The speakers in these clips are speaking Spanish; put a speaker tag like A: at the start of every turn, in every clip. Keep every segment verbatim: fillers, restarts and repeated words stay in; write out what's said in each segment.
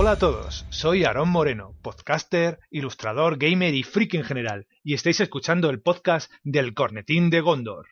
A: Hola a todos, soy Aarón Moreno, podcaster, ilustrador, gamer y friki en general, y estáis escuchando el podcast del Cornetín de Gondor.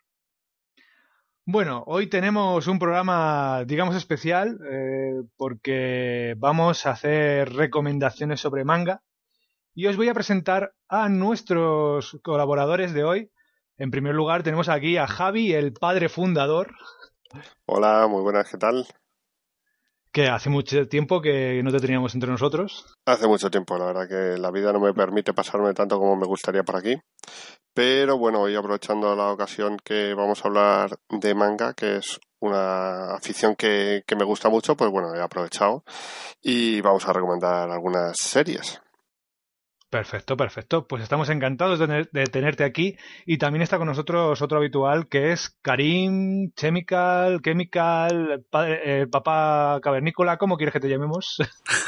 A: Bueno, hoy tenemos un programa, digamos, especial, eh, porque vamos a hacer recomendaciones sobre manga, y os voy a presentar a nuestros colaboradores de hoy. En primer lugar tenemos aquí a Javi, el padre fundador.
B: Hola, muy buenas, ¿qué tal?
A: Que hace mucho tiempo que no te teníamos entre nosotros.
B: Hace mucho tiempo, la verdad que la vida no me permite pasarme tanto como me gustaría por aquí. Pero bueno, hoy aprovechando la ocasión que vamos a hablar de manga, que es una afición que, que me gusta mucho, pues bueno, he aprovechado y vamos a recomendar algunas series.
A: Perfecto, perfecto. Pues estamos encantados de, tener, de tenerte aquí y también está con nosotros otro habitual que es Karim, Chemical, Chemical, padre, eh, papá cavernícola, ¿cómo quieres que te llamemos?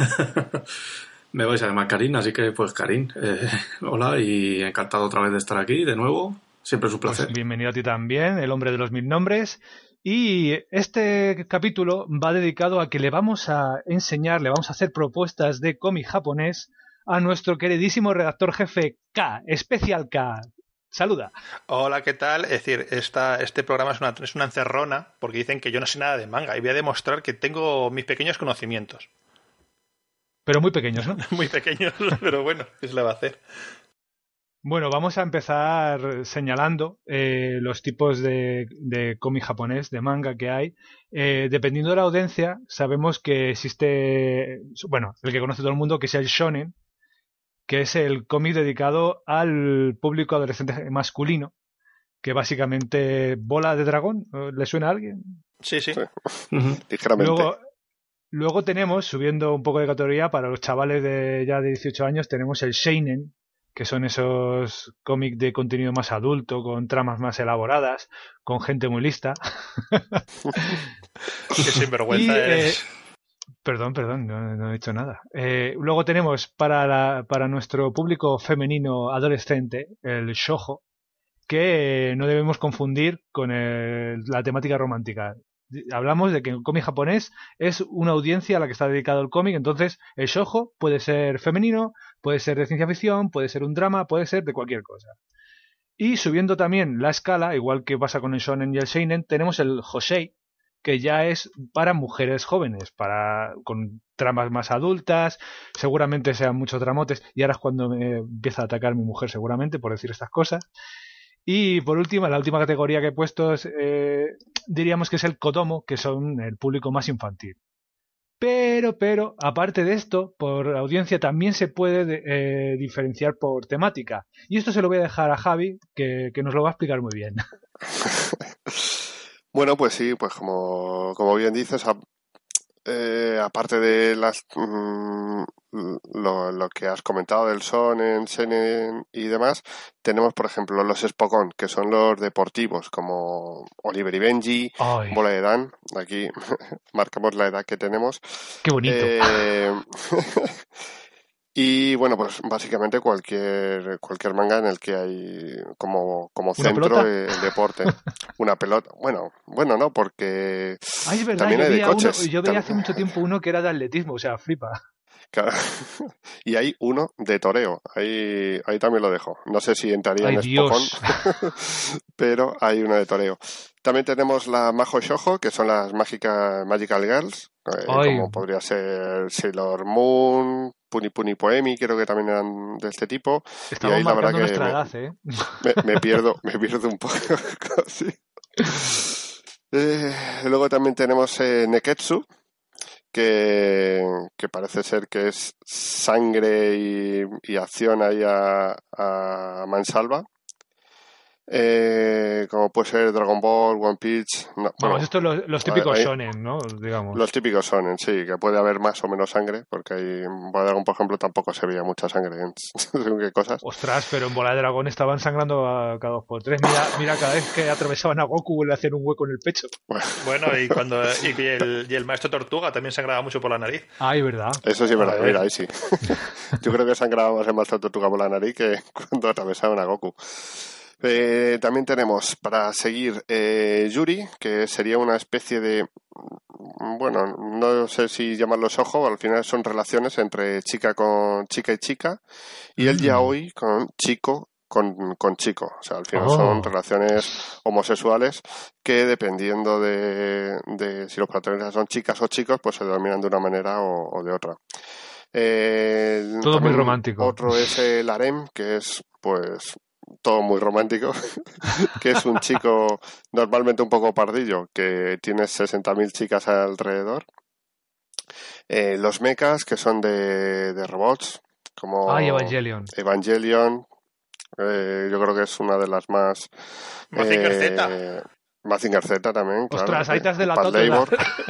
C: Me vais a llamar Karim, así que pues Karim, eh, hola y encantado otra vez de estar aquí de nuevo, siempre es un placer.
A: Pues bienvenido a ti también, el hombre de los mil nombres. Y este capítulo va dedicado a que le vamos a enseñar, le vamos a hacer propuestas de cómic japonés a nuestro queridísimo redactor jefe K, Especial K. Saluda.
D: Hola, ¿qué tal? Es decir, esta, este programa es una, es una encerrona porque dicen que yo no sé nada de manga y voy a demostrar que tengo mis pequeños conocimientos.
A: Pero muy pequeños, ¿no?
D: Muy pequeños, pero bueno, ¿qué se le va a hacer?
A: Bueno, vamos a empezar señalando eh, los tipos de, de cómic japonés, de manga que hay. Eh, dependiendo de la audiencia, sabemos que existe, bueno, el que conoce todo el mundo, que es el shonen, que es el cómic dedicado al público adolescente masculino, que básicamente Bola de Dragón, ¿le suena a alguien?
D: Sí, sí.
B: Sí. Ligeramente.
A: Luego, luego tenemos, subiendo un poco de categoría, para los chavales de ya de dieciocho años, tenemos el seinen, que son esos cómics de contenido más adulto, con tramas más elaboradas, con gente muy lista.
D: Qué sinvergüenza
A: y,
D: eres.
A: Eh, perdón, perdón, no, no he dicho nada. Eh, luego tenemos para, la, para nuestro público femenino adolescente el shoujo, que eh, no debemos confundir con el, la temática romántica. Hablamos de que el cómic japonés es una audiencia a la que está dedicado el cómic, entonces el shoujo puede ser femenino, puede ser de ciencia ficción, puede ser un drama, puede ser de cualquier cosa. Y subiendo también la escala, igual que pasa con el shonen y el seinen, tenemos el josei, que ya es para mujeres jóvenes, para con tramas más adultas, seguramente sean muchos dramotes, y ahora es cuando me empieza a atacar mi mujer seguramente por decir estas cosas. Y por último, la última categoría que he puesto es, eh, diríamos que es el kodomo, que son el público más infantil. Pero, pero, aparte de esto, por audiencia también se puede eh, diferenciar por temática. Y esto se lo voy a dejar a Javi, que, que nos lo va a explicar muy bien.
B: Bueno, pues sí, pues como, como bien dices, a, eh, aparte de las mmm, lo, lo que has comentado del shonen, seinen y demás, tenemos por ejemplo los Spokon, que son los deportivos, como Oliver y Benji,
A: Ay.
B: Bola de Dan. Aquí marcamos la edad que tenemos.
A: Qué bonito.
B: Eh, y bueno, pues básicamente cualquier cualquier manga en el que hay como, como centro el deporte. Una pelota. Bueno, bueno, no, porque
A: Ay, es verdad,
B: también
A: yo
B: hay de
A: veía,
B: coches.
A: uno, yo veía hace mucho tiempo uno que era de atletismo, o sea, flipa.
B: Claro. Y hay uno de toreo. Ahí, ahí también lo dejo. No sé si entraría
A: Ay,
B: en
A: Dios.
B: Spokon, pero hay uno de toreo. También tenemos la Majo Shoujo, que son las mágicas Magical Girls, eh, como podría ser Sailor Moon, Puni Puni Poemi, creo que también eran de este tipo.
A: Estamos
B: y ahí la verdad que
A: nuestra
B: me,
A: edad, ¿eh?
B: me, me pierdo, me pierdo un poco. Sí. Eh, luego también tenemos eh, Neketsu, que, que parece ser que es sangre y, y acción ahí a, a mansalva. Eh, como puede ser Dragon Ball, One Piece. No,
A: Vamos,
B: bueno,
A: estos los, los típicos
B: hay,
A: shonen, ¿no? Digamos.
B: Los típicos shonen, sí, que puede haber más o menos sangre, porque hay, en Bola de Dragón, por ejemplo, tampoco se veía mucha sangre en según qué cosas.
A: Ostras, pero en Bola de Dragón estaban sangrando a cada dos por tres. Mira, mira cada vez que atravesaban a Goku le hacían un hueco en el pecho.
D: Bueno, bueno y cuando y el, y el maestro Tortuga también sangraba mucho por la nariz.
A: Ay, verdad.
B: Eso sí es verdad, mira, ahí sí. Yo creo que sangraba más el maestro Tortuga por la nariz que cuando atravesaban a Goku. Eh, también tenemos para seguir eh, Yuri, que sería una especie de, bueno, no sé si llamarlo ojo, al final son relaciones entre chica con chica y chica, y mm. el yaoi con chico con, con chico, o sea, al final oh. son relaciones homosexuales que dependiendo de, de si los protagonistas son chicas o chicos, pues se denominan de una manera o, o de otra. Eh,
A: todo muy romántico.
B: Otro es el harem, que es pues todo muy romántico, que es un chico normalmente un poco pardillo, que tiene sesenta mil chicas alrededor. Eh, los mechas, que son de, de robots, como
A: ah, Evangelion.
B: Evangelion, eh, yo creo que es una de las más...
D: Mazinger eh, Z.
B: Mazinger Z también, claro.
A: Ostras, ahí te has
B: eh,
A: delatado.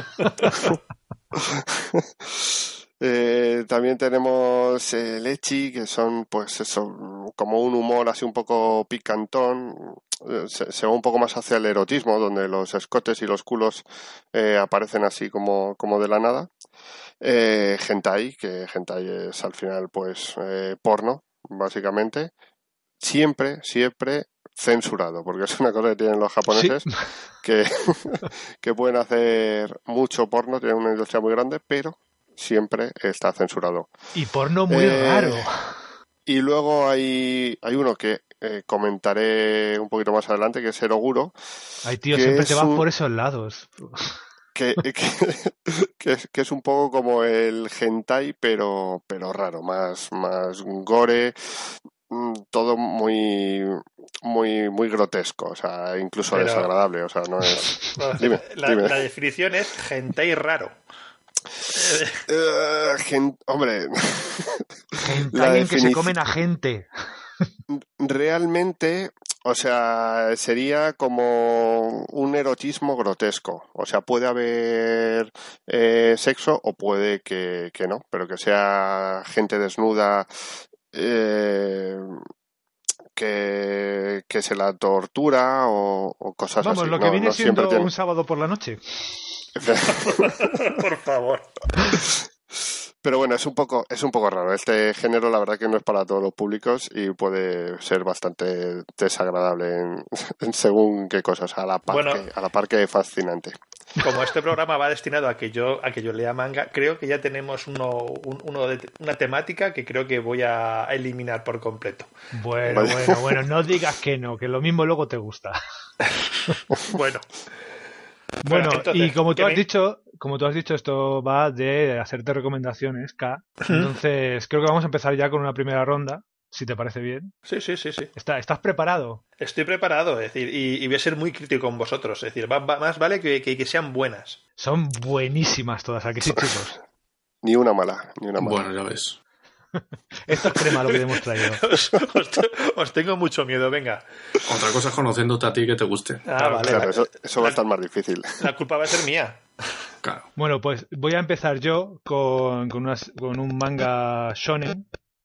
B: Eh, también tenemos el eh, ecchi, que son pues eso, como un humor así un poco picantón, se, se va un poco más hacia el erotismo, donde los escotes y los culos eh, aparecen así como, como de la nada. Eh, hentai, que hentai es al final pues eh, porno, básicamente, siempre, siempre censurado, porque es una cosa que tienen los japoneses, ¿sí? que, que pueden hacer mucho porno, tienen una industria muy grande, pero siempre está censurado.
A: Y porno muy eh, raro.
B: Y luego hay, hay uno que eh, comentaré un poquito más adelante, que es Eroguro.
A: Ay, tío, siempre te vas un... por esos lados.
B: Que, que, que, es, que es un poco como el hentai, pero, pero raro, más, más gore, todo muy muy muy grotesco, o sea, incluso pero... desagradable, o sea, no es... dime,
D: la,
B: dime.
D: La definición es hentai raro.
B: Uh, gen... Hombre,
A: hentai en definic... que se comen a gente.
B: Realmente, o sea, sería como un erotismo grotesco. O sea, puede haber eh, sexo o puede que, que no, pero que sea gente desnuda eh, que, que se la tortura o, o cosas
A: Vamos,
B: así.
A: Vamos, lo que
B: no,
A: viene
B: no
A: siendo
B: tiene...
A: un sábado por la noche.
D: Por favor.
B: Pero bueno, es un poco es un poco raro. Este género la verdad que no es para todos los públicos y puede ser bastante desagradable en, en según qué cosas, a la par bueno, que, a la par que fascinante.
D: Como este programa va destinado a que yo a que yo lea manga, creo que ya tenemos uno, un, uno de, una temática que creo que voy a eliminar por completo.
A: Bueno, vale. bueno, bueno, no digas que no, que lo mismo luego te gusta.
D: Bueno.
A: Bueno, entonces, y como tú has me... dicho, como tú has dicho, esto va de hacerte recomendaciones, K. Entonces, creo que vamos a empezar ya con una primera ronda, si te parece bien.
D: Sí, sí, sí, sí.
A: ¿Está, ¿Estás preparado?
D: Estoy preparado, es decir, y, y voy a ser muy crítico con vosotros. Es decir, va, va, más vale que, que, que sean buenas.
A: Son buenísimas todas, ¿a que sí, chicos?
B: Ni una mala, ni una mala.
C: Bueno, ya ves.
A: Esto es crema lo que hemos traído.
D: os, os, os tengo mucho miedo, venga.
C: Otra cosa es conociéndote a ti que te guste.
B: Ah, claro, vale. Claro, eso, eso va a estar más difícil.
D: La culpa va a ser mía.
C: Claro.
A: Bueno, pues voy a empezar yo con, con, unas, con un manga shonen.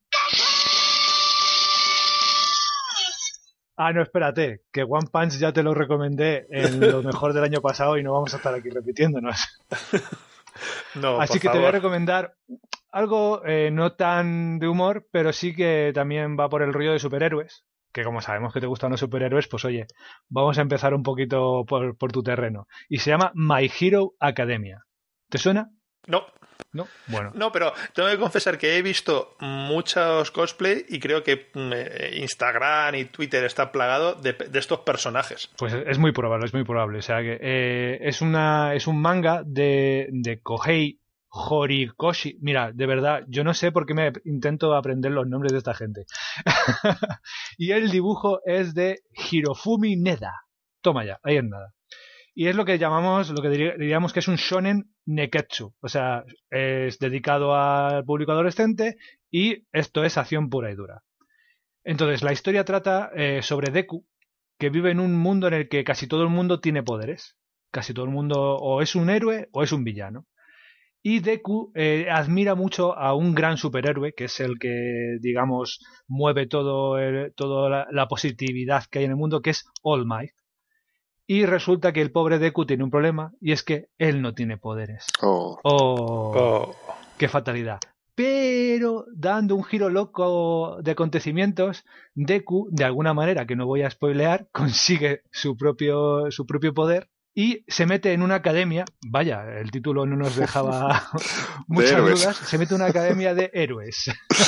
A: Ah, no, espérate, que One Punch ya te lo recomendé en lo mejor del año pasado y no vamos a estar aquí repitiéndonos.
D: No,
A: Así que
D: favor.
A: te voy a recomendar algo eh, no tan de humor, pero sí que también va por el rollo de superhéroes, que como sabemos que te gustan los superhéroes, pues oye, vamos a empezar un poquito por, por tu terreno. Y se llama My Hero Academia. ¿Te suena?
D: No.
A: No, bueno.
D: No, pero tengo que confesar que he visto muchos cosplay y creo que eh, Instagram y Twitter está plagado de, de estos personajes.
A: Pues es muy probable, es muy probable. O sea que eh, es una es un manga de, de Kohei Horikoshi. Mira, de verdad, yo no sé por qué me intento aprender los nombres de esta gente. Y el dibujo es de Hirofumi Neda. Toma ya, ahí es nada. Y es lo que llamamos, lo que diríamos que es un shonen neketsu. O sea, es dedicado al público adolescente y esto es acción pura y dura. Entonces, la historia trata eh, sobre Deku, que vive en un mundo en el que casi todo el mundo tiene poderes. Casi todo el mundo o es un héroe o es un villano. Y Deku eh, admira mucho a un gran superhéroe, que es el que, digamos, mueve todo el, toda la, la positividad que hay en el mundo, que es All Might. Y resulta que el pobre Deku tiene un problema, y es que él no tiene poderes.
B: Oh.
A: Oh,
D: oh.
A: ¡Qué fatalidad! pero dando un giro loco de acontecimientos, Deku, de alguna manera que no voy a spoilear, consigue su propio, su propio poder y se mete en una academia, vaya, el título no nos dejaba muchas dudas, se mete en una academia de héroes.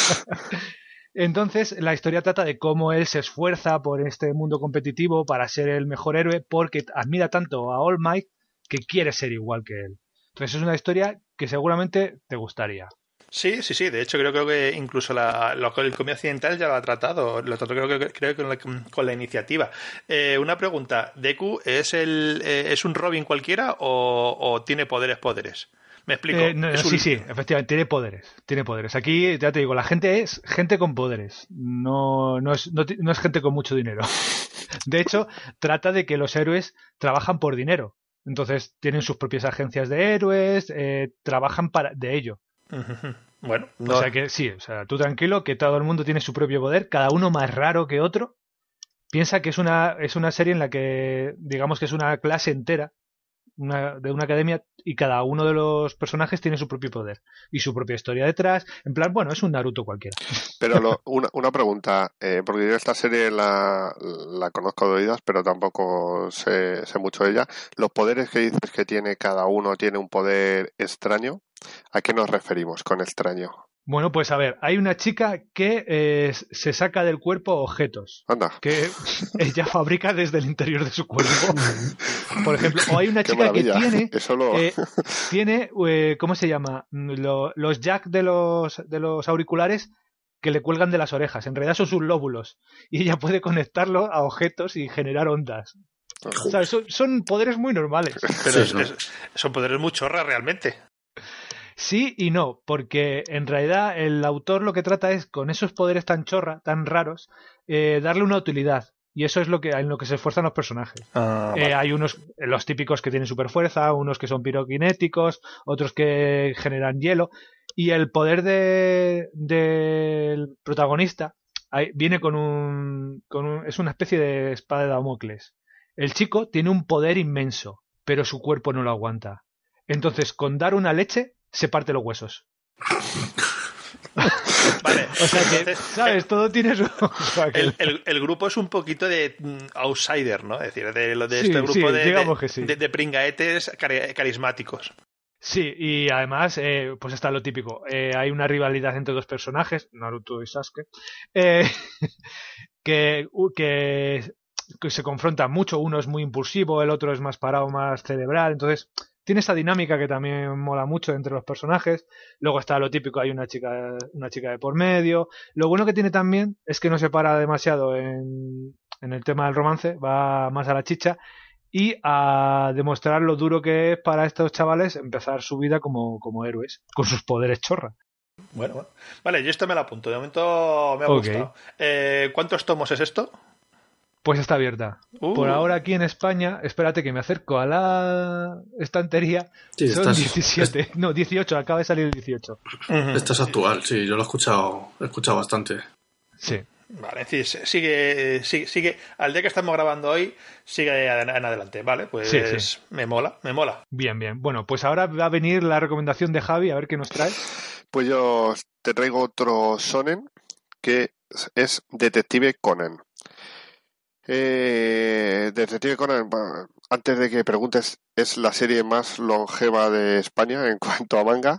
A: Entonces, la historia trata de cómo él se esfuerza por este mundo competitivo para ser el mejor héroe porque admira tanto a All Might que quiere ser igual que él. Entonces, es una historia que seguramente te gustaría.
D: Sí, sí, sí. De hecho, creo, creo que incluso la, lo, el Comité Occidental ya lo ha tratado. Lo trató creo que creo que con la, con la iniciativa. Eh, una pregunta. ¿Deku es el eh, es un Robin cualquiera o, o tiene poderes poderes? Me explico.
A: Eh, no, no,
D: un...
A: Sí, sí, efectivamente, tiene poderes. Tiene poderes. Aquí, ya te digo, la gente es gente con poderes. No, no, es, no, no es gente con mucho dinero. De hecho, trata de que los héroes trabajan por dinero. Entonces, tienen sus propias agencias de héroes, eh, trabajan para de ello.
D: Bueno, no.
A: O sea que sí, o sea, tú tranquilo, que todo el mundo tiene su propio poder, cada uno más raro que otro. Piensa que es una, es una serie en la que, digamos que es una clase entera una, de una academia y cada uno de los personajes tiene su propio poder y su propia historia detrás. En plan, bueno, es un Naruto cualquiera.
B: Pero lo, una, una pregunta, eh, porque yo esta serie la, la conozco de oídas, pero tampoco sé, sé mucho de ella. Los poderes que dices que tiene cada uno tiene un poder extraño. ¿A qué nos referimos con extraño?
A: Bueno, pues a ver, hay una chica que eh, se saca del cuerpo objetos
B: Anda.
A: que ella fabrica desde el interior de su cuerpo. Por ejemplo, o hay una
B: Qué
A: chica
B: maravilla.
A: que tiene,
B: Eso lo...
A: eh, tiene eh, ¿cómo se llama? Lo, los jack de los, de los auriculares que le cuelgan de las orejas. En realidad son sus lóbulos. Y ella puede conectarlo a objetos y generar ondas. ¿Sabes? Son, son poderes muy normales.
D: Pero es, es, son poderes muy chorras realmente.
A: Sí y no, porque en realidad el autor lo que trata es, con esos poderes tan chorra, tan raros, eh, darle una utilidad. Y eso es lo que en lo que se esfuerzan los personajes.
D: Ah,
A: eh,
D: vale.
A: Hay unos, los típicos que tienen super fuerza, unos que son piroquinéticos, otros que generan hielo. Y el poder de, del protagonista hay, viene con un, con un... es una especie de espada de Damocles. El chico tiene un poder inmenso, pero su cuerpo no lo aguanta. Entonces, con dar una leche, se parte los huesos.
D: Vale,
A: o sea que,
D: entonces,
A: ¿sabes?
D: eh,
A: Todo tiene su...
D: el, el, el grupo es un poquito de um, outsider, ¿no? Es decir, de, de
A: sí,
D: este grupo
A: sí,
D: de,
A: digamos
D: de,
A: que sí.
D: de, de pringaetes cari carismáticos.
A: Sí, y además, eh, pues está lo típico. Eh, hay una rivalidad entre dos personajes, Naruto y Sasuke, eh, que, que, que se confrontan mucho. Uno es muy impulsivo, el otro es más parado, más cerebral. Entonces, tiene esa dinámica que también mola mucho entre los personajes. Luego está lo típico, hay una chica, una chica de por medio. Lo bueno que tiene también es que no se para demasiado en, en el tema del romance, va más a la chicha y a demostrar lo duro que es para estos chavales empezar su vida como, como héroes, con sus poderes chorra.
D: Bueno, bueno. Vale, yo esto me lo apunto. De momento me ha
A: okay.
D: gustado. Eh, ¿Cuántos tomos es esto?
A: Pues está abierta.
D: Uh.
A: Por ahora aquí en España, espérate que me acerco a la estantería.
C: Sí,
A: son
C: estás,
A: diecisiete, es... no, dieciocho, acaba de salir el dieciocho.
C: Uh-huh. Esto es actual, sí, yo lo he escuchado, he escuchado bastante.
A: Sí.
D: Vale, es decir, sigue, sigue, sigue, al día que estamos grabando hoy, sigue en adelante, ¿vale? Pues
A: sí, sí.
D: me mola, me mola.
A: Bien, bien. Bueno, pues ahora va a venir la recomendación de Javi, a ver qué nos trae.
B: Pues yo te traigo otro shonen que es Detective Conan. Eh, Detective Conan, antes de que preguntes, es la serie más longeva de España en cuanto a manga.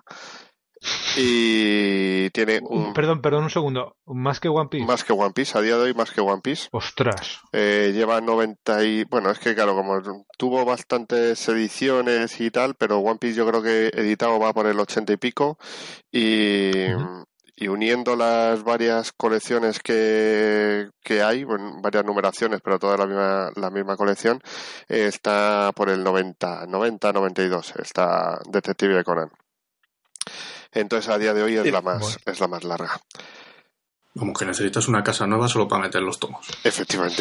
B: Y tiene un...
A: Uh, perdón, perdón, un segundo. ¿Más que One Piece?
B: Más que One Piece, a día de hoy más que One Piece.
A: ¡Ostras!
B: Eh, lleva noventa y... Bueno, es que claro, como tuvo bastantes ediciones y tal, pero One Piece yo creo que editado va por el ochenta y pico. Y... Uh-huh. Y uniendo las varias colecciones que, que hay, bueno, varias numeraciones, pero toda la misma, la misma colección, eh, está por el noventa, noventa, noventa y dos, está Detective Conan. Entonces a día de hoy es, sí, la más, bueno. es la más larga.
C: Como que necesitas una casa nueva solo para meter los tomos.
B: Efectivamente.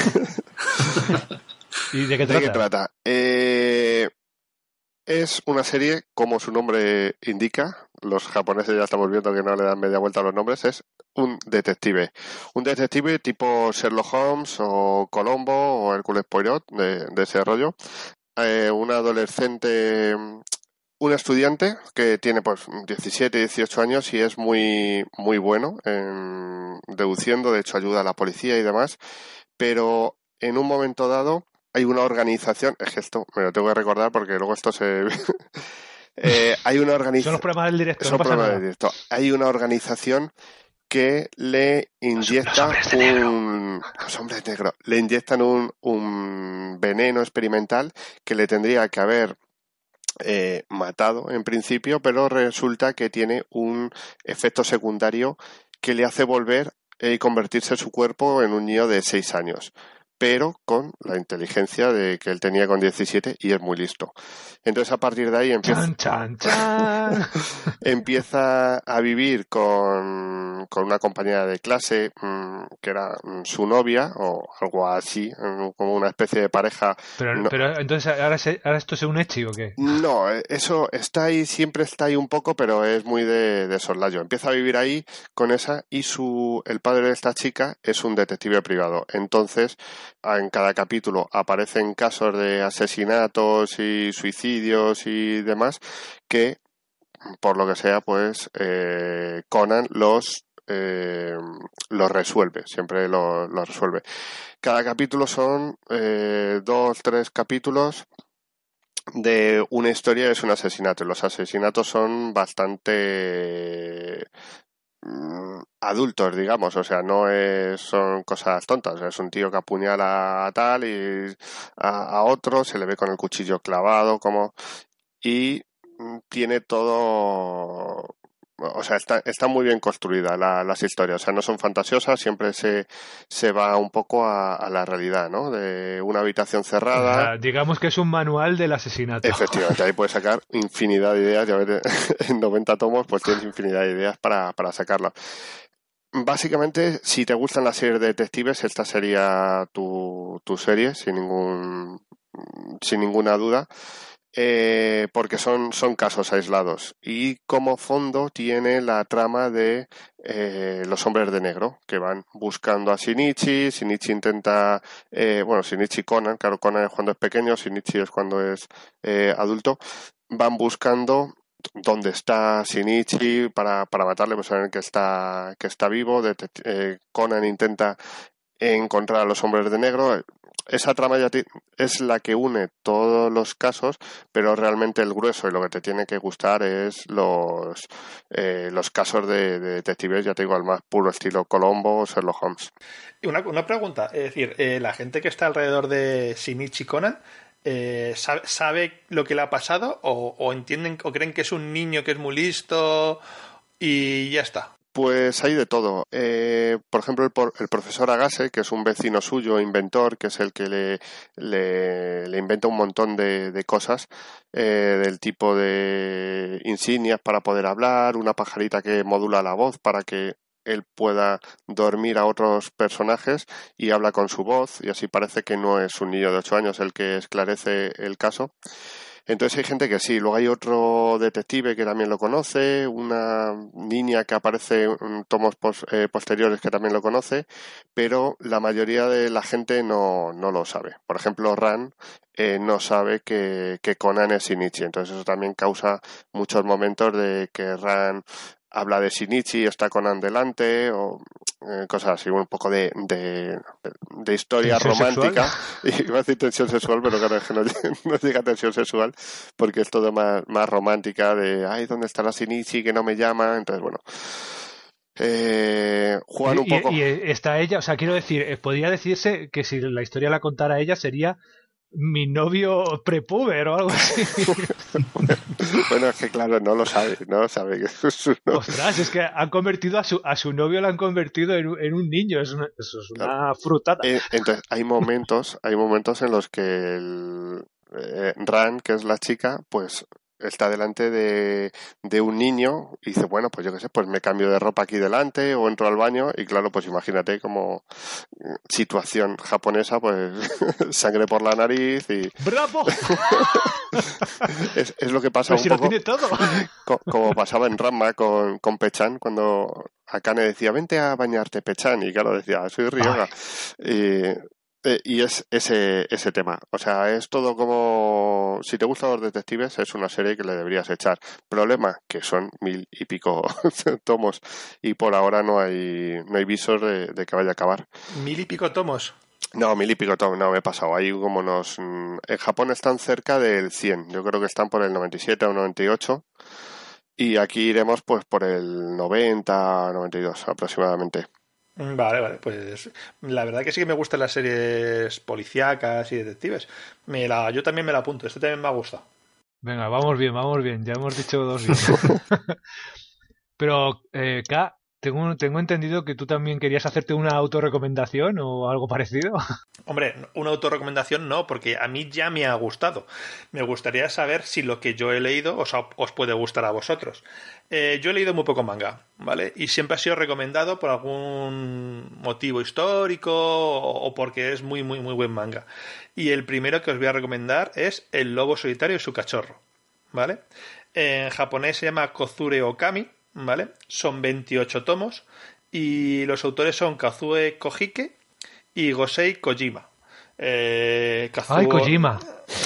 A: ¿Y de qué trata?
B: ¿De qué trata? Eh, es una serie, como su nombre indica, los japoneses ya estamos viendo que no le dan media vuelta a los nombres, es un detective. Un detective tipo Sherlock Holmes o Colombo o Hércules Poirot, de, de ese rollo. Eh, un adolescente un estudiante que tiene pues diecisiete, dieciocho años y es muy, muy bueno en deduciendo, de hecho ayuda a la policía y demás, pero en un momento dado hay una organización, es que esto me lo tengo que recordar porque luego esto se... eh, hay una
A: Son los
B: organización...
A: programas del directo, no
B: Son
A: pasa
B: problemas
A: nada.
B: de directo. Hay una organización que le
A: Los, los
B: inyecta
A: hombres de negro.
B: un... Los hombres negros. Le inyectan un, un veneno experimental que le tendría que haber eh, matado en principio, pero resulta que tiene un efecto secundario que le hace volver y convertirse su cuerpo en un niño de seis años, pero con la inteligencia de que él tenía con diecisiete y es muy listo. Entonces a partir de ahí empieza,
A: Chan, chan, chan.
B: empieza a vivir con, con una compañera de clase mmm, que era su novia o algo así, como una especie de pareja.
A: Pero,
B: No,
A: pero entonces, ¿ahora, se, ¿ahora esto es un echi o qué?
B: no, eso está ahí, siempre está ahí un poco, pero es muy de, de soslayo. Empieza a vivir ahí con esa y su el padre de esta chica es un detective privado. Entonces, en cada capítulo aparecen casos de asesinatos y suicidios y demás que, por lo que sea, pues eh, Conan los eh, los resuelve, siempre los lo resuelve. Cada capítulo son eh, dos, tres capítulos de una historia, es un asesinato. Los asesinatos son bastante mm, adultos, digamos, o sea, no es, son cosas tontas. Es un tío que apuñala a tal y a, a otro, se le ve con el cuchillo clavado, como y mm, tiene todo. O sea, está, está muy bien construida la, las historias. O sea, no son fantasiosas, siempre se, se va un poco a, a la realidad, ¿no? De una habitación
A: O
B: cerrada.
A: sea, digamos que es un manual del asesinato.
B: Efectivamente, ahí puedes sacar infinidad de ideas. Ya ves, en noventa tomos, pues tienes infinidad de ideas para, para sacarlo. Básicamente, si te gustan las series de detectives, esta sería tu, tu serie, sin ningún, sin ninguna duda. Eh, porque son, son casos aislados y como fondo tiene la trama de eh, los hombres de negro que van buscando a Shinichi. Shinichi intenta, eh, bueno, Shinichi y Conan, claro, Conan es cuando es pequeño, Shinichi es cuando es eh, adulto, van buscando dónde está Shinichi para, para matarle, pues saben que está, que está vivo. Detect- eh, Conan intenta encontrar a los hombres de negro. Esa trama ya te, es la que une todos los casos, pero realmente el grueso y lo que te tiene que gustar es los eh, los casos de, de detectives, ya te digo, al más puro estilo Columbo o Sherlock Holmes.
D: Una, una pregunta, es decir, eh, la gente que está alrededor de Shinichi Conan eh, sabe, sabe lo que le ha pasado o, o entienden o creen que es un niño que es muy listo y ya está.
B: Pues hay de todo. Eh, por ejemplo, el, por, el profesor Agase, que es un vecino suyo, inventor, que es el que le, le, le inventa un montón de, de cosas, eh, del tipo de insignias para poder hablar, una pajarita que modula la voz para que él pueda dormir a otros personajes y habla con su voz, y así parece que no es un niño de ocho años el que esclarece el caso. Entonces hay gente que sí. Luego hay otro detective que también lo conoce, una niña que aparece en tomos pos, eh, posteriores que también lo conoce, pero la mayoría de la gente no, no lo sabe. Por ejemplo, Ran eh, no sabe que, que Conan es Shinichi, entonces eso también causa muchos momentos de que Ran habla de Shinichi, está Conan delante, o eh, cosas así, un poco de, de, de historia
A: ¿Tensión
B: romántica.
A: sexual?
B: Iba a decir tensión sexual, pero claro, es que no, no llega tensión sexual, porque es todo más, más romántica, de, ay, ¿dónde está la Shinichi que no me llama? Entonces, bueno, eh, juegan un
A: Y,
B: poco.
A: y, y está ella, o sea, quiero decir, eh, podría decirse que si la historia la contara ella sería mi novio prepuber o algo así.
B: Bueno, es que claro, no lo sabe, no lo sabe. Que es su novio.
A: Ostras, es que han convertido a su, a su novio, lo han convertido en un, en un niño. Es una, eso es
B: Claro.
A: una frutada.
B: Eh, entonces, hay momentos, hay momentos en los que el, eh, Ran, que es la chica, pues está delante de, de un niño y dice, bueno, pues yo qué sé, pues me cambio de ropa aquí delante o entro al baño y claro, pues imagínate como situación japonesa, pues sangre por la nariz y...
A: ¡Bravo!
B: es, es lo que pasa
A: Pues
B: un
A: si
B: poco
A: lo tiene todo.
B: co- como pasaba en Ranma con, con Pechan cuando Akane decía, vente a bañarte, Pechan, y claro, decía, soy Ryoga. Y Eh, y es ese ese tema. O sea, es todo como... Si te gustan los detectives, es una serie que le deberías echar. Problema, que son mil y pico tomos. Y por ahora no hay no hay visos de, de que vaya a acabar.
D: ¿Mil y pico tomos?
B: No, mil y pico tomos, no, me he pasado. Hay como unos... En Japón están cerca del cien. Yo creo que están por el noventa y siete o noventa y ocho. Y aquí iremos pues por el noventa, noventa y dos aproximadamente.
D: Vale, vale, pues la verdad que sí que me gustan las series policíacas y detectives. Me la, yo también me la apunto, este también me ha gustado.
A: Venga, vamos bien, vamos bien. Ya hemos dicho dos bien. Pero, eh, K, tengo, tengo entendido que tú también querías hacerte una autorrecomendación o algo parecido.
D: Hombre, una autorrecomendación no, porque a mí ya me ha gustado. Me gustaría saber si lo que yo he leído os, os puede gustar a vosotros. Eh, yo he leído muy poco manga, ¿vale? Y siempre ha sido recomendado por algún motivo histórico o, o porque es muy, muy, muy buen manga. Y el primero que os voy a recomendar es El lobo solitario y su cachorro, ¿vale? En japonés se llama Kozure Okami, ¿vale? Son veintiocho tomos y los autores son Kazue Kojike y Gosei Kojima. Eh, Kazuo...
A: ¡Ay, Kojima!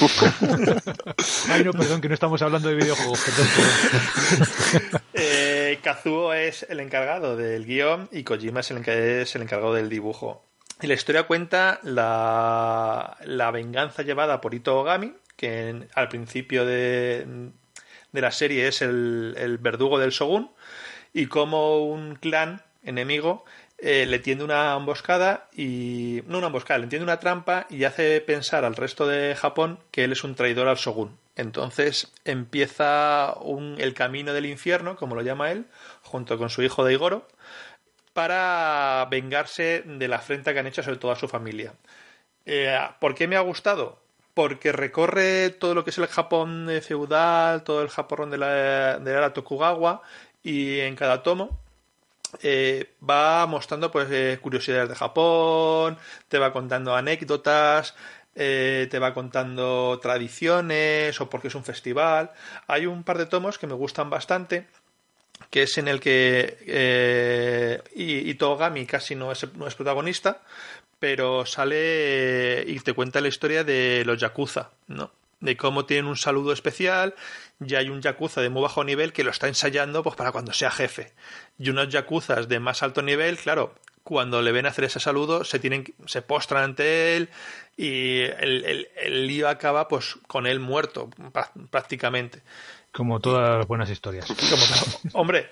A: Ay, no, perdón, que no estamos hablando de videojuegos. Perdón, perdón.
D: eh, Kazuo es el encargado del guión y Kojima es el, es el encargado del dibujo. Y la historia cuenta la, la venganza llevada por Ito Ogami, que en, al principio de, de la serie es el, el verdugo del Shogun, y como un clan enemigo eh, le tiende una emboscada y... no una emboscada, le tiende una trampa y hace pensar al resto de Japón que él es un traidor al Shogun. Entonces empieza un, el camino del infierno, como lo llama él, junto con su hijo Daigoro, para vengarse de la afrenta que han hecho sobre toda su familia. Eh, ¿Por qué me ha gustado? Porque recorre todo lo que es el Japón feudal, todo el Japón de la, de la era Tokugawa, y en cada tomo eh, va mostrando pues eh, curiosidades de Japón, te va contando anécdotas, eh, te va contando tradiciones o porque es un festival. Hay un par de tomos que me gustan bastante, que es en el que eh, Ito Ogami casi no es, no es protagonista, pero sale y te cuenta la historia de los yakuza, ¿no? De cómo tienen un saludo especial, y hay un yakuza de muy bajo nivel que lo está ensayando pues para cuando sea jefe. Y unos yakuzas de más alto nivel, claro, cuando le ven hacer ese saludo se tienen se postran ante él y el, el, el lío acaba pues con él muerto prácticamente.
A: Como todas las buenas historias.
D: Como, hombre,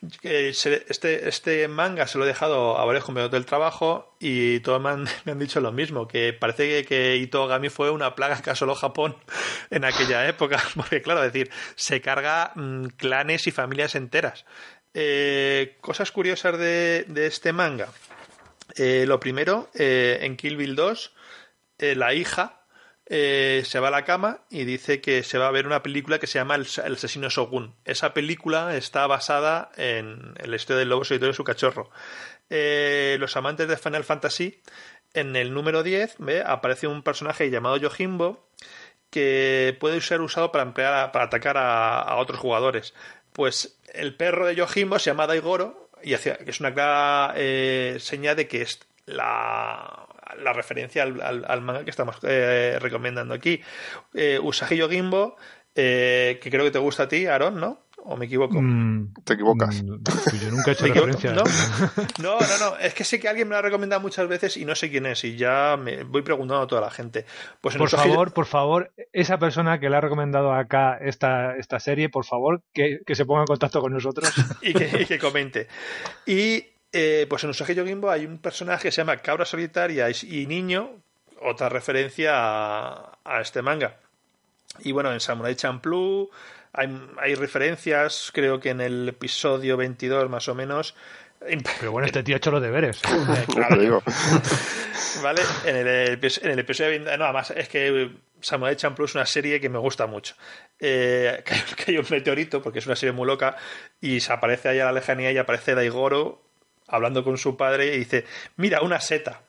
D: este, este manga se lo he dejado a varios compañeros del trabajo y todos me han, me han dicho lo mismo, que parece que, que Ito Ogami fue una plaga que asoló Japón en aquella época, porque claro, es decir, se carga mmm, clanes y familias enteras. Eh, cosas curiosas de, de este manga. Eh, lo primero, eh, en Kill Bill dos, eh, la hija Eh, se va a la cama y dice que se va a ver una película que se llama El, el asesino Shogun. Esa película está basada en la historia del lobo solitario y su cachorro. Eh, los amantes de Final Fantasy, en el número diez, ¿ve? Aparece un personaje llamado Yojimbo que puede ser usado para, emplear, para atacar a, a otros jugadores. Pues el perro de Yojimbo se llama Daigoro y hacia, que es una clara eh, señal de que es la... la referencia al, al, al manga que estamos eh, recomendando aquí. Eh, Usagi Yojimbo, eh, que creo que te gusta a ti, Aaron, ¿no? ¿O me equivoco?
B: Mm, te equivocas.
A: Mm, yo nunca he hecho referencia.
D: ¿No? no, no, no. Es que sé que alguien me lo ha recomendado muchas veces y no sé quién es y ya me voy preguntando a toda la gente. Pues
A: por Usagi... favor, por favor, esa persona que le ha recomendado acá esta, esta serie, por favor, que, que se ponga en contacto con nosotros.
D: y, que, y que comente. Y Eh, pues en Usagi Yojimbo hay un personaje que se llama Cabra Solitaria y Niño, otra referencia a, a este manga. Y bueno, en Samurai Champloo hay, hay referencias, creo que en el episodio veintidós más o menos.
A: Pero bueno, este tío ha hecho los deberes.
D: Eh, claro. Vale, en el, en el episodio veinte, no, además es que Samurai Champloo es una serie que me gusta mucho. Eh, que hay un meteorito, porque es una serie muy loca, y se aparece allá a la lejanía y aparece Daigoro hablando con su padre y dice, mira, una seta.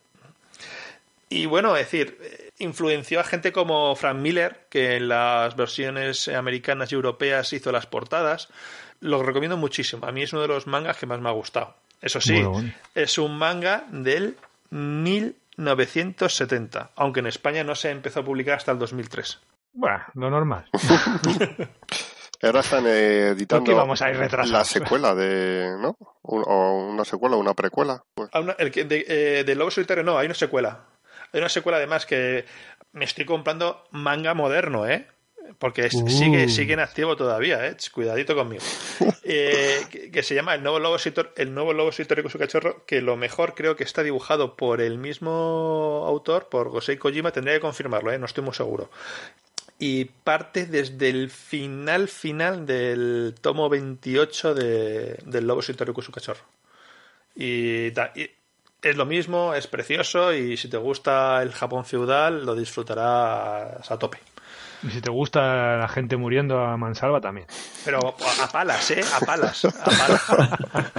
D: Y bueno, es decir, influenció a gente como Frank Miller, que en las versiones americanas y europeas hizo las portadas. Lo recomiendo muchísimo. A mí es uno de los mangas que más me ha gustado. Eso sí, bueno, bueno. Es un manga del mil novecientos setenta, aunque en España no se empezó a publicar hasta el dos mil tres.
A: Bueno, lo normal.
B: Ahora están eh, editando
A: vamos a ir retrasados?
B: La secuela de, ¿no? Un, o una secuela, una precuela. Pues.
D: Ah, una, el que de, eh, de Lobo Solitario no, hay una secuela. Hay una secuela además que me estoy comprando manga moderno, ¿eh? Porque es, uh. sigue, sigue en activo todavía, ¿eh? Cuidadito conmigo. Eh, que, que se llama El Nuevo Lobo Solitario, El Nuevo Lobo Solitario con su cachorro, que lo mejor creo que está dibujado por el mismo autor, por Gosei Kojima, tendría que confirmarlo, ¿eh? No estoy muy seguro. Y parte desde el final final del tomo veintiocho de, del Lobo Solitario con su cachorro. Y, y es lo mismo, es precioso, y si te gusta el Japón feudal lo disfrutarás a tope.
A: Y si te gusta la gente muriendo a mansalva también.
D: Pero a palas, ¿eh? A palas. A palas.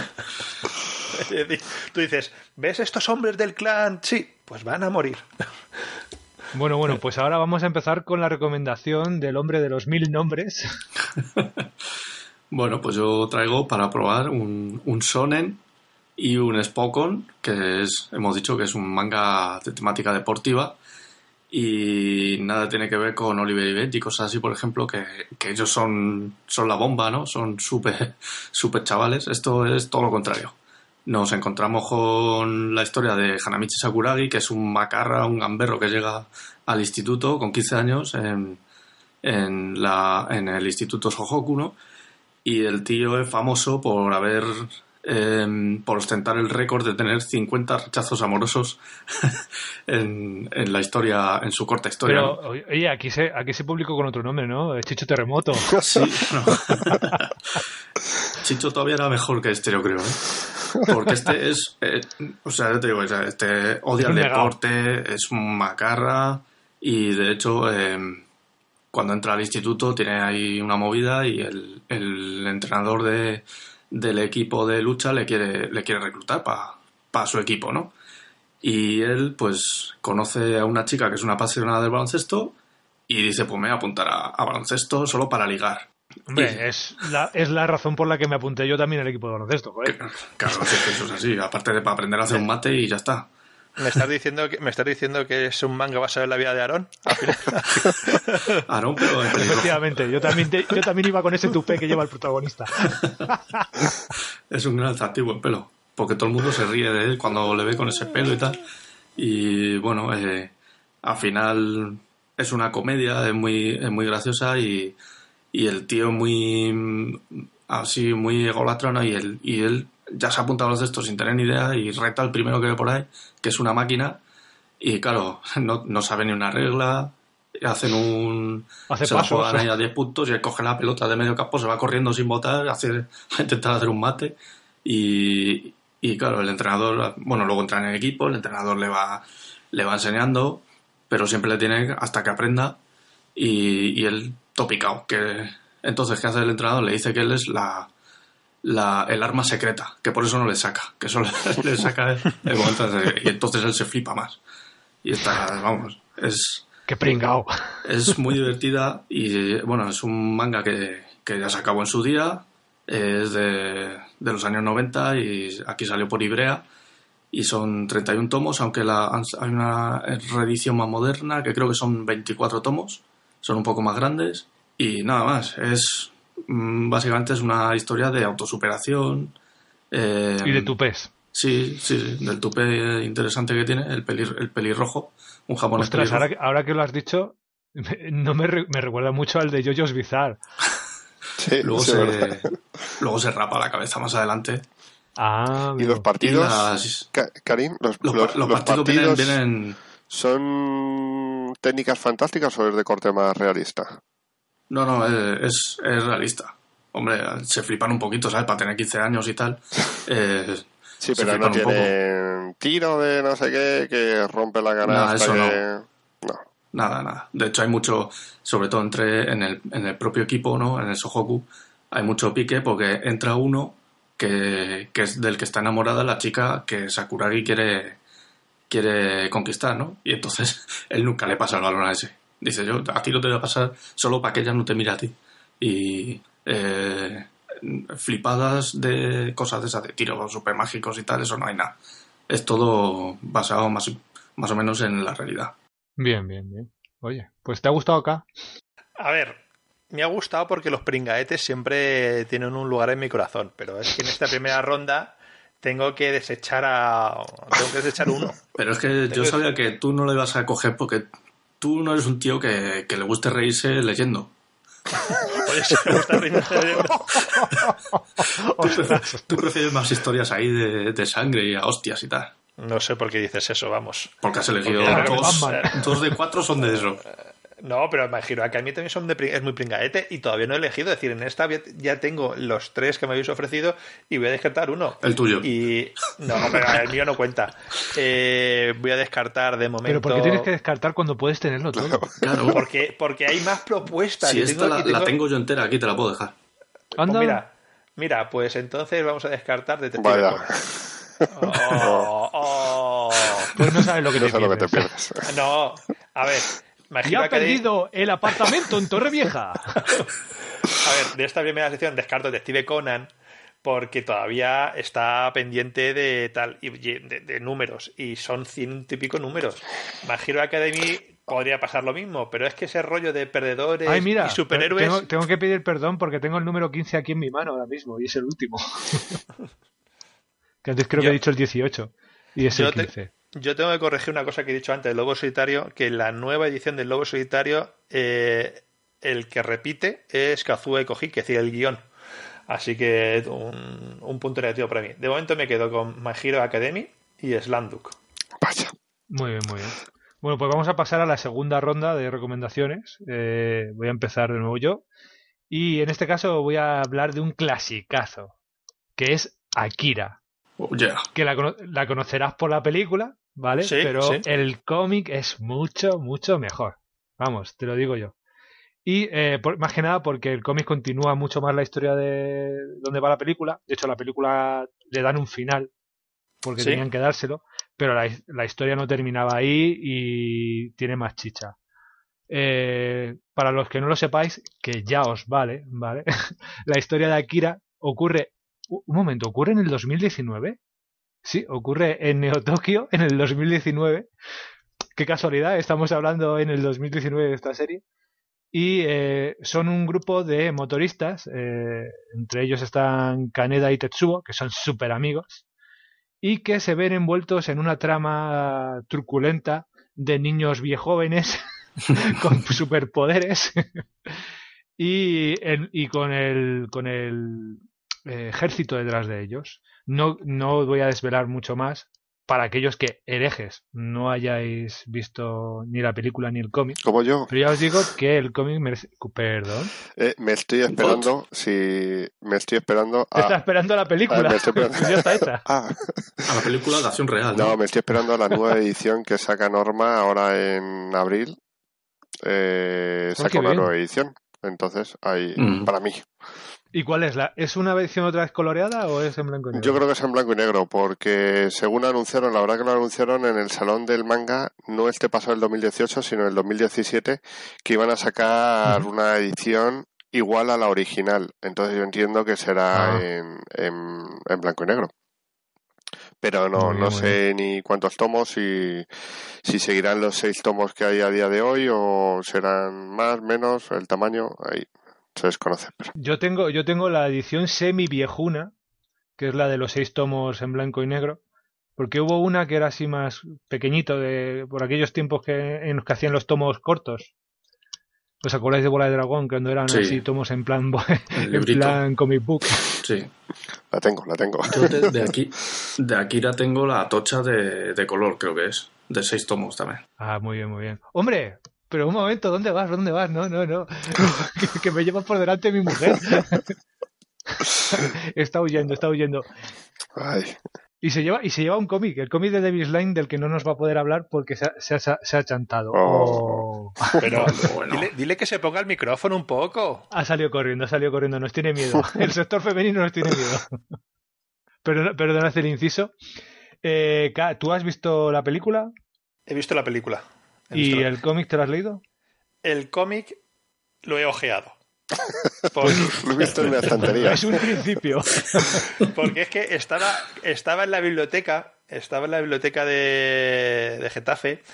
D: Tú dices, ¿ves estos hombres del clan? Sí, pues van a morir.
A: Bueno, bueno, pues ahora vamos a empezar con la recomendación del hombre de los mil nombres.
C: Bueno, pues yo traigo para probar un, un shonen y un Spokon, que es, hemos dicho que es un manga de temática deportiva y nada tiene que ver con Oliver y Benji y cosas así, por ejemplo, que, que ellos son, son la bomba, ¿no? Son súper súper chavales. Esto es todo lo contrario. Nos encontramos con la historia de Hanamichi Sakuragi, que es un macarra, un gamberro que llega al instituto con quince años en, en, la, en el instituto Sohoku, ¿no? Y el tío es famoso por haber, eh, por ostentar el récord de tener cincuenta rechazos amorosos en, en la historia, en su corta historia.
A: Pero,
C: ¿no?
A: oye, aquí se, aquí se publicó con otro nombre, ¿no? Chicho Terremoto.
C: Sí, no. Chicho todavía era mejor que este, yo creo, ¿eh? Porque este es, eh, o sea, yo te digo, este odia el deporte, es un macarra y de hecho eh, cuando entra al instituto tiene ahí una movida y el, el entrenador de, del equipo de lucha le quiere, le quiere reclutar para pa su equipo, ¿no? Y él pues conoce a una chica que es una apasionada del baloncesto y dice, pues me voy a apuntar a, a baloncesto solo para ligar.
A: Hombre,
C: y,
A: es la, es la razón por la que me apunté yo también al equipo de baloncesto, joder.
C: Claro, sí, eso es así. Aparte de para aprender a hacer un mate y ya está.
D: ¿Me estás diciendo que, me estás diciendo que es un manga basado en la vida de Aarón?
C: Aarón, pero
A: efectivamente, yo también, te, yo también iba con ese tupé que lleva el protagonista.
C: Es un gran atractivo el pelo, porque todo el mundo se ríe de él cuando le ve con ese pelo y tal. Y bueno, eh, al final es una comedia, es muy, es muy graciosa y Y el tío muy así, muy egolatrona y él, y él ya se ha apuntado a los de estos sin tener ni idea y reta al primero que ve por ahí, que es una máquina, y claro, no, no sabe ni una regla, hacen un...
A: Hace
C: se
A: pasos,
C: la juegan ahí a diez puntos y él coge la pelota de medio campo, se va corriendo sin botar, hace, a intentar hacer un mate y, y claro, el entrenador, bueno, luego entra en el equipo, el entrenador le va, le va enseñando, pero siempre le tiene hasta que aprenda y, y él topicao, que entonces ¿qué hace el entrenador? Le dice que él es la, la el arma secreta, que por eso no le saca, que solo le saca el, el momento de, y entonces él se flipa más y está, vamos, es
A: qué pringao,
C: es muy divertida y bueno, es un manga que, que ya se acabó en su día, es de, de los años noventa y aquí salió por Ibrea y son treinta y un tomos, aunque la, hay una reedición más moderna que creo que son veinticuatro tomos. Son un poco más grandes y nada más. Es básicamente es una historia de autosuperación. Eh,
A: y de tupés.
C: Sí, sí, del tupé interesante que tiene, el, pelir, el pelirrojo, un japonés
A: Ostras,
C: pelirrojo.
A: Ahora, ahora que lo has dicho, no me, re, me recuerda mucho al de JoJo's Bizarre.
B: Sí,
C: luego,
B: sí,
C: se, luego se rapa la cabeza más adelante.
A: Ah,
B: y los partidos,
C: y las,
B: Karim, los,
C: los,
B: los,
C: los,
B: los
C: partidos,
B: partidos
C: vienen, vienen...
B: son técnicas fantásticas o es de corte más realista.
C: No, no, es, es realista. Hombre, se flipan un poquito, ¿sabes? Para tener quince años y tal. Eh,
B: sí, pero no tienen tiro de no sé qué que rompe la canasta.
C: Nada, eso
B: que...
C: no. no. Nada, nada. De hecho, hay mucho, sobre todo entre en el, en el propio equipo, ¿no? En el Sohoku, hay mucho pique porque entra uno que, que es del que está enamorada la chica que Sakuragi quiere, quiere conquistar, ¿no? Y entonces él nunca le pasa el balón a ese. Dice, yo a ti no te voy a pasar solo para que ella no te mire a ti. Y eh, flipadas de cosas de esas, de tiros super mágicos y tal, eso no hay nada. Es todo basado más, más o menos en la realidad.
A: Bien, bien, bien. Oye, pues ¿te ha gustado acá?
D: A ver, me ha gustado porque los pringaetes siempre tienen un lugar en mi corazón, pero es que en esta primera ronda tengo que desechar a tengo que desechar uno.
C: Pero es que yo sabía que tú no lo ibas a coger porque tú no eres un tío que, que le guste reírse leyendo.
D: Oye, si me gusta reírme leyendo.
C: tú, tú prefieres más historias ahí de, de sangre y a hostias y tal.
D: No sé por qué dices eso, vamos.
C: Porque has elegido
D: Porque,
C: dos, dos de cuatro son de eso.
D: No, pero me imagino que a mí también son de, es muy pringaete y todavía no he elegido. Es decir, en esta ya tengo los tres que me habéis ofrecido y voy a descartar uno.
C: El tuyo.
D: Y no, pero el mío no cuenta. Eh, voy a descartar de momento.
A: Pero ¿por qué tienes que descartar cuando puedes tenerlo todo?
C: Claro.
D: Porque, porque hay más propuestas.
C: Si
D: y
C: esta
D: tengo,
C: la,
D: y tengo...
C: la tengo yo entera, aquí te la puedo dejar.
D: Pues mira, mira, pues entonces vamos a descartar Detective
B: Vaya.
D: Conan. Oh, oh.
A: Pues no sabes lo que
B: No
A: te
B: sé lo que te
A: pierdes.
B: pierdes.
D: No, a ver.
A: Y ha perdido el apartamento en Torrevieja.
D: A ver, de esta primera sección descarto Detective Conan porque todavía está pendiente de tal y de, de números y son ciento y pico números. My Hero Academy podría pasar lo mismo, pero es que ese rollo de perdedores
A: Ay, mira,
D: y superhéroes...
A: Tengo, tengo que pedir perdón porque tengo el número quince aquí en mi mano ahora mismo y es el último. Que antes creo
D: yo,
A: que he dicho el dieciocho y es el quince.
D: Te... Yo tengo que corregir una cosa que he dicho antes del Lobo Solitario, que en la nueva edición del Lobo Solitario eh, el que repite es Kazuo Koike, es decir, el guión. Así que un, un punto negativo para mí. De momento me quedo con My Hero Academy y Slamduk.
B: Vaya.
A: Muy bien, muy bien. Bueno, pues vamos a pasar a la segunda ronda de recomendaciones. Eh, voy a empezar de nuevo yo. Y en este caso voy a hablar de un clasicazo, que es Akira.
C: Oh, yeah.
A: Que la, la conocerás por la película, ¿vale?
D: Sí,
A: pero
D: sí.
A: el cómic es mucho, mucho mejor. Vamos, te lo digo yo. Y eh, por, más que nada porque el cómic continúa mucho más la historia de donde va la película. De hecho, la película le dan un final porque
D: ¿Sí?
A: tenían que dárselo, pero la, la historia no terminaba ahí y tiene más chicha. Eh, para los que no lo sepáis, que ya os vale, ¿vale? La historia de Akira ocurre... Un momento, ¿ocurre en el dos mil diecinueve? Sí, ocurre en Neo Tokio en el dos mil diecinueve. Qué casualidad, estamos hablando en el dos mil diecinueve de esta serie. Y eh, son un grupo de motoristas, eh, entre ellos están Kaneda y Tetsuo, que son súper amigos, y que se ven envueltos en una trama truculenta de niños viejóvenes con superpoderes y, el, y con el, con el eh, ejército detrás de ellos. No, no voy a desvelar mucho más para aquellos que, herejes, no hayáis visto ni la película ni el cómic.
B: Como yo.
A: Pero ya os digo que el cómic merece... Perdón.
B: Eh, me estoy esperando, si me estoy esperando a...
A: Está esperando la película.
B: Ah, me estoy esperando...
A: Ya está hecha.
B: Ah.
C: A la película de acción real.
B: No,
C: ¿no?
B: me estoy esperando a la nueva edición que saca Norma ahora en abril. Eh, saca
A: oh,
B: una
A: bien.
B: nueva edición. Entonces, ahí,
C: Mm.
B: para mí.
A: ¿Y cuál es la? ¿Es una versión otra vez coloreada o es en blanco y negro?
B: Yo creo que es en blanco y negro, porque según anunciaron, la verdad que lo anunciaron en el Salón del Manga, no este pasado el dos mil dieciocho, sino el dos mil diecisiete, que iban a sacar uh-huh. una edición igual a la original. Entonces yo entiendo que será ah. en, en, en blanco y negro. Pero no, bien, no sé bien. ni cuántos tomos, si, si seguirán los seis tomos que hay a día de hoy o serán más, menos, el tamaño, ahí se desconoce. Pero...
A: Yo tengo, yo tengo la edición semi viejuna, que es la de los seis tomos en blanco y negro, porque hubo una que era así más pequeñito, de por aquellos tiempos que, en los que hacían los tomos cortos. ¿Os acordáis de Bola de Dragón? Cuando eran sí. así tomos en plan en plan comic book.
C: Sí.
B: La tengo, la tengo.
C: Yo de, de aquí de Akira tengo la tocha de, de color, creo que es. De seis tomos también.
A: Ah, muy bien, muy bien. ¡Hombre! Pero un momento, ¿dónde vas? ¿Dónde vas? No, no, no. que, que me lleva por delante mi mujer. Está huyendo, está huyendo.
B: Ay.
A: Y se lleva y se lleva un cómic, el cómic de Devil's Line, del que no nos va a poder hablar porque se ha, se ha, se ha chantado.
B: Oh.
A: Oh.
D: Pero bueno. dile, dile que se ponga el micrófono un poco.
A: Ha salido corriendo, ha salido corriendo, nos tiene miedo. El sector femenino nos tiene miedo. Perdón, perdonad el inciso. Eh, ¿Tú has visto la película?
D: He visto la película. He
A: ¿Y
D: visto
A: el cómic te lo has leído?
D: El cómic lo he ojeado.
B: Porque... Lo he visto en una estantería.
A: Es un principio.
D: Porque es que estaba, estaba en la biblioteca estaba en la biblioteca de, de Getafe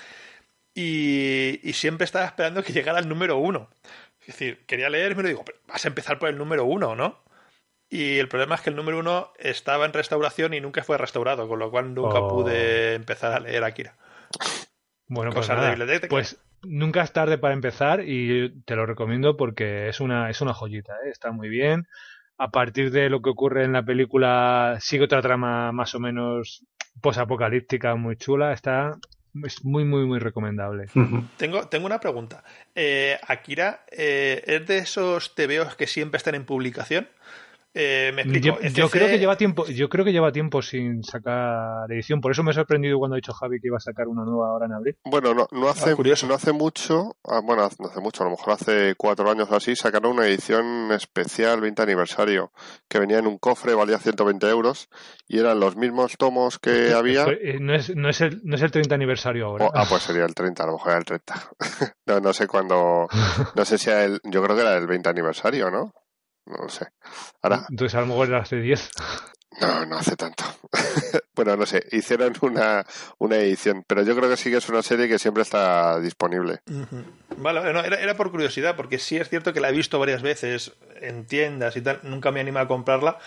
D: y, y siempre estaba esperando que llegara el número uno. Es decir, quería leerme y digo, pero vas a empezar por el número uno, ¿no? Y el problema es que el número uno estaba en restauración y nunca fue restaurado, con lo cual nunca
A: Oh.
D: pude empezar a leer Akira.
A: Bueno, pues
D: Cosas de
A: nada,
D: biblioteca.
A: pues nunca es tarde para empezar y te lo recomiendo porque es una, es una joyita, ¿eh? Está muy bien. A partir de lo que ocurre en la película, sigue otra trama más o menos posapocalíptica muy chula. Está es muy, muy, muy recomendable.
D: Tengo, tengo una pregunta. Eh, Akira, eh, ¿es de esos tebeos que siempre están en publicación? Eh, me explico.
A: Yo, yo creo que lleva tiempo, yo creo que lleva tiempo sin sacar edición. Por eso me he sorprendido cuando ha dicho Javi que iba a sacar una nueva ahora en abril.
B: Bueno, no, no hace
D: Ah, curioso.
B: no hace mucho, ah, bueno, no hace mucho, a lo mejor hace cuatro años o así, sacaron una edición especial veinte aniversario, que venía en un cofre, valía ciento veinte euros, y eran los mismos tomos que había.
A: Pues, eh, no, es, no, es el, no es el treinta aniversario ahora.
B: Oh, ah, pues sería el treinta, a lo mejor era el treinta. no, no sé cuándo, no sé si era el, yo creo que era el veinte aniversario, ¿no? No lo sé. Ahora,
A: Entonces a lo mejor era hace diez.
B: no, no hace tanto. Bueno, no sé, hicieron una, una edición, pero yo creo que sí que es una serie que siempre está disponible.
D: Uh-huh. Vale, no, era, era por curiosidad, porque sí es cierto que la he visto varias veces en tiendas y tal, nunca me anima a comprarla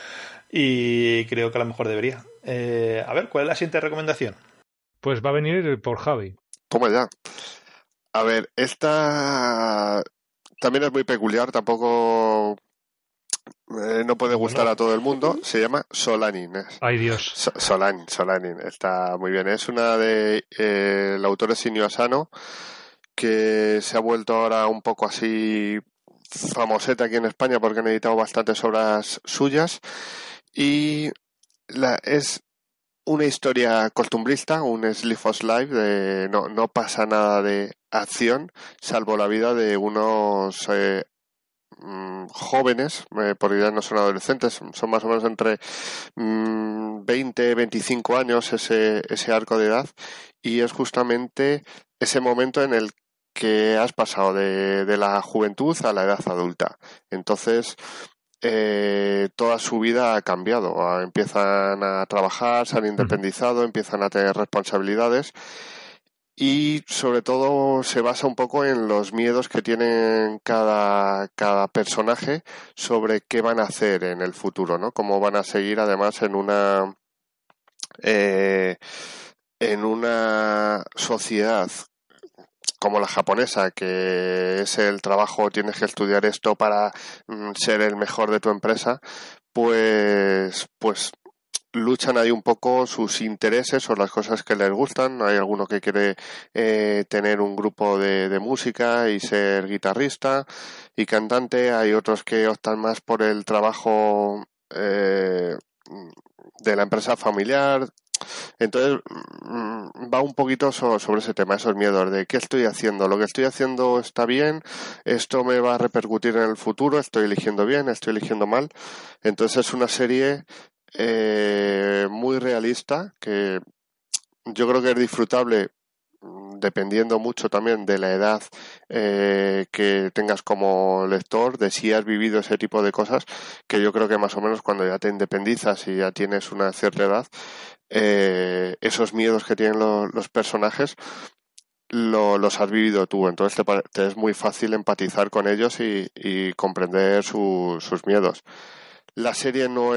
D: y creo que a lo mejor debería. Eh, a ver, ¿cuál es la siguiente recomendación?
A: Pues va a venir por Javi.
B: Toma ya. A ver, esta también es muy peculiar, tampoco... Eh, no puede gustar
D: Bueno.
B: a todo el mundo. Se llama Solanin.
A: Ay, Dios.
B: So, Solanin, Solanin. Está muy bien. Es una de... Eh, el autor es Inio Asano, que se ha vuelto ahora un poco así famoseta aquí en España porque han editado bastantes obras suyas. Y la, es una historia costumbrista, un Slice of Life. De, no, no pasa nada de acción, salvo la vida de unos... Eh, jóvenes, eh, porque ya no son adolescentes, son más o menos entre mmm, veinte, veinticinco años ese, ese arco de edad, y es justamente ese momento en el que has pasado de, de la juventud a la edad adulta. Entonces eh, toda su vida ha cambiado, empiezan a trabajar, se han independizado, empiezan a tener responsabilidades. Y sobre todo se basa un poco en los miedos que tienen cada, cada personaje sobre qué van a hacer en el futuro, ¿no? Cómo van a seguir además en una eh, en una sociedad como la japonesa, que es el trabajo, tienes que estudiar esto para mm, ser el mejor de tu empresa, pues pues luchan ahí un poco sus intereses o las cosas que les gustan. Hay alguno que quiere eh, tener un grupo de, de música y ser guitarrista y cantante. Hay otros que optan más por el trabajo eh, de la empresa familiar. Entonces va un poquito so, sobre ese tema, esos miedos de qué estoy haciendo, lo que estoy haciendo está bien, esto me va a repercutir en el futuro, estoy eligiendo bien, estoy eligiendo mal. Entonces es una serie Eh, muy realista, que yo creo que es disfrutable dependiendo mucho también de la edad eh, que tengas como lector, de si has vivido ese tipo de cosas, que yo creo que más o menos cuando ya te independizas y ya tienes una cierta edad, eh, esos miedos que tienen lo, los personajes lo, los has vivido tú, entonces te, te es muy fácil empatizar con ellos y, y comprender su, sus miedos. La serie no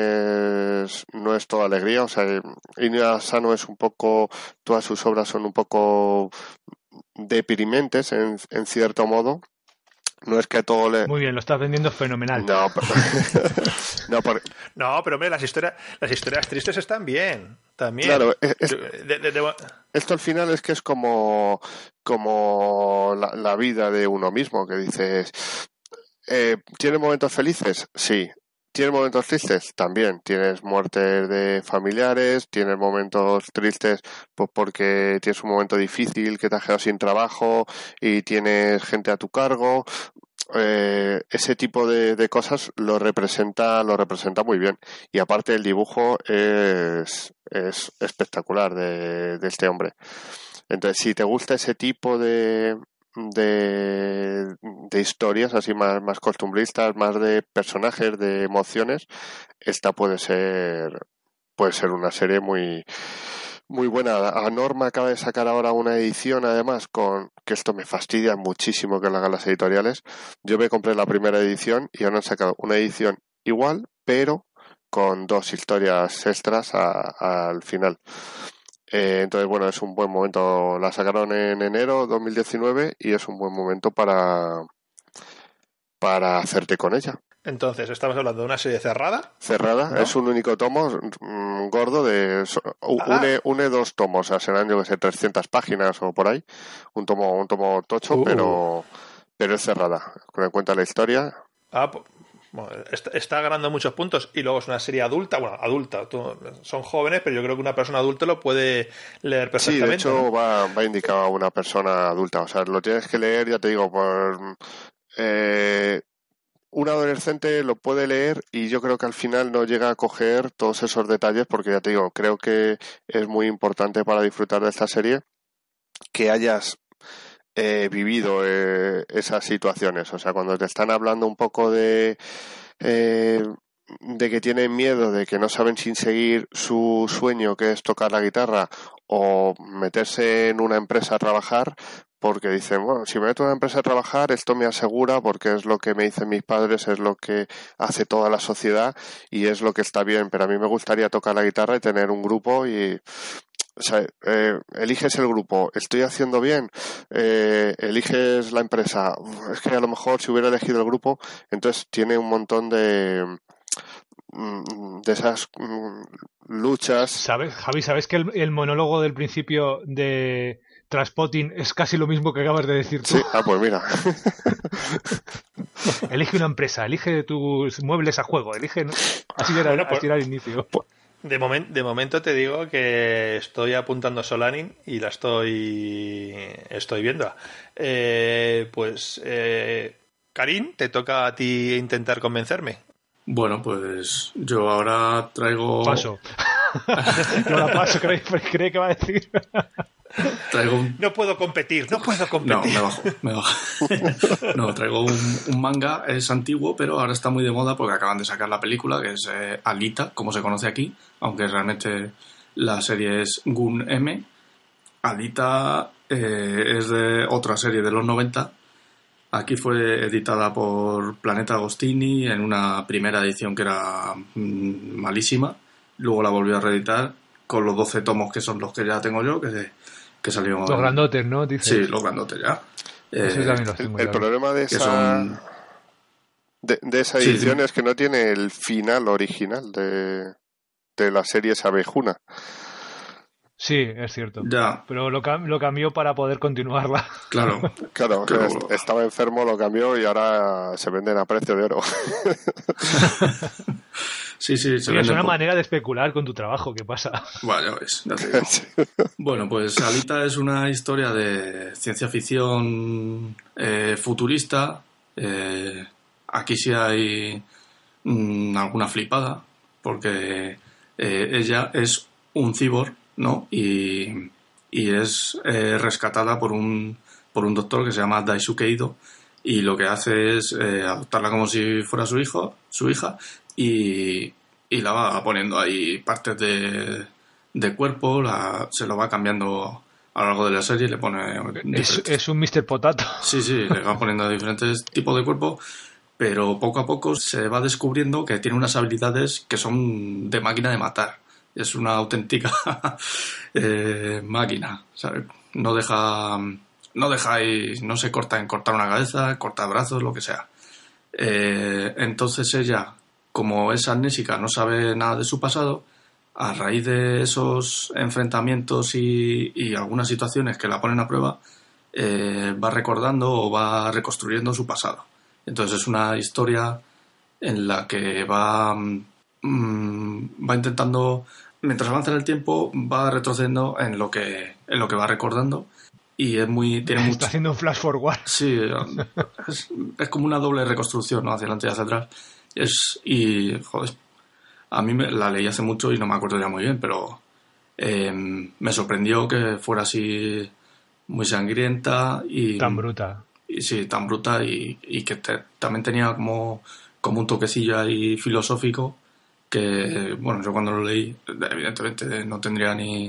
B: es no es toda alegría, o sea, Inio Asano es un poco, todas sus obras son un poco deprimentes en, en cierto modo. No es que todo le...
A: Muy bien, lo estás vendiendo fenomenal.
B: No, pero... no, por...
D: no, pero hombre, las historias, las historias tristes están bien, también.
B: Claro, es...
D: de, de, de...
B: esto al final es que es como, como la, la vida de uno mismo, que dices, eh, ¿tiene momentos felices? Sí. ¿Tienes momentos tristes? También. Tienes muertes de familiares, tienes momentos tristes pues porque tienes un momento difícil, que te has quedado sin trabajo y tienes gente a tu cargo. Eh, ese tipo de, de cosas lo representa, lo representa muy bien. Y aparte el dibujo es, es espectacular de, de este hombre. Entonces, si te gusta ese tipo de... De, de historias así más, más costumbristas, más de personajes, de emociones, esta puede ser puede ser una serie muy muy buena. A Norma acaba de sacar ahora una edición, además, con que esto me fastidia muchísimo que lo hagan las editoriales. Yo me compré la primera edición y ahora han sacado una edición igual, pero con dos historias extras a, al final. Eh, entonces, bueno, es un buen momento. La sacaron en enero dos mil diecinueve y es un buen momento para, para hacerte con ella.
D: Entonces, estamos hablando de una serie cerrada.
B: Cerrada, ¿no? Es un único tomo mmm, gordo de... Ah. Une, une dos tomos, o sea, serán, yo que sé, trescientas páginas o por ahí. Un tomo un tomo tocho, uh. pero pero es cerrada. Cuando cuenta la historia...
D: Ah, pues... Bueno, está, está ganando muchos puntos y luego es una serie adulta, bueno, adulta, tú, son jóvenes, pero yo creo que una persona adulta lo puede leer perfectamente.
B: Sí, de hecho,
D: ¿no?
B: va, va indicado a una persona adulta, o sea, lo tienes que leer, ya te digo, por... Eh, un adolescente lo puede leer y yo creo que al final no llega a coger todos esos detalles porque ya te digo, creo que es muy importante para disfrutar de esta serie que hayas eh, vivido eh, esas situaciones. O sea, cuando te están hablando un poco de eh, de que tienen miedo, de que no saben si seguir su sueño, que es tocar la guitarra, o meterse en una empresa a trabajar, porque dicen, bueno, si me meto en una empresa a trabajar, esto me asegura, porque es lo que me dicen mis padres, es lo que hace toda la sociedad y es lo que está bien, pero a mí me gustaría tocar la guitarra y tener un grupo y... O sea, eh, eliges el grupo, estoy haciendo bien, eh, eliges la empresa, es que a lo mejor si hubiera elegido el grupo, entonces tiene un montón de... de esas luchas.
A: ¿Sabes, Javi? ¿Sabes que el, el monólogo del principio de Trainspotting es casi lo mismo que acabas de decir tú?
B: Sí, ah, pues mira.
A: Elige una empresa, elige tus muebles a juego, elige... Así era, bueno, pues, así era el inicio.
D: Pues, de, moment, de momento te digo que estoy apuntando Solanin y la estoy estoy viendo. Eh, pues, eh, Karim, te toca a ti intentar convencerme.
C: Bueno, pues yo ahora traigo...
A: Paso. Yo la paso, cree, cree que va a decir.
C: Traigo un...
D: No puedo competir, no puedo competir.
C: No, me bajo, me bajo. No, traigo un, un manga, es antiguo, pero ahora está muy de moda porque acaban de sacar la película, que es eh, Alita, como se conoce aquí, aunque realmente la serie es Gun M. Alita eh, es de otra serie de los noventa. Aquí fue editada por Planeta Agostini en una primera edición que era mmm, malísima. Luego la volvió a reeditar con los doce tomos que son los que ya tengo yo, que, que salieron...
A: Los grandotes, ¿no? Dices.
C: Sí, los grandotes ya.
A: Eh, los
B: el el problema de esa,
C: son...
B: de, de esa edición
C: sí, sí.
B: es que no tiene el final original de, de la serie Sabejuna.
A: Sí, es cierto.
C: Ya.
A: Pero lo, lo cambió para poder continuarla.
C: Claro.
B: Claro,
C: Pero...
B: estaba enfermo, lo cambió y ahora se venden a precio de oro.
C: Sí, sí, se
A: Oye, es una
C: por...
A: manera de especular con tu trabajo, ¿qué pasa?
C: Bueno, ya ves, ya te digo. Sí. Bueno, pues Alita es una historia de ciencia ficción eh, futurista. Eh, aquí sí hay mmm, alguna flipada, porque eh, ella es un cyborg, ¿no? Y, y es eh, rescatada por un, por un doctor que se llama Daisuke Ido, y lo que hace es eh, adoptarla como si fuera su hijo, su hija, y, y la va poniendo ahí partes de, de cuerpo, la, se lo va cambiando a lo largo de la serie, le pone...
A: Es, es un míster Potato.
C: Sí, sí, le va poniendo diferentes tipos de cuerpo, pero poco a poco se va descubriendo que tiene unas habilidades que son de máquina de matar. Es una auténtica eh, máquina, ¿sabes? No deja, no deja y no se corta en cortar una cabeza, cortar brazos, lo que sea. Eh, entonces ella, como es amnésica, no sabe nada de su pasado, a raíz de esos enfrentamientos y, y algunas situaciones que la ponen a prueba, eh, va recordando o va reconstruyendo su pasado. Entonces es una historia en la que va, mmm, va intentando... Mientras avanza en el tiempo, va retrocediendo en lo que en lo que va recordando y es muy... Tiene
A: Está
C: mucho...
A: haciendo un flash forward.
C: Sí, es, es como una doble reconstrucción, ¿no? Hacia adelante y hacia atrás. Es, y, joder, a mí me, la leí hace mucho y no me acuerdo ya muy bien, pero eh, me sorprendió que fuera así muy sangrienta y...
A: Tan bruta.
C: Y, sí, tan bruta y, y que te, también tenía como, como un toquecillo ahí filosófico que, bueno, yo cuando lo leí, evidentemente no tendría ni,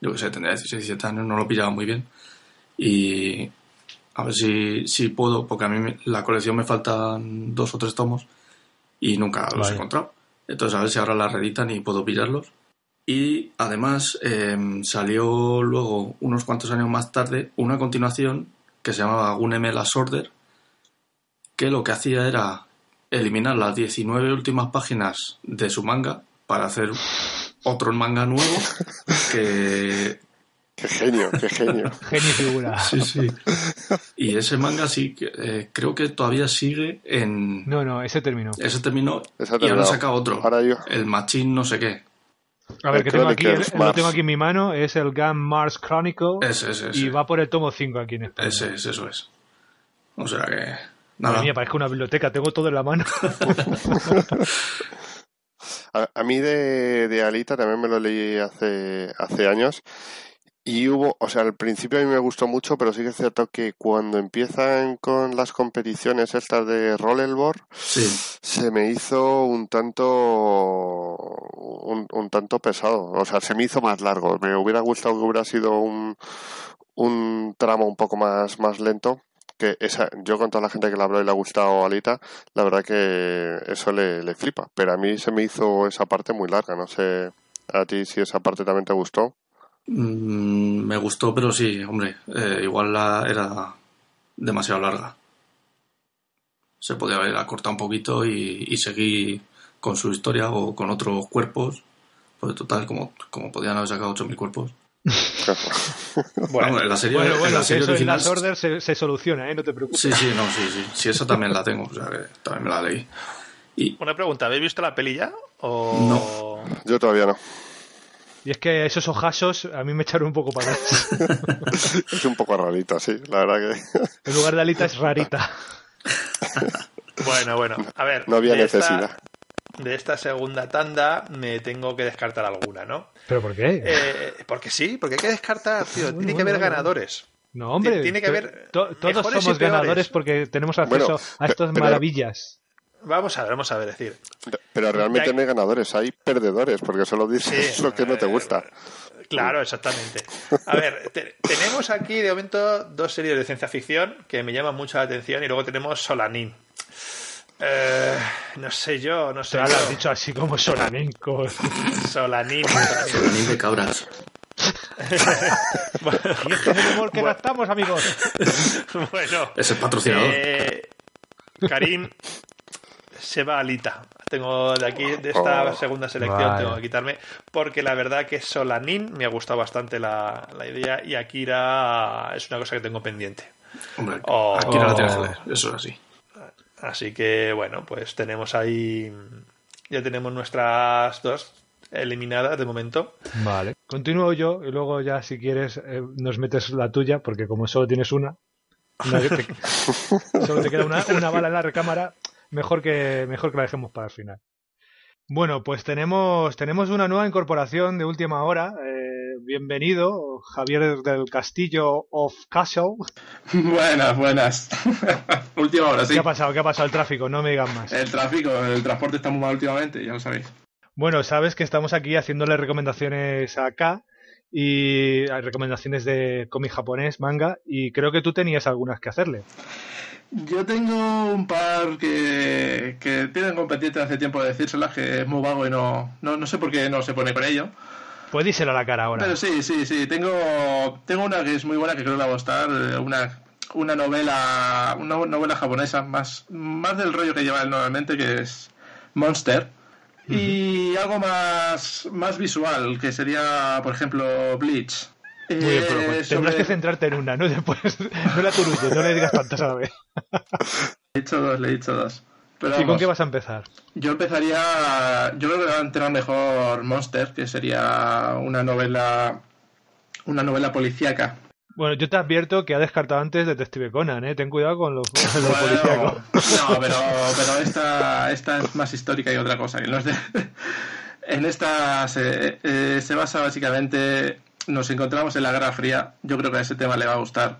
C: yo que sé, tendría dieciséis, diecisiete años, no lo pillaba muy bien. Y a ver si, si puedo, porque a mí me, la colección me faltan dos o tres tomos y nunca los
A: Vale.
C: he encontrado. Entonces a ver si ahora la reeditan y puedo pillarlos. Y además eh, salió luego, unos cuantos años más tarde, una continuación que se llamaba Guneme Last Order, que lo que hacía era eliminar las diecinueve últimas páginas de su manga para hacer otro manga nuevo que...
B: Qué genio, qué genio.
A: Genio y figura.
C: Sí, sí. Y ese manga sí, que, eh, creo que todavía sigue en...
A: No, no, ese terminó.
C: Ese terminó
B: Ese ha
C: y ahora
B: terminado.
C: saca otro.
B: Ahora yo.
C: El Machín no sé qué.
A: A ver,
B: El
A: que tengo aquí, el-
B: Chronicles
A: lo
B: Mars.
A: tengo aquí en mi mano, es el Gun Mars Chronicle
C: Ese, ese, ese.
A: y va por el tomo cinco aquí en España.
C: Ese es, eso es. O sea que...
A: Madre
C: Nada.
A: mía, parezco una biblioteca, tengo todo en la mano.
B: A, a mí de, de Alita también me lo leí hace, hace años y hubo, o sea, al principio a mí me gustó mucho, pero sí que es cierto que cuando empiezan con las competiciones estas de rollerball,
C: Sí.
B: se me hizo un tanto un, un tanto pesado, o sea, se me hizo más largo. Me hubiera gustado que hubiera sido un, un tramo un poco más, más lento. Que esa, yo con toda la gente que le habló y le ha gustado Alita, la verdad que eso le, le flipa. Pero a mí se me hizo esa parte muy larga. No sé a ti si esa parte también te gustó.
C: Mm, me gustó, pero sí, hombre, eh, igual la era demasiado larga. Se podía haber acortado un poquito y, y seguir con su historia o con otros cuerpos. Pues total, como, como podían haber sacado ocho mil cuerpos.
D: Bueno,
C: Vamos, en la serie,
A: Bueno,
C: en
A: bueno,
C: la
A: que
C: serie
A: eso en
C: original...
A: las orders se, se soluciona, ¿eh? No te preocupes.
C: Sí, sí, no, sí, sí. Sí, esa también la tengo, o sea que también me la leí. Y
D: una pregunta, ¿habéis visto la peli ya? O...
C: No.
B: Yo todavía no.
A: Y es que esos ojazos a mí me echaron un poco para atrás.
B: Es un poco rarito, sí. La verdad que
A: En lugar de Alita es rarita.
D: Bueno, bueno, a ver.
B: no había
D: de esta-
B: necesidad.
D: de esta segunda tanda me tengo que descartar alguna, ¿no?
A: ¿Pero por qué?
D: Eh, porque sí, porque hay que descartar, tío.
A: Bueno,
D: Tiene que
A: bueno,
D: haber
A: bueno.
D: ganadores.
A: No, hombre.
D: tiene que
A: to-
D: haber
A: to- todos
D: mejores y
A: somos
D: peores.
A: ganadores porque tenemos acceso
B: Bueno,
A: a estas
B: pero-
A: maravillas.
D: Vamos a ver, vamos a ver, decir.
B: Pero realmente
D: Ya-
B: no hay ganadores, hay perdedores, porque solo dices
D: Sí,
B: lo que no te
D: eh,
B: gusta.
D: Claro, exactamente. A ver, te- tenemos aquí de momento dos series de ciencia ficción que me llaman mucho la atención y luego tenemos Solanin. Eh, no sé yo, no sé
A: Te lo has
D: yo.
A: dicho así como Solanenco.
D: Solanin. Solanin.
C: Ni de cabras.
A: Y este es el humor que gastamos, amigos.
D: Bueno,
C: Es el patrocinador.
D: eh, Karim se va a Alita. Tengo de aquí, de esta
B: Oh,
D: segunda selección,
A: vale.
D: tengo que quitarme, porque la verdad que Solanin me ha gustado bastante la, la idea y Akira es una cosa que tengo pendiente.
C: Hombre,
D: Oh.
C: aquí no la tienes que leer, eso es así.
D: Así que, bueno, pues tenemos ahí, ya tenemos nuestras dos eliminadas de momento.
A: Vale. Continúo yo y luego ya, si quieres, eh, nos metes la tuya, porque como solo tienes una, una que te- solo te queda una, una bala en la recámara, mejor que, mejor que la dejemos para el final. Bueno, pues tenemos, tenemos una nueva incorporación de última hora. Eh, bienvenido, Javier del Castillo of Castle.
E: Buenas, buenas. Última hora, sí.
A: ¿Qué ha pasado? ¿Qué ha pasado? El tráfico, no me digas más.
E: El tráfico, el transporte está muy mal últimamente, ya lo sabéis.
A: Bueno, sabes que estamos aquí haciéndole recomendaciones acá y hay recomendaciones de cómic japonés, manga, y creo que tú tenías algunas que hacerle.
E: Yo tengo un par que, que tienen pendiente hace tiempo de decírselas, que es muy vago y no, no, no sé por qué no se pone con ello.
A: Pues díselo a la cara ahora.
E: Pero sí, sí, sí. Tengo, tengo una que es muy buena, que creo que le va a gustar. Una, una novela una novela japonesa más, más del rollo que lleva él normalmente, que es Monster. Y algo más, más visual, que sería, por ejemplo, Bleach.
A: Muy bien, pero pues,
E: Eh,
A: tendrás
E: sobre-
A: que centrarte en una, ¿no? Después, no la turulles, no le digas tantas a la vez.
E: Le he dicho dos, le he dicho dos. Pero
A: ¿Y con
E: vamos,
A: qué vas a empezar?
E: yo empezaría... Yo creo que va a entrar mejor Monster, que sería una novela... Una novela policíaca.
A: Bueno, yo te advierto que ha descartado antes Detective Conan, ¿eh? Ten cuidado con los, los
E: Bueno,
A: policíacos.
E: no, pero, pero esta, esta es más histórica y otra cosa. Que no es de- en esta se, eh, se basa básicamente... Nos encontramos en la Guerra Fría. Yo creo que a ese tema le va a gustar.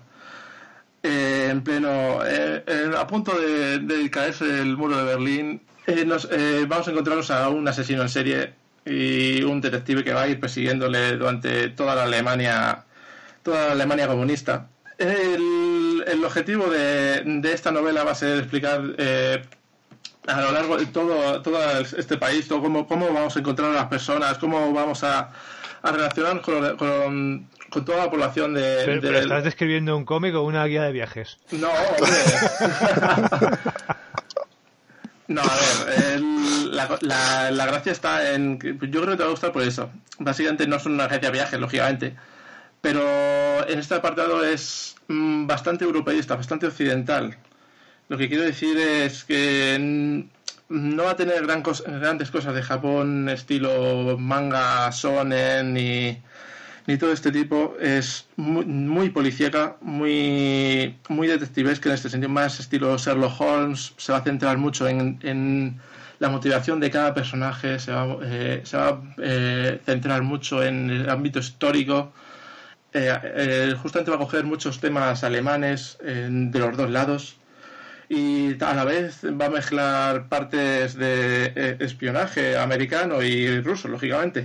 E: Eh, en pleno... eh, eh, a punto de, de caerse el muro de Berlín, eh, nos, eh, vamos a encontrarnos a un asesino en serie y un detective que va a ir persiguiéndole durante toda la Alemania, toda la Alemania comunista. El, el objetivo de, de esta novela va a ser explicar eh, a lo largo de todo, todo este país todo cómo, cómo vamos a encontrar a las personas, cómo vamos a, a relacionarnos con, con, con toda la población de...
A: Pero,
E: de
A: pero ¿estás describiendo un cómic o una guía de viajes?
E: No, hombre. No, a ver, el, la, la, la gracia está en... Yo creo que te va a gustar por eso. Básicamente no es una agencia de viajes, lógicamente. Pero en este apartado es mmm, bastante europeísta, bastante occidental. Lo que quiero decir es que no va a tener gran cos- grandes cosas de Japón, estilo manga, shonen, ni, ni todo este tipo. Es muy, muy policíaca, muy, muy detectivesca en este sentido, más estilo Sherlock Holmes. Se va a centrar mucho en, en la motivación de cada personaje, se va, eh, se va a eh, centrar mucho en el ámbito histórico. Eh, eh, justamente va a coger muchos temas alemanes eh, de los dos lados. Y a la vez va a mezclar partes de eh, espionaje americano y ruso, lógicamente.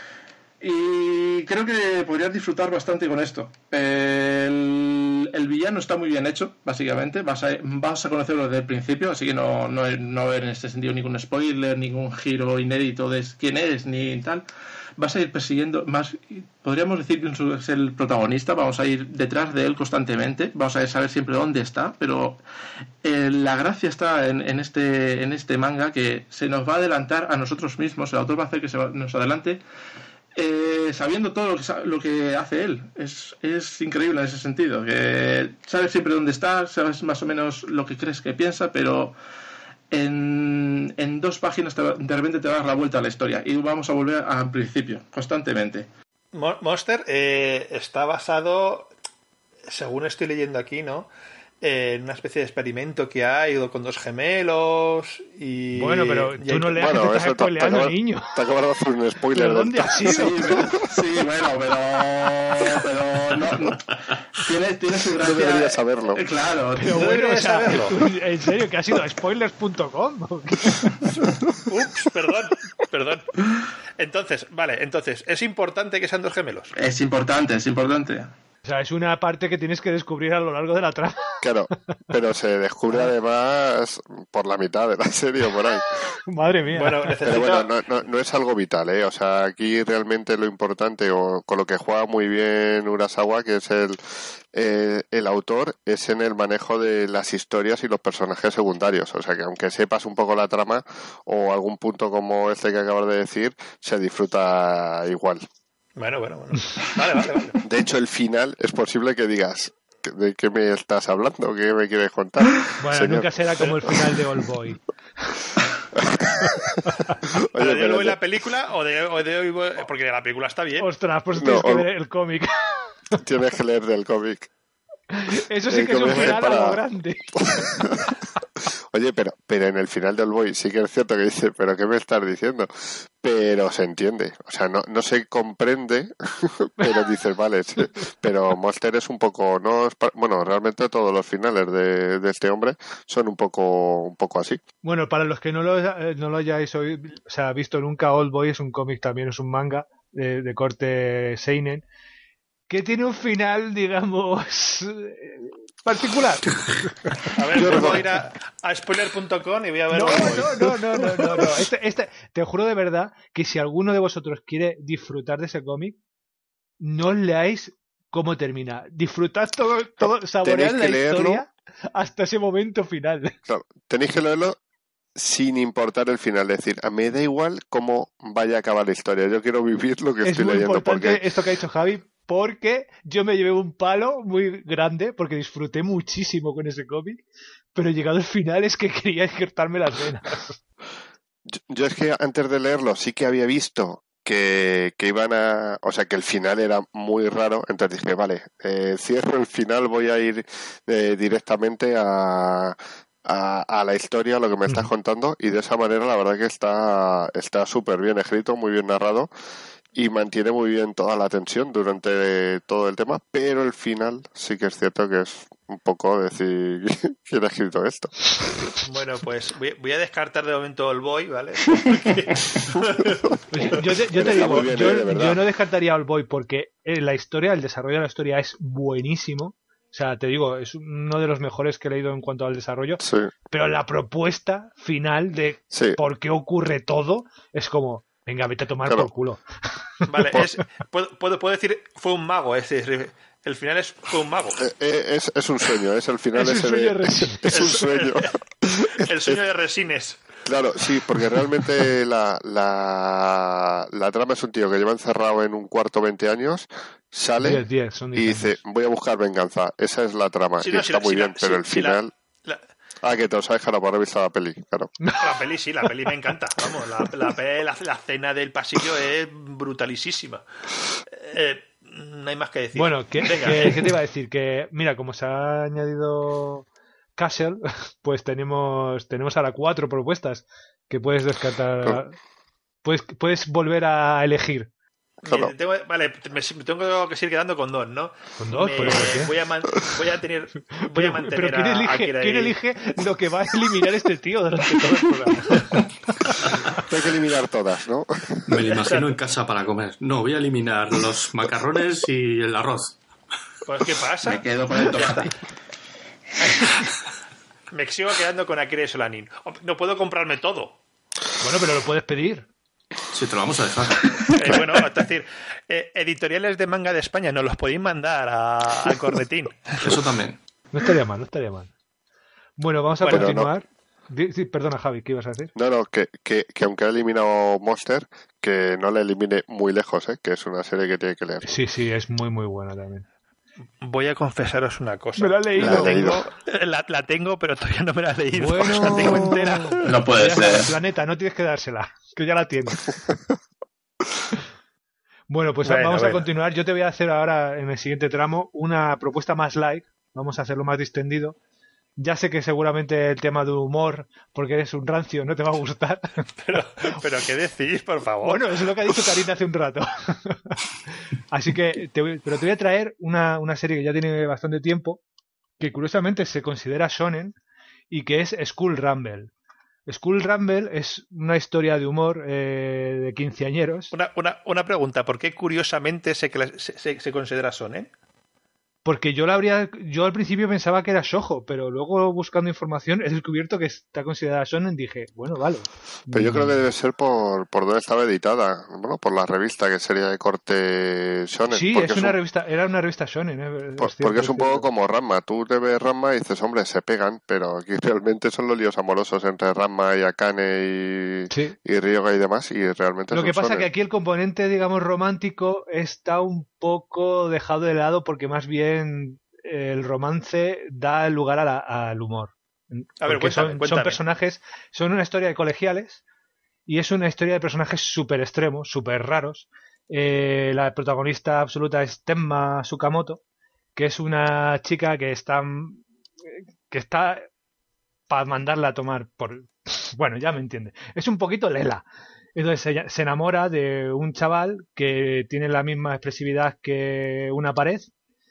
E: Y creo que podrías disfrutar bastante con esto. El, el villano está muy bien hecho, básicamente. Vas a, vas a conocerlo desde el principio, así que no, no, no va a haber en este sentido ningún spoiler, ningún giro inédito de quién es, ni tal. Vas a ir persiguiendo más, podríamos decir que es el protagonista, vamos a ir detrás de él constantemente, vamos a saber siempre dónde está, pero eh, la gracia está en, en este en este manga, que se nos va a adelantar a nosotros mismos. El autor va a hacer que se va, nos adelante eh, sabiendo todo lo que, lo que hace él. Es, es increíble en ese sentido, que sabes siempre dónde está, sabes más o menos lo que crees que piensa, pero En, en dos páginas te, de repente te das la vuelta a la historia y vamos a volver al principio, constantemente.
D: Monster eh, está basado, según estoy leyendo aquí, ¿no? Eh, en una especie de experimento que hay con dos gemelos y...
A: Bueno, pero tú no leas,
B: bueno,
A: que te estás spoileando,
B: te,
A: niño.
B: Te acabas de hacer un spoiler.
A: ¿Pero dónde has ido?
E: Sí, pero, sí, bueno, pero... pero no, no, tiene, tiene su gracia...
B: No deberías saberlo.
E: Eh, claro.
A: Pero
D: no
A: bueno, o sea,
D: saberlo.
A: ¿en serio? ¿Que ha sido spoilers punto com?
D: Ups, perdón, perdón. Entonces, vale, entonces, ¿es importante que sean dos gemelos?
E: Es importante, es importante.
A: O sea, es una parte que tienes que descubrir a lo largo de la trama.
B: Claro, pero se descubre además por la mitad de la serie o por ahí.
A: Madre mía.
D: Bueno, necesito...
B: Pero bueno, no, no, no es algo vital, ¿eh? O sea, aquí realmente lo importante, o con lo que juega muy bien Urasawa, que es el, eh, el autor, es en el manejo de las historias y los personajes secundarios. O sea, que aunque sepas un poco la trama o algún punto como este que acabas de decir, se disfruta igual.
D: Bueno, bueno, bueno. Vale, vale, vale.
B: De hecho, el final es posible que digas, ¿de qué me estás hablando? ¿Qué me quieres contar?
A: Bueno,
B: señor?
A: Nunca será como el final de Old Boy.
B: Oye,
D: ¿De
B: pero
D: hoy
B: de-
D: la película o de, o de hoy? Porque la película está bien.
A: Ostras, pues
B: No,
A: tienes que
B: Old-
A: ver el cómic.
B: tienes que leer del cómic.
A: Eso sí
B: El
A: que es un
B: cómic es
A: final a
B: para-
A: lo grande.
B: Oye, pero, pero en el final del Boy sí que es cierto que dice, ¿pero qué me estás diciendo? Pero se entiende, o sea, no, no se comprende, pero dices, vale, sí. Pero Monster es un poco, no es pa- bueno, realmente todos los finales de, de este hombre son un poco, un poco así.
A: Bueno, para los que no lo, eh, no lo hayáis oído, o sea, visto nunca, Old Boy es un cómic también, es un manga de, de corte seinen, que tiene un final, digamos, eh, particular.
D: A ver,
B: Yo
D: vuelvo
B: no-
D: a ir a, a spoiler punto com y voy a ver...
A: No,
D: Old Boy.
A: no, no, no, no, no, no. Este, este, te juro de verdad que si alguno de vosotros quiere disfrutar de ese cómic, no os leáis cómo termina. Disfrutad todo, todo saboread
B: Tenéis
A: la
B: que leerlo.
A: historia hasta ese momento final.
B: Claro, tenéis que leerlo sin importar el final, es decir, a me da igual cómo vaya a acabar la historia, yo quiero vivir lo que
A: Es
B: estoy
A: muy
B: leyendo,
A: importante
B: porque
A: esto que ha dicho Javi, porque yo me llevé un palo muy grande, porque disfruté muchísimo con ese cómic, pero llegado al final es que quería injertarme las venas.
B: yo, yo es que antes de leerlo sí que había visto que, que iban a, o sea, que el final era muy raro, entonces dije, vale, eh, cierro el final, voy a ir eh, directamente a, a, a la historia, a lo que me estás
A: Ujú.
B: contando, y de esa manera la verdad que está está súper bien escrito, muy bien narrado, y mantiene muy bien toda la tensión durante todo el tema, pero el final sí que es cierto que es un poco decir quién ha escrito esto.
D: Bueno, pues voy, voy a descartar de momento el Boy, ¿vale?
A: yo, yo te, yo te digo, bien, yo, eh, yo no descartaría el Boy porque la historia, el desarrollo de la historia es buenísimo. O sea, te digo, es uno de los mejores que he leído en cuanto al desarrollo.
B: Sí.
A: Pero la propuesta final de
B: sí.
A: por qué ocurre todo es como, venga, vete a tomar claro. por culo.
D: Vale, es, puedo, puedo, puedo decir, fue un mago, es decir, el final es fue un mago.
B: Eh, es, es un sueño, es el final
A: es
B: ese
A: un sueño
B: de... Es un sueño.
D: El sueño de Resines.
B: Claro, sí, porque realmente la, la, la trama es un tío que lleva encerrado en un cuarto veinte años, sale
A: diez, diez, son diez
B: y dice,
A: años.
B: voy a buscar venganza. Esa es la trama.
D: Sí,
B: y
D: no,
B: está
D: si la,
B: muy
D: si
B: bien,
D: la,
B: pero
D: si,
B: el
D: si
B: final...
D: La, la...
B: Ah, que te os has dejado por haber visto la peli, claro.
D: La peli sí, la peli me encanta. Vamos, la, la, la, la escena del pasillo es brutalísima. Eh, no hay más que decir.
A: Bueno, ¿qué, ¿qué, ¿qué te iba a decir? Que, mira, como se ha añadido Castle, pues tenemos, tenemos ahora cuatro propuestas que puedes descartar. Claro. Puedes, puedes volver a elegir.
B: Claro.
D: Tengo, vale, me, me tengo que seguir quedando con dos, ¿no?
A: ¿Con dos?
D: Me,
A: ¿Pero por qué?
D: Voy a, man, voy a tener. Voy
A: pero,
D: a mantener
A: pero ¿quién,
D: a,
A: elige,
D: a Kira
A: ¿quién
D: y...
A: elige lo que va a eliminar este tío durante todo el programa?
B: Hay que eliminar todas, ¿no?
C: Me lo imagino en casa para comer. No, voy a eliminar los macarrones y el arroz.
D: Pues, ¿qué pasa?
E: Me quedo con el tomate.
D: Me sigo quedando con Akira y Solanin. No puedo comprarme todo.
A: Bueno, pero lo puedes pedir.
C: Sí, te lo vamos a dejar.
D: Eh, bueno, es decir, eh, editoriales de manga de España, nos los podéis mandar a, al cornetín.
C: Eso también.
A: No estaría mal, no estaría mal. Bueno, vamos a
B: bueno,
A: continuar. No. Sí, perdona, Javi, ¿qué ibas a decir?
B: No, no, que, que, que aunque ha eliminado Monster, que no le elimine muy lejos, ¿eh? Que es una serie que tiene que leer.
A: Sí, sí, es muy, muy buena también.
D: Voy a confesaros una cosa.
A: Me la he leído.
B: La, he leído.
D: La, la tengo, pero todavía no me la he leído.
A: Bueno,
D: la tengo entera.
E: No puede ser.
A: Planeta, no tienes que dársela, que ya la tienes. Bueno, pues
D: bueno,
A: vamos
D: bueno.
A: a continuar. Yo te voy a hacer ahora, en el siguiente tramo, una propuesta más light. Vamos a hacerlo más distendido. Ya sé que seguramente el tema de humor, porque eres un rancio, no te va a gustar.
D: Pero, pero ¿qué decís, por favor?
A: Bueno, eso es lo que ha dicho Karina hace un rato. Así que, te voy, pero te voy a traer una, una serie que ya tiene bastante tiempo, que curiosamente se considera shonen, y que es School Rumble. School Rumble es una historia de humor eh, de quinceañeros.
D: Una, una, una pregunta, ¿por qué curiosamente se, se, se, se considera shonen?
A: Porque yo la habría, yo al principio pensaba que era shoujo, pero luego buscando información he descubierto que está considerada shonen. Dije, bueno, vale.
B: Pero yo creo que debe ser por, por dónde estaba editada, bueno, por la revista que sería de corte shonen.
A: Sí,
B: porque
A: es una
B: un,
A: revista, era una revista shonen. ¿eh?
B: Por,
A: es cierto,
B: porque es un
A: es
B: poco como Ranma. Tú te ves Ranma y dices, hombre, se pegan, pero aquí realmente son los líos amorosos entre Ranma y Akane y,
A: sí.
B: y Ryoga y demás, y realmente
A: Lo
B: es
A: que
B: un
A: pasa
B: shonen.
A: que aquí el componente, digamos, romántico está un poco dejado de lado porque más bien el romance da lugar a la, al humor.
D: A ver, cuéntame,
A: son,
D: cuéntame.
A: son personajes, son una historia de colegiales y es una historia de personajes súper extremos, súper raros. Eh, la protagonista absoluta es Tenma Tsukamoto, que es una chica que está que está para mandarla a tomar por... Bueno, ya me entiende. Es un poquito lela. Entonces ella se enamora de un chaval que tiene la misma expresividad que una pared.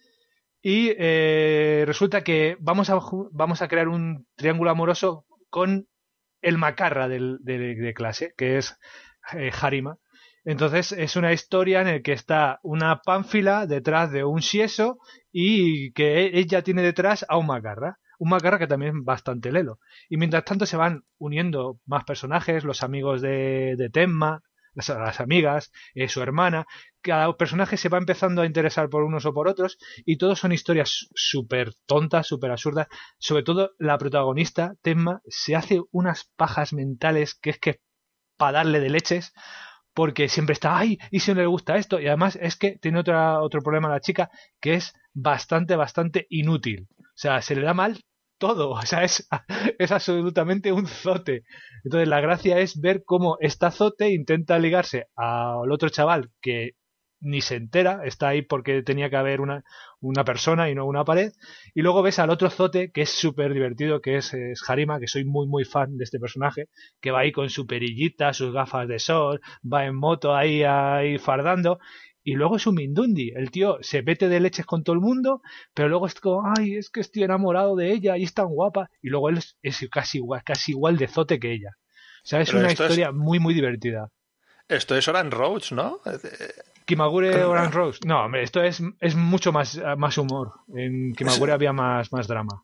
A: Y eh, resulta que vamos a, vamos a crear un triángulo amoroso con el macarra del, de, de clase, que es eh, Harima. Entonces es una historia en la que está una pánfila detrás de un shieso y que ella tiene detrás a un macarra. Un macarra que también es bastante lelo. Y mientras tanto se van uniendo más personajes, los amigos de, de Tenma, las, las amigas, eh, su hermana. Cada personaje se va empezando a interesar por unos o por otros y todos son historias súper tontas, súper absurdas. Sobre todo la protagonista, Tenma, se hace unas pajas mentales que es que para darle de leches, porque siempre está, ay, ¿y si no le gusta esto? Y además es que tiene otra, otro problema a la chica, que es bastante, bastante inútil. O sea, se le da mal todo, o sea, es, es absolutamente un zote. Entonces la gracia es ver cómo esta zote intenta ligarse al otro chaval que ni se entera, está ahí porque tenía que haber una, una persona y no una pared. Y luego ves al otro zote, que es súper divertido, que es, es Harima, que soy muy muy fan de este personaje, que va ahí con su perillita, sus gafas de sol, va en moto ahí, ahí fardando. Y luego es un Mindundi, el tío se mete de leches con todo el mundo, pero luego es como, ay, es que estoy enamorado de ella y es tan guapa. Y luego él es, es casi igual, casi igual de zote que ella. O sea, es
D: Pero
A: una
D: esto
A: historia
D: es,
A: muy muy divertida.
D: esto es Orange Road, ¿no?
A: Kimagure Orange Rose. No, hombre, esto es, es mucho más, más humor. En Kimagure había más, más drama.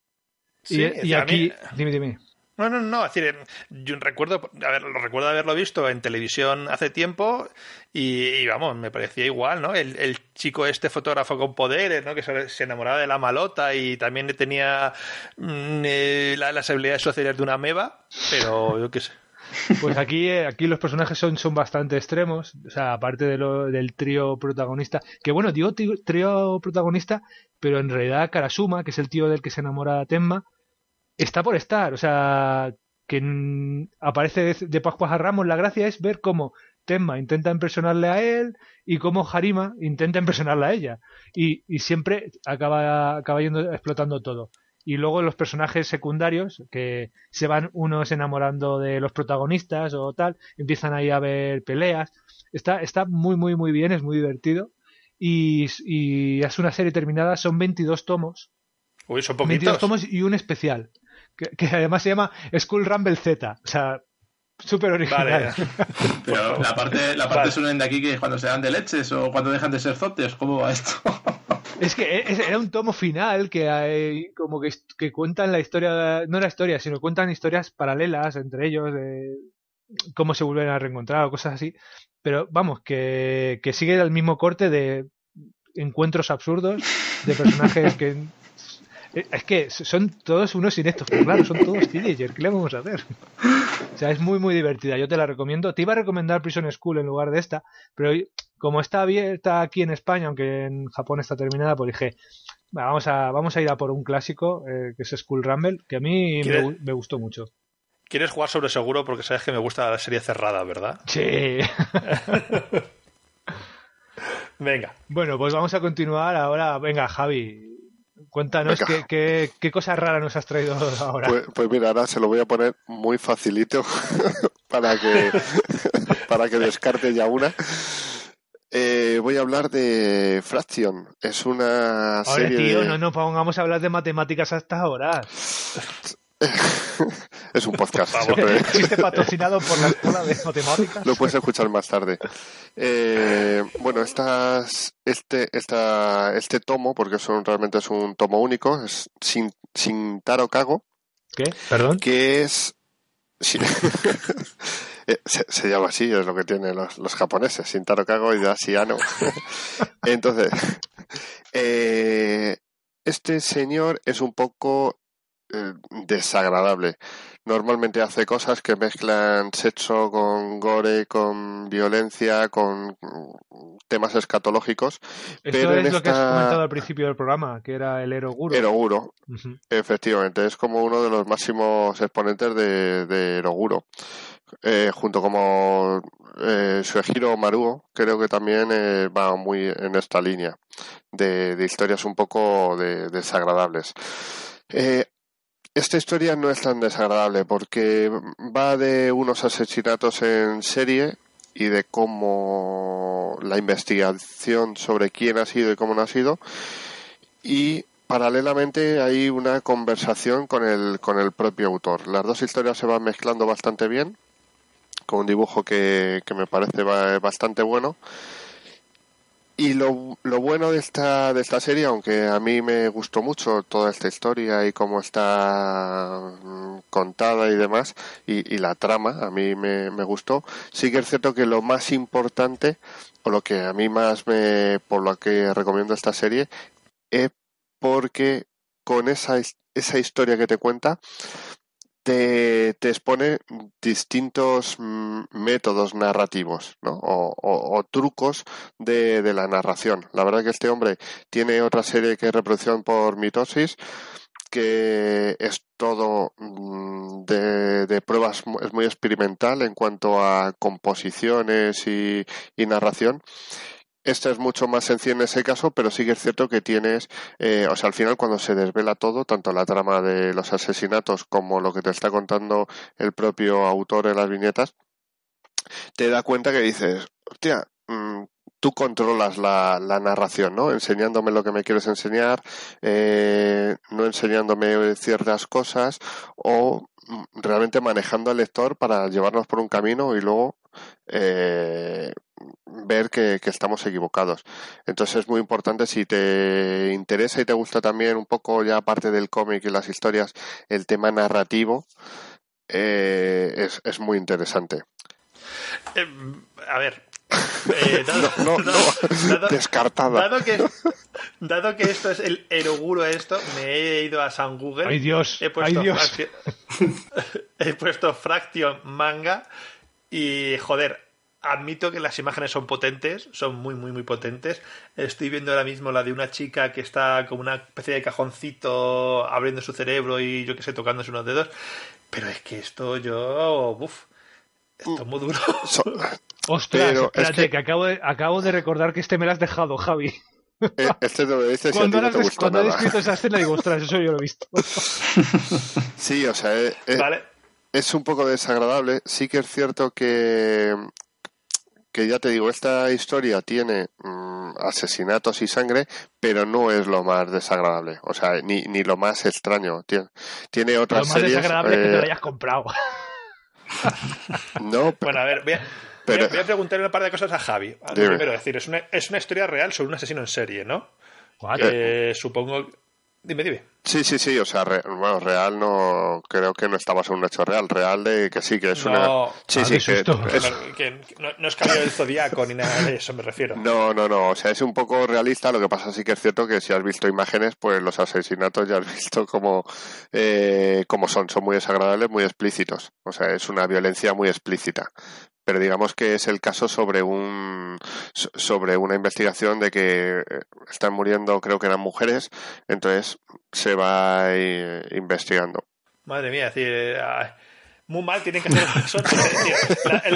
D: Sí,
A: Y, y
D: a mí-
A: aquí, dime, dime.
D: No, no, no, es decir, yo recuerdo, a ver, lo recuerdo haberlo visto en televisión hace tiempo y, y, vamos, me parecía igual, ¿no? El, el chico este fotógrafo con poderes, ¿no? Que se, se enamoraba de la malota y también tenía mm, eh, la- las habilidades sociales de una ameba, pero yo qué sé.
A: Pues aquí, eh, aquí los personajes son, son bastante extremos. O sea, aparte de lo, del trío protagonista. Que bueno, digo trío, trío protagonista, pero en realidad Karasuma, que es el tío del que se enamora Tenma, está por estar. O sea, que mm, aparece de, de Pascuas a Ramos. La gracia es ver cómo Tenma intenta impresionarle a él y cómo Harima intenta impresionarle a ella. Y, y siempre acaba, acaba yendo, explotando todo. Y luego los personajes secundarios, que se van unos enamorando de los protagonistas o tal, empiezan ahí a haber peleas. Está, está muy, muy, muy bien, es muy divertido. Y, y es una serie terminada, son veintidós tomos.
D: Uy, son
A: veintidós
D: poquitos.
A: tomos y un especial, que, que además se llama Skull Rumble Z. O sea, súper original.
D: Vale.
E: Pero la parte, la parte
D: Vale.
E: suelen de aquí que es cuando se dan de leches o cuando dejan de ser zotes, ¿cómo va esto?
A: Es que es- era un tomo final que hay, como que, que cuentan la historia, no la historia, sino cuentan historias paralelas entre ellos, de cómo se vuelven a reencontrar o cosas así. Pero vamos, que, que sigue el mismo corte de encuentros absurdos, de personajes que... Es que son todos unos ineptos, pero claro, son todos teenagers, ¿qué le vamos a hacer? O sea, es muy muy divertida, yo te la recomiendo. Te iba a recomendar Prison School en lugar de esta, pero como está abierta aquí en España, aunque en Japón está terminada, pues dije, "Va, vamos a, vamos a ir a por un clásico, eh, que es School Rumble, que a mí me,
D: ¿Quieres-
A: gu- me gustó mucho.
D: ¿Quieres jugar sobre seguro? Porque sabes que me gusta la serie cerrada, ¿verdad?
A: Sí.
D: Venga.
A: Bueno, pues vamos a continuar ahora. Venga, Javi, cuéntanos
B: Venga.
A: qué, qué, qué cosa rara nos has traído ahora.
B: Pues, pues mira, ahora se lo voy a poner muy facilito para que para que descarte ya una. Eh, voy a hablar de Fraction. Es una
A: Ahora,
B: serie
A: tío,
B: de...
A: no nos pongamos a hablar de matemáticas hasta ahora.
B: Es un podcast.
D: Por favor.
B: siempre-
A: Existe patrocinado por la escuela de matemáticas.
B: Lo puedes escuchar más tarde. Eh, bueno, estas, este, esta, este tomo, porque son, realmente es un tomo único, es Shin- Shintaro Kago,
A: ¿Qué? ¿Perdón?
B: que es... sí. Eh, se, se llama así, es lo que tienen los, los japoneses, Shintaro Kago y Dashi Ano. Entonces, eh, este señor es un poco eh, desagradable. Normalmente hace cosas que mezclan sexo con gore, con violencia, con mm, temas escatológicos.
A: Esto
B: pero en
A: es lo que has
B: esta-
A: comentado al principio del programa, que era el Eroguro.
B: Eroguro,
A: Ujú.
B: efectivamente, es como uno de los máximos exponentes de, de Eroguro. Eh, junto como eh, Shueihiro Maruo, creo que también eh, va muy en esta línea de, de historias un poco de- desagradables. Eh, esta historia no es tan desagradable porque va de unos asesinatos en serie y de cómo la investigación sobre quién ha sido y cómo no ha sido, y paralelamente hay una conversación con el, con el propio autor. Las dos historias se van mezclando bastante bien, con un dibujo que, que me parece ba- bastante bueno. Y lo, lo bueno de esta, de esta serie, aunque a mí me gustó mucho toda esta historia y cómo está mm, contada y demás, y, y la trama, a mí me, me gustó, sí que es cierto que lo más importante, o lo que a mí más me, por lo que recomiendo esta serie, es porque con esa, his- esa historia que te cuenta, te, te expone distintos mm, métodos narrativos, ¿no? o, o- o trucos de, de la narración. La verdad que este hombre tiene otra serie que es Reproducción por Mitosis, que es todo mm, de, de pruebas, mu- es muy experimental en cuanto a composiciones y, y narración, Este es mucho más sencillo en ese caso, pero sí que es cierto que tienes, eh, o sea, al final cuando se desvela todo, tanto la trama de los asesinatos como lo que te está contando el propio autor en las viñetas, te da cuenta que dices, hostia, mmm, tú controlas la, la narración, ¿no? Enseñándome lo que me quieres enseñar, eh, no enseñándome ciertas cosas o realmente manejando al lector para llevarnos por un camino y luego eh, ver que, que estamos equivocados. Entonces es muy importante, si te interesa y te gusta también un poco, ya aparte del cómic y las historias, el tema narrativo, eh, es, es muy interesante.
D: Eh, a ver, eh, dado,
B: no, no,
D: dado,
B: no.
D: Dado,
B: descartada.
D: Dado que, dado que esto es el eroguro esto, me he ido a San Google.
A: ¡Ay, Dios!
D: He puesto,
A: ¡Ay, Dios!
D: Fraction, he puesto Fraction Manga y, joder, admito que las imágenes son potentes, son muy, muy, muy potentes. Estoy viendo ahora mismo la de una chica que está como una especie de cajoncito abriendo su cerebro y, yo qué sé, tocándose unos dedos. Pero es que esto yo... Uf, esto es muy duro.
B: So,
A: Ostras,
B: pero
A: espérate,
B: es que...
A: que acabo de, acabo de recordar que este me lo has dejado, Javi.
B: Este te lo dices
A: cuando
B: y a ti no te gustó
A: cuando
B: nada.
A: he escrito esa escena digo, ostras, eso yo lo he visto.
B: Sí, o sea, es, es,
D: vale.
B: es un poco desagradable. Sí que es cierto que, que ya te digo, esta historia tiene mmm, asesinatos y sangre, pero no es lo más desagradable. O sea, ni, ni lo más extraño. Tiene, tiene otras
A: Lo más
B: series...
A: desagradable
B: eh...
A: es que te lo hayas comprado.
B: No, pero...
D: Bueno, a ver, voy a,
B: pero...
D: voy a preguntarle un par de cosas a Javi. Lo
B: Dime.
D: primero, es decir, es una, es una historia real sobre un asesino en serie, ¿no?
A: What?
D: Eh, supongo... Dime, dime.
B: Sí, sí, sí, o sea, re, bueno, real no, creo que no está basado en un hecho real, real de que sí, que es
D: no,
B: una... Sí,
A: ah,
B: sí, que,
A: susto.
B: es...
D: no, que no, no es Caballero del Zodíaco ni nada de eso, me refiero.
B: No, no, no, o sea, es un poco realista, lo que pasa sí que es cierto que si has visto imágenes, pues los asesinatos ya has visto como, eh, como son, son muy desagradables, muy explícitos, o sea, es una violencia muy explícita. Pero digamos que es el caso sobre un sobre una investigación de que están muriendo, creo que eran mujeres, entonces se va eh, investigando.
D: Madre mía, es decir, muy mal tienen que hacer eso. La, el,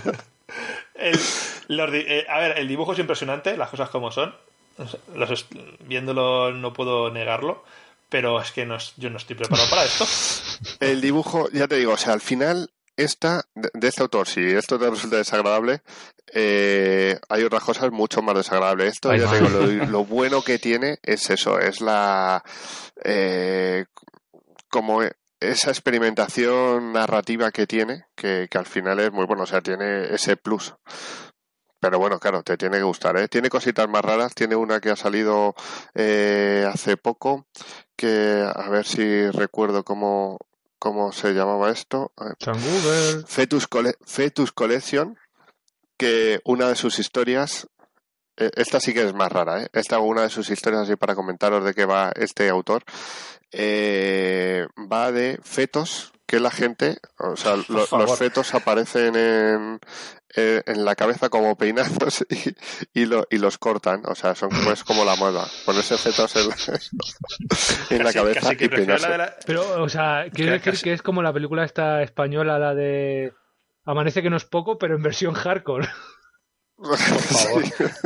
D: el, los, eh, a ver, el dibujo es impresionante, las cosas como son. Los, viéndolo no puedo negarlo, pero es que no, yo no estoy preparado para esto.
B: El dibujo, ya te digo, o sea, al final... Esta, de, de este autor, si esto te resulta desagradable, eh, hay otras cosas mucho más desagradables. Esto, Ay, ya te digo, lo, lo bueno que tiene es eso, es la eh, como esa experimentación narrativa que tiene, que, que al final es muy bueno, o sea, tiene ese plus. Pero bueno, claro, te tiene que gustar, ¿eh? Tiene cositas más raras, tiene una que ha salido eh, hace poco, que a ver si recuerdo cómo... ¿Cómo se llamaba esto? Fetus, Cole- Fetus Collection, que una de sus historias, eh, esta sí que es más rara, ¿eh? Esta una de sus historias, así para comentaros de qué va este autor, eh, va de fetos que la gente, o sea, lo, los fetos aparecen en, en, en la cabeza como peinados y, y, lo, y los cortan, o sea, son pues como la moda, ponerse fetos en, en la
D: casi,
B: cabeza
D: casi que
B: y peinarse.
D: la la...
A: Pero, o sea, quiero decir casi... que es como la película esta española, la de Amanece que no es poco, pero en versión hardcore.
D: Por favor.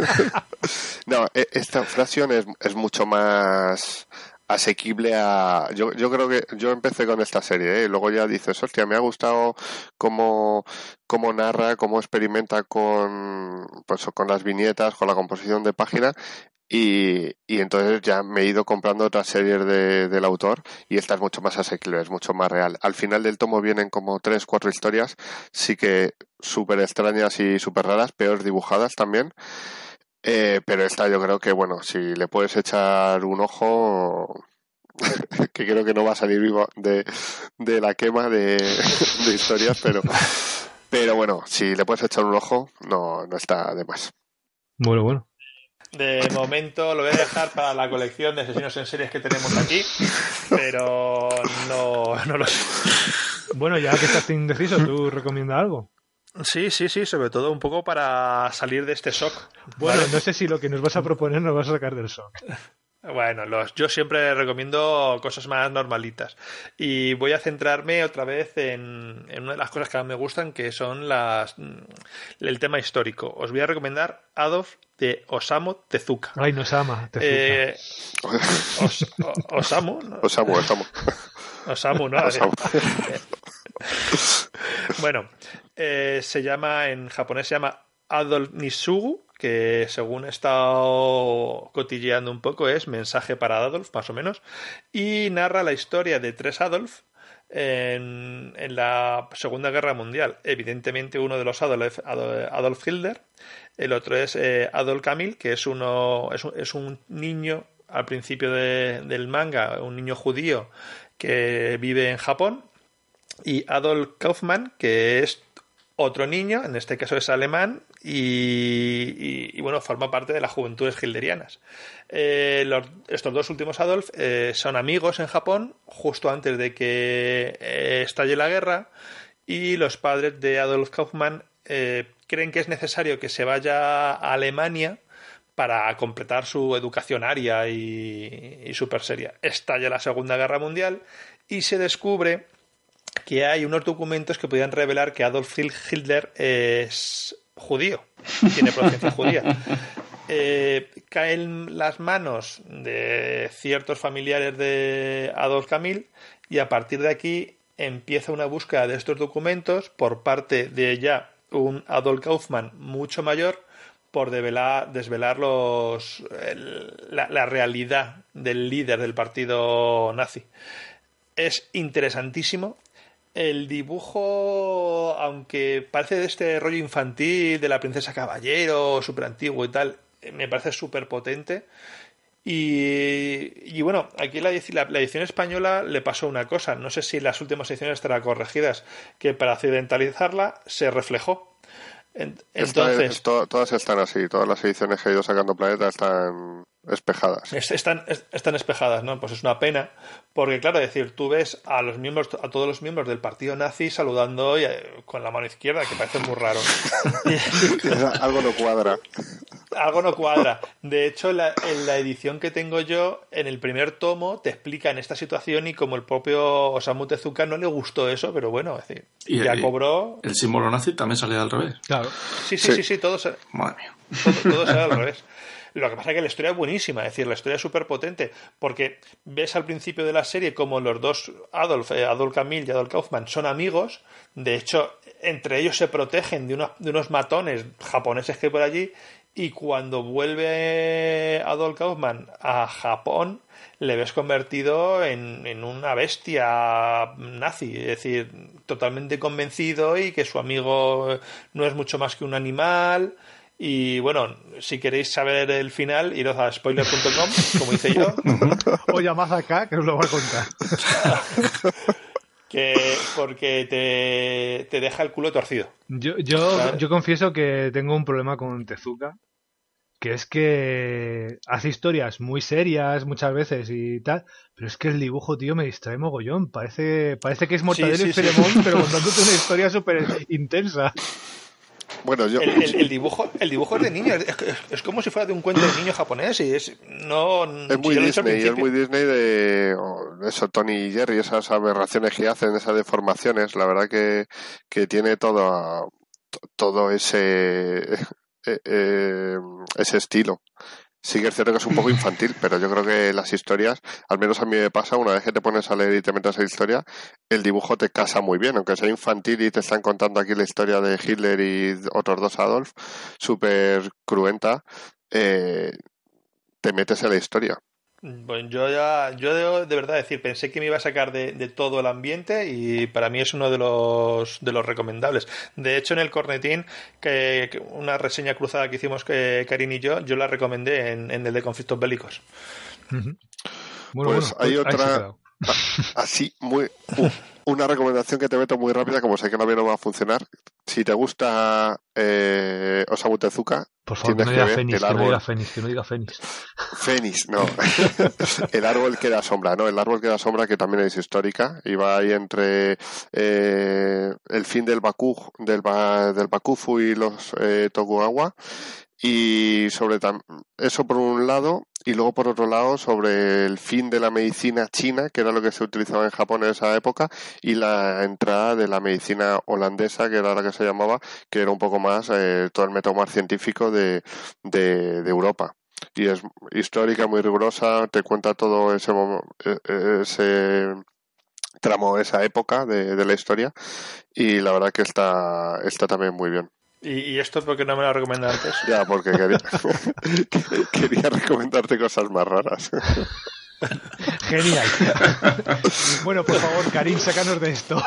B: No, esta fracción es, es mucho más asequible a... Yo, yo creo que yo empecé con esta serie, ¿eh? Y luego ya dices, hostia, me ha gustado cómo, cómo narra, cómo experimenta con, pues, con las viñetas, con la composición de página, y, y entonces ya me he ido comprando otras series de, del autor, y esta es mucho más asequible, es mucho más real. Al final del tomo vienen como tres, cuatro historias, sí que súper extrañas y súper raras, peor dibujadas también. Eh, pero esta yo creo que, bueno, si le puedes echar un ojo, que creo que no va a salir vivo de, de la quema de, de historias, pero pero bueno, si le puedes echar un ojo, no, no está de más.
A: Bueno, bueno.
D: De momento lo voy a dejar para la colección de asesinos en series que tenemos aquí, pero no, no lo sé.
A: Bueno, ya que estás indeciso, ¿tú recomiendas algo?
D: Sí, sí, sí, sobre todo un poco para salir de este shock.
A: Bueno, ¿vale? No sé si lo que nos vas a proponer nos vas a sacar del shock.
D: Bueno, los, yo siempre recomiendo cosas más normalitas. Y voy a centrarme otra vez en, en una de las cosas que más me gustan, que son las el tema histórico. Os voy a recomendar Adolf de Osamu Tezuka.
A: Ay, nos ama, Tezuka.
D: Eh, os, o, Osamu, ¿no?
B: Osamu, Osamu.
D: Osamu, ¿no?
B: Osamu.
D: Bueno, eh, se llama, en japonés se llama Adolf Nisugu, que según he estado cotilleando un poco es Mensaje para Adolf, más o menos, y narra la historia de tres Adolf en, en la Segunda Guerra Mundial. Evidentemente uno de los Adolf, Adolf Hitler, el otro es eh, Adolf Kamil, que es, uno, es, un, es un niño al principio de, del manga, un niño judío que vive en Japón, y Adolf Kaufmann, que es otro niño, en este caso es alemán, y, y, y bueno, forma parte de las juventudes hilderianas. Eh, los, estos dos últimos Adolf eh, son amigos en Japón, justo antes de que eh, estalle la guerra, y los padres de Adolf Kaufmann eh, creen que es necesario que se vaya a Alemania para completar su educación aria y, y súper seria. Estalla la Segunda Guerra Mundial y se descubre que hay unos documentos que podían revelar que Adolf Hitler es judío, tiene procedencia judía. Eh, caen las manos de ciertos familiares de Adolf Kamil y a partir de aquí empieza una búsqueda de estos documentos por parte de ya un Adolf Kaufmann mucho mayor por develar, desvelar los, el, la, la realidad del líder del partido nazi. Es interesantísimo. El dibujo, aunque parece de este rollo infantil de la princesa caballero, súper antiguo y tal, me parece súper potente. Y, y bueno, aquí la, la, la edición española le pasó una cosa. No sé si en las últimas ediciones estarán corregidas, que para occidentalizarla se reflejó. Entonces,
B: Está, todas están así, todas las ediciones que ha ido sacando Planeta están espejadas.
D: Están, están espejadas, ¿no? Pues es una pena, porque claro, es decir, tú ves a los miembros, a todos los miembros del partido nazi saludando y, eh, con la mano izquierda, que parece muy raro.
B: Algo no cuadra.
D: Algo no cuadra. De hecho, la, en la edición que tengo yo, en el primer tomo, te explican esta situación y como el propio Osamu Tezuka no le gustó eso, pero bueno, es decir,
C: y
D: ya
C: el,
D: cobró...
C: El símbolo nazi también sale al revés.
A: Claro.
D: Sí, sí, sí, sí, sí todo se...
C: Madre mía.
D: Todo, todo sale al revés. Lo que pasa es que la historia es buenísima, es decir, la historia es súper potente, porque ves al principio de la serie como los dos Adolf, eh, Adolf Kamil y Adolf Kaufmann, son amigos, de hecho, entre ellos se protegen de unos, de unos matones japoneses que hay por allí, y cuando vuelve Adolf Kaufmann a Japón, le ves convertido en, en una bestia nazi, es decir, totalmente convencido y que su amigo no es mucho más que un animal. Y bueno, si queréis saber el final, iros a spoiler punto com, como hice yo.
A: O llamad acá, que os lo voy a contar.
D: Que porque te, te deja el culo torcido.
A: Yo, yo, yo confieso que tengo un problema con Tezuka, que es que hace historias muy serias muchas veces y tal, pero es que el dibujo, tío, me distrae mogollón. Parece, parece que es Mortadelo sí, sí, y Filemón, sí. Pero contándote una historia súper intensa.
B: Bueno, yo...
D: el, el, el dibujo el dibujo es de niño, es, es como si fuera de un cuento de niño japonés y es no
B: es muy si Disney, es muy Disney de oh, eso, Tony y Jerry, esas aberraciones que hacen, esas deformaciones, la verdad que, que tiene todo todo ese eh, eh, ese estilo. Sí que es cierto que es un poco infantil, pero yo creo que las historias, al menos a mí me pasa, una vez que te pones a leer y te metes a esa historia, el dibujo te casa muy bien, aunque sea infantil y te están contando aquí la historia de Hitler y otros dos Adolf, súper cruenta, eh, te metes en la historia.
D: Bueno, yo ya, yo de, de verdad decir, pensé que me iba a sacar de, de todo el ambiente y para mí es uno de los de los recomendables. De hecho, en el Cornetín, que, que una reseña cruzada que hicimos que Karin y yo, yo la recomendé en, en el de conflictos bélicos.
A: Uh-huh. Bueno,
B: pues
A: bueno,
B: hay otra así muy uh, una recomendación que te meto muy rápida, como sé que no no va a funcionar. Si te gusta eh, Osamu Tezuka,
A: por favor, que no diga Fénix, que no diga Fénix, que no diga Fénix.
B: Fénix, no. El árbol que da sombra, ¿no? El árbol que da sombra, que también es histórica, y va ahí entre eh, el fin del Baku, del, ba, del Bakufu y los eh, Tokugawa. Y sobre tam- eso por un lado, y luego por otro lado sobre el fin de la medicina china, que era lo que se utilizaba en Japón en esa época, y la entrada de la medicina holandesa, que era la que se llamaba, que era un poco más eh, todo el método más científico de, de, de Europa. Y es histórica, muy rigurosa, te cuenta todo ese, ese tramo, esa época de, de la historia, y la verdad que está, está también muy bien.
D: ¿Y, ¿Y esto por qué no me lo recomendas antes?
B: Ya, porque quería, quería recomendarte cosas más raras.
A: Genial. Bueno, por favor, Karim, sácanos de esto.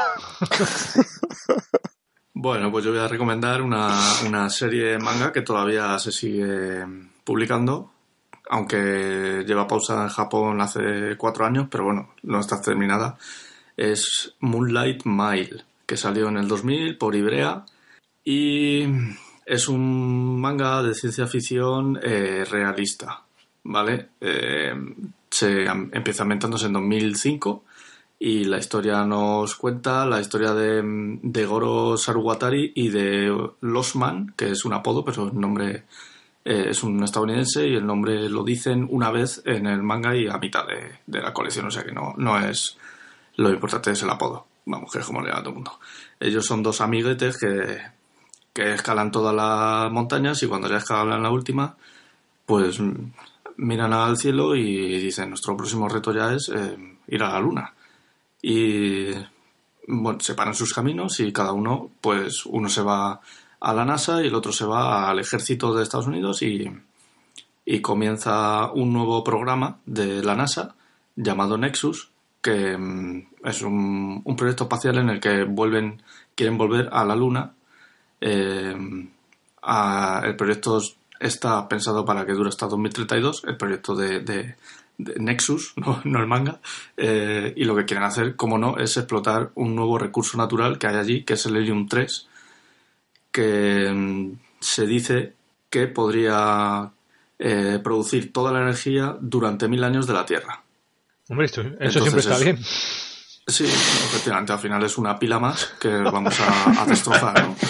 C: Bueno, pues yo voy a recomendar una, una serie de manga que todavía se sigue publicando, aunque lleva pausa en Japón hace cuatro años, pero bueno, no está terminada. Es Moonlight Mile, que salió en el dos mil por Ibrea. Y es un manga de ciencia ficción eh, realista, ¿vale? Eh, se empieza ambientándose en dos mil cinco y la historia nos cuenta la historia de, de Goro Saruwatari y de Losman, que es un apodo, pero el nombre eh, es un estadounidense y el nombre lo dicen una vez en el manga y a mitad de, de la colección, o sea que no, no es lo importante, es el apodo. Vamos, que es como le llama a todo el mundo. Ellos son dos amiguetes que... que escalan todas las montañas y cuando ya escalan la última, pues miran al cielo y dicen, nuestro próximo reto ya es eh, ir a la luna. Y bueno, separan sus caminos y cada uno, pues uno se va a la NASA y el otro se va al ejército de Estados Unidos y, y comienza un nuevo programa de la NASA llamado Nexus, que mm, es un, un proyecto espacial en el que vuelven, quieren volver a la luna. Eh, a, el proyecto está pensado para que dure hasta dos mil treinta y dos, el proyecto de, de, de Nexus, no, no el manga, eh, y lo que quieren hacer, como no, es explotar un nuevo recurso natural que hay allí, que es el helium tres, que mm, se dice que podría eh, producir toda la energía durante mil años de la Tierra.
A: Hombre, esto, eso
C: Entonces
A: siempre está
C: es,
A: bien.
C: Sí, efectivamente, al final es una pila más que vamos a, a destrozar, ¿no?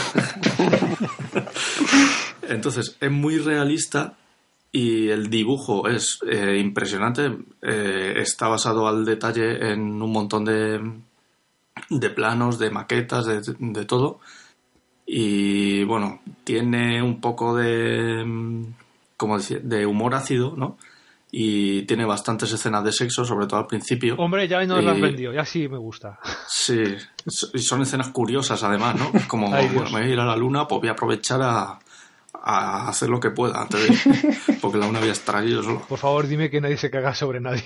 C: Entonces, es muy realista y el dibujo es eh, impresionante. Eh, está basado al detalle en un montón de, de planos, de maquetas, de, de todo. Y bueno, tiene un poco de, ¿cómo decir?, de humor ácido, ¿no? Y tiene bastantes escenas de sexo, sobre todo al principio.
A: Hombre, ya nos
C: y,
A: lo has vendido, ya sí me gusta.
C: Sí, y son escenas curiosas además, ¿no? Como,
A: Ay,
C: bueno, me voy a ir a la luna, pues voy a aprovechar a, a hacer lo que pueda antes de ir, porque la luna voy a estar allí yo solo.
A: Por favor, dime que nadie se caga sobre nadie.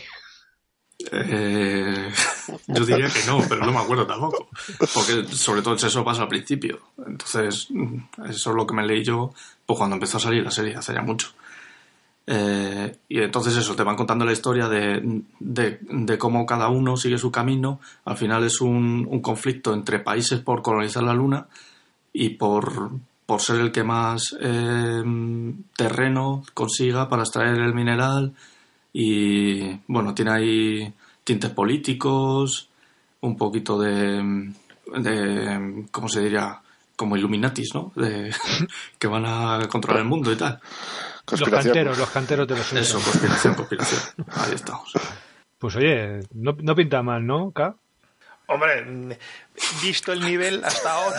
C: Eh, yo diría que no, pero no me acuerdo tampoco. Porque sobre todo el sexo pasa al principio. Entonces, eso es lo que me leí yo pues cuando empezó a salir la serie, hace ya mucho. Eh, y entonces eso, te van contando la historia de, de, de cómo cada uno sigue su camino. Al final es un, un conflicto entre países por colonizar la luna y por, por ser el que más eh, terreno consiga para extraer el mineral. Y bueno, tiene ahí tintes políticos, un poquito de, de ¿cómo se diría? Como Illuminatis, ¿no? De, que van a controlar el mundo y tal.
A: Los canteros, los canteros de los Simpsons.
C: Eso, conspiración, conspiración. Ahí estamos.
A: Pues oye, no, no pinta mal, ¿no, K?
D: Hombre, visto el nivel hasta ahora.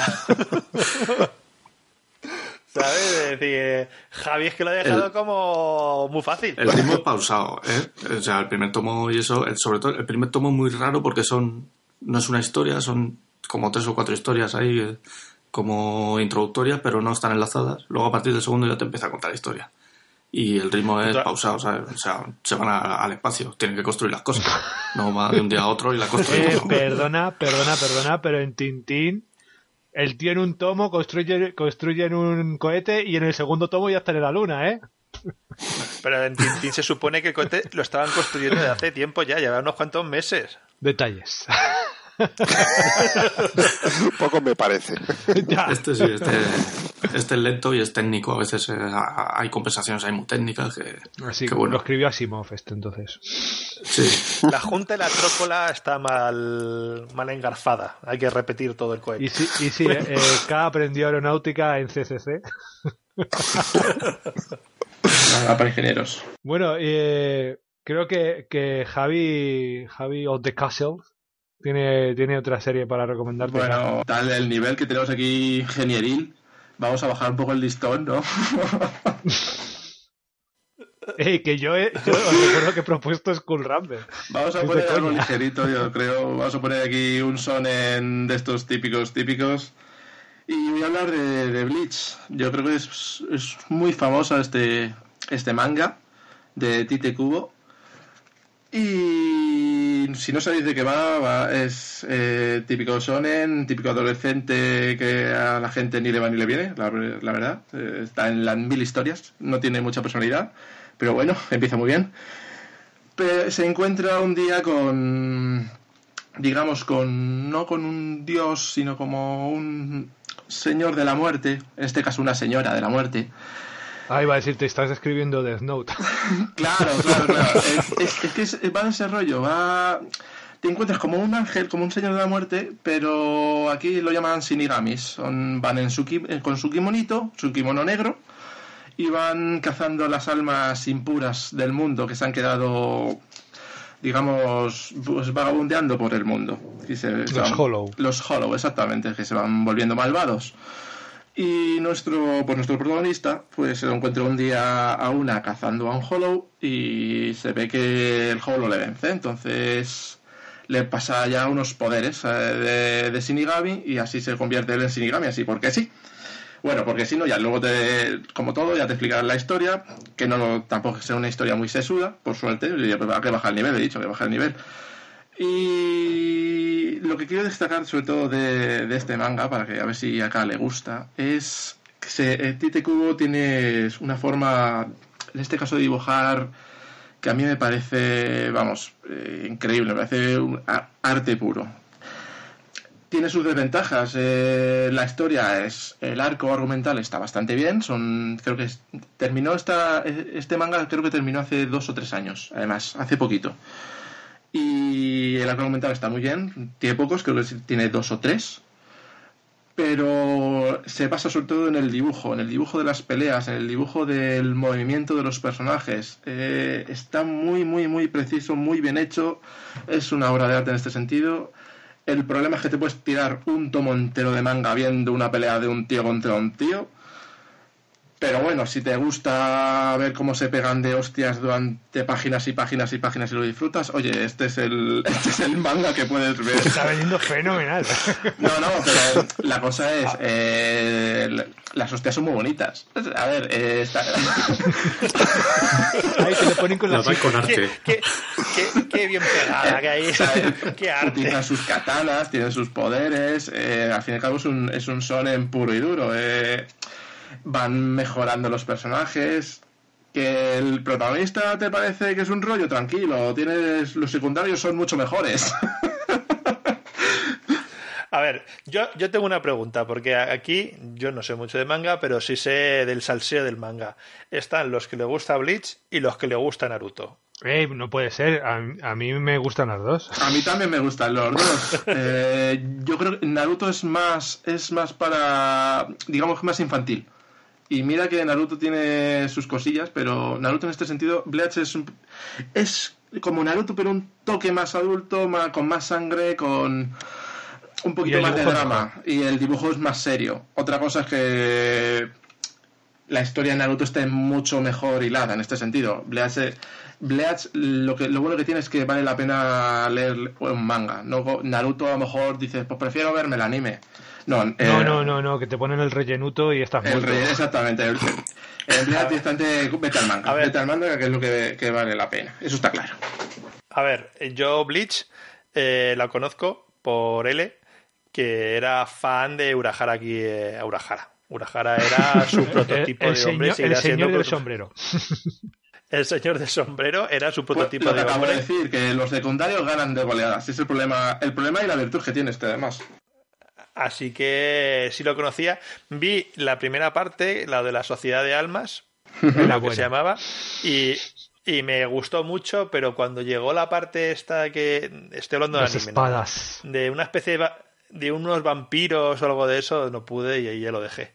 D: ¿Sabes? Es decir, Javi es que lo ha dejado el, como muy fácil.
C: El ritmo es pausado, ¿eh? O sea, el primer tomo y eso, el, sobre todo el primer tomo es muy raro porque son, no es una historia, son como tres o cuatro historias ahí eh, como introductorias, pero no están enlazadas. Luego a partir del segundo ya te empieza a contar la historia. Y el ritmo es pausado, ¿sabes? O sea, se van a, al espacio, tienen que construir las cosas. No va de un día a otro y la construyen.
A: Eh, perdona, perdona, perdona, pero en Tintín el tío en un tomo construye, construye en un cohete y en el segundo tomo ya está en la luna, ¿eh?
D: Pero en Tintín se supone que el cohete lo estaban construyendo desde hace tiempo ya, lleva unos cuantos meses.
A: Detalles.
B: Poco me parece.
C: Ya. Este sí, este, este es lento y es técnico. A veces eh, hay compensaciones, hay muy técnicas que,
A: Así
C: que bueno.
A: Lo escribió Asimov este entonces.
C: Sí.
D: La junta de la trócola está mal, mal engarfada. Hay que repetir todo el cohete.
A: Y sí, y sí eh, eh, K aprendió aeronáutica en C C C.
E: manga para ingenieros.
A: Bueno, eh, creo que, que Javi, Javi of the Castle tiene, tiene otra serie para recomendarte.
E: Bueno, tal el nivel que tenemos aquí ingenieril, vamos a bajar un poco el listón, ¿no?
A: Ey, que yo, he, yo os recuerdo que he propuesto Skull Rumble.
E: Vamos a
A: Es
E: poner
A: de
E: algo
A: coña.
E: ligerito, yo creo. Vamos a poner aquí un sonen de estos típicos, típicos. Y voy a hablar de, de Bleach. Yo creo que es, es muy famosa este, este manga de Tite Kubo. Y si no sabéis de qué va, va es eh, típico shonen, típico adolescente que a la gente ni le va ni le viene, la, la verdad. Eh, está en las mil historias, no tiene mucha personalidad, pero bueno, empieza muy bien. Pero se encuentra un día con, digamos, con no con un dios, sino como un señor de la muerte, en este caso una señora de la muerte.
A: Ah, iba a decir, te estás escribiendo Death Note.
E: Claro, claro, claro. Es, es, es que es, va en ese rollo, va... Te encuentras como un ángel, como un señor de la muerte, pero aquí lo llaman shinigamis. Son, van en su, con su kimonito, su kimono negro, y van cazando las almas impuras del mundo que se han quedado, digamos, pues vagabundeando por el mundo. Y se,
A: Los
E: se van,
A: Hollow.
E: Los Hollow, exactamente, que se van volviendo malvados. Y nuestro, pues nuestro protagonista pues se lo encuentra un día a una cazando a un Hollow y se ve que el Hollow le vence. Entonces le pasa ya unos poderes eh, de, de Shinigami y así se convierte él en Shinigami, así porque sí. Bueno, porque si no, ya luego te, como todo, ya te explicarán la historia, que no tampoco sea una historia muy sesuda, por suerte, y pues, que baja el nivel, he dicho, que baja el nivel. Y lo que quiero destacar sobre todo de, de este manga, para que a ver si acá le gusta, es que se, eh, Tite Kubo tiene una forma, en este caso de dibujar, que a mí me parece, vamos, eh, increíble, me parece un a, arte puro. Tiene sus desventajas, eh, la historia es, el arco argumental está bastante bien, son, creo que es, terminó esta, este manga creo que terminó hace dos o tres años, además, hace poquito. Y el arco argumental está muy bien, tiene pocos, creo que tiene dos o tres, pero se basa sobre todo en el dibujo, en el dibujo de las peleas, en el dibujo del movimiento de los personajes. Eh, está muy, muy, muy preciso, muy bien hecho, es una obra de arte en este sentido. El problema es que te puedes tirar un tomo entero de manga viendo una pelea de un tío contra un tío. Pero bueno, si te gusta ver cómo se pegan de hostias durante páginas y páginas y páginas y lo disfrutas, oye, este es el, este es el manga que puedes ver.
A: Está vendiendo fenomenal.
E: No, no, pero la cosa es, eh, las hostias son muy bonitas. A ver, eh, está...
A: Ahí te lo ponen con la
C: Las dan con
D: Qué,
C: arte.
D: qué, qué, qué bien pegada que hay. Qué arte.
E: Utilizan sus katanas, tienen sus poderes, eh, al fin y al cabo es un, es un shonen puro y duro. Eh, van mejorando los personajes. Que el protagonista te parece que es un rollo, tranquilo, tienes los secundarios son mucho mejores.
D: A ver, yo, yo tengo una pregunta, porque aquí yo no sé mucho de manga, pero sí sé del salseo del manga. Están los que le gusta Bleach y los que le gusta Naruto.
A: Eh, no puede ser, a, a mí me gustan las dos.
E: A mí también me gustan los dos. Eh, yo creo que Naruto es más, es más para, digamos, más infantil. Y mira que Naruto tiene sus cosillas, pero Naruto en este sentido, Bleach es, un, es como Naruto, pero un toque más adulto, más, con más sangre, con un poquito más de drama. Mejor. Y el dibujo es más serio. Otra cosa es que la historia de Naruto está mucho mejor hilada en este sentido. Bleach, Bleach lo, que, lo bueno que tiene es que vale la pena leer un manga. No, Naruto a lo mejor dices, pues prefiero verme el anime. No, eh,
A: no, no, no, no, que te ponen el rellenuto y estás
E: el
A: muerto.
E: Relleno, exactamente. El, el Bleach directamente, vete al manga. Vete al manga, que es lo que, que vale la pena. Eso está claro.
D: A ver, yo Bleach eh, la conozco por L, que era fan de Urahara aquí, eh, Urahara. Urahara era su prototipo
A: el, el
D: de hombre.
A: Señor, el señor del sombrero.
D: El señor del sombrero era su prototipo
E: pues, lo
D: de
E: que
D: hombre.
E: Acabo de decir, que los secundarios ganan de goleadas. Ese es el problema, el problema y la virtud que tiene este, además.
D: Así que sí lo conocía. Vi la primera parte, la de la Sociedad de Almas,
A: Era
D: que se llamaba, y, y me gustó mucho, pero cuando llegó la parte esta que... Estoy hablando de
A: Las
D: anime,
A: espadas.
D: ¿no? De una especie de, de unos vampiros o algo de eso, no pude y ahí ya lo dejé.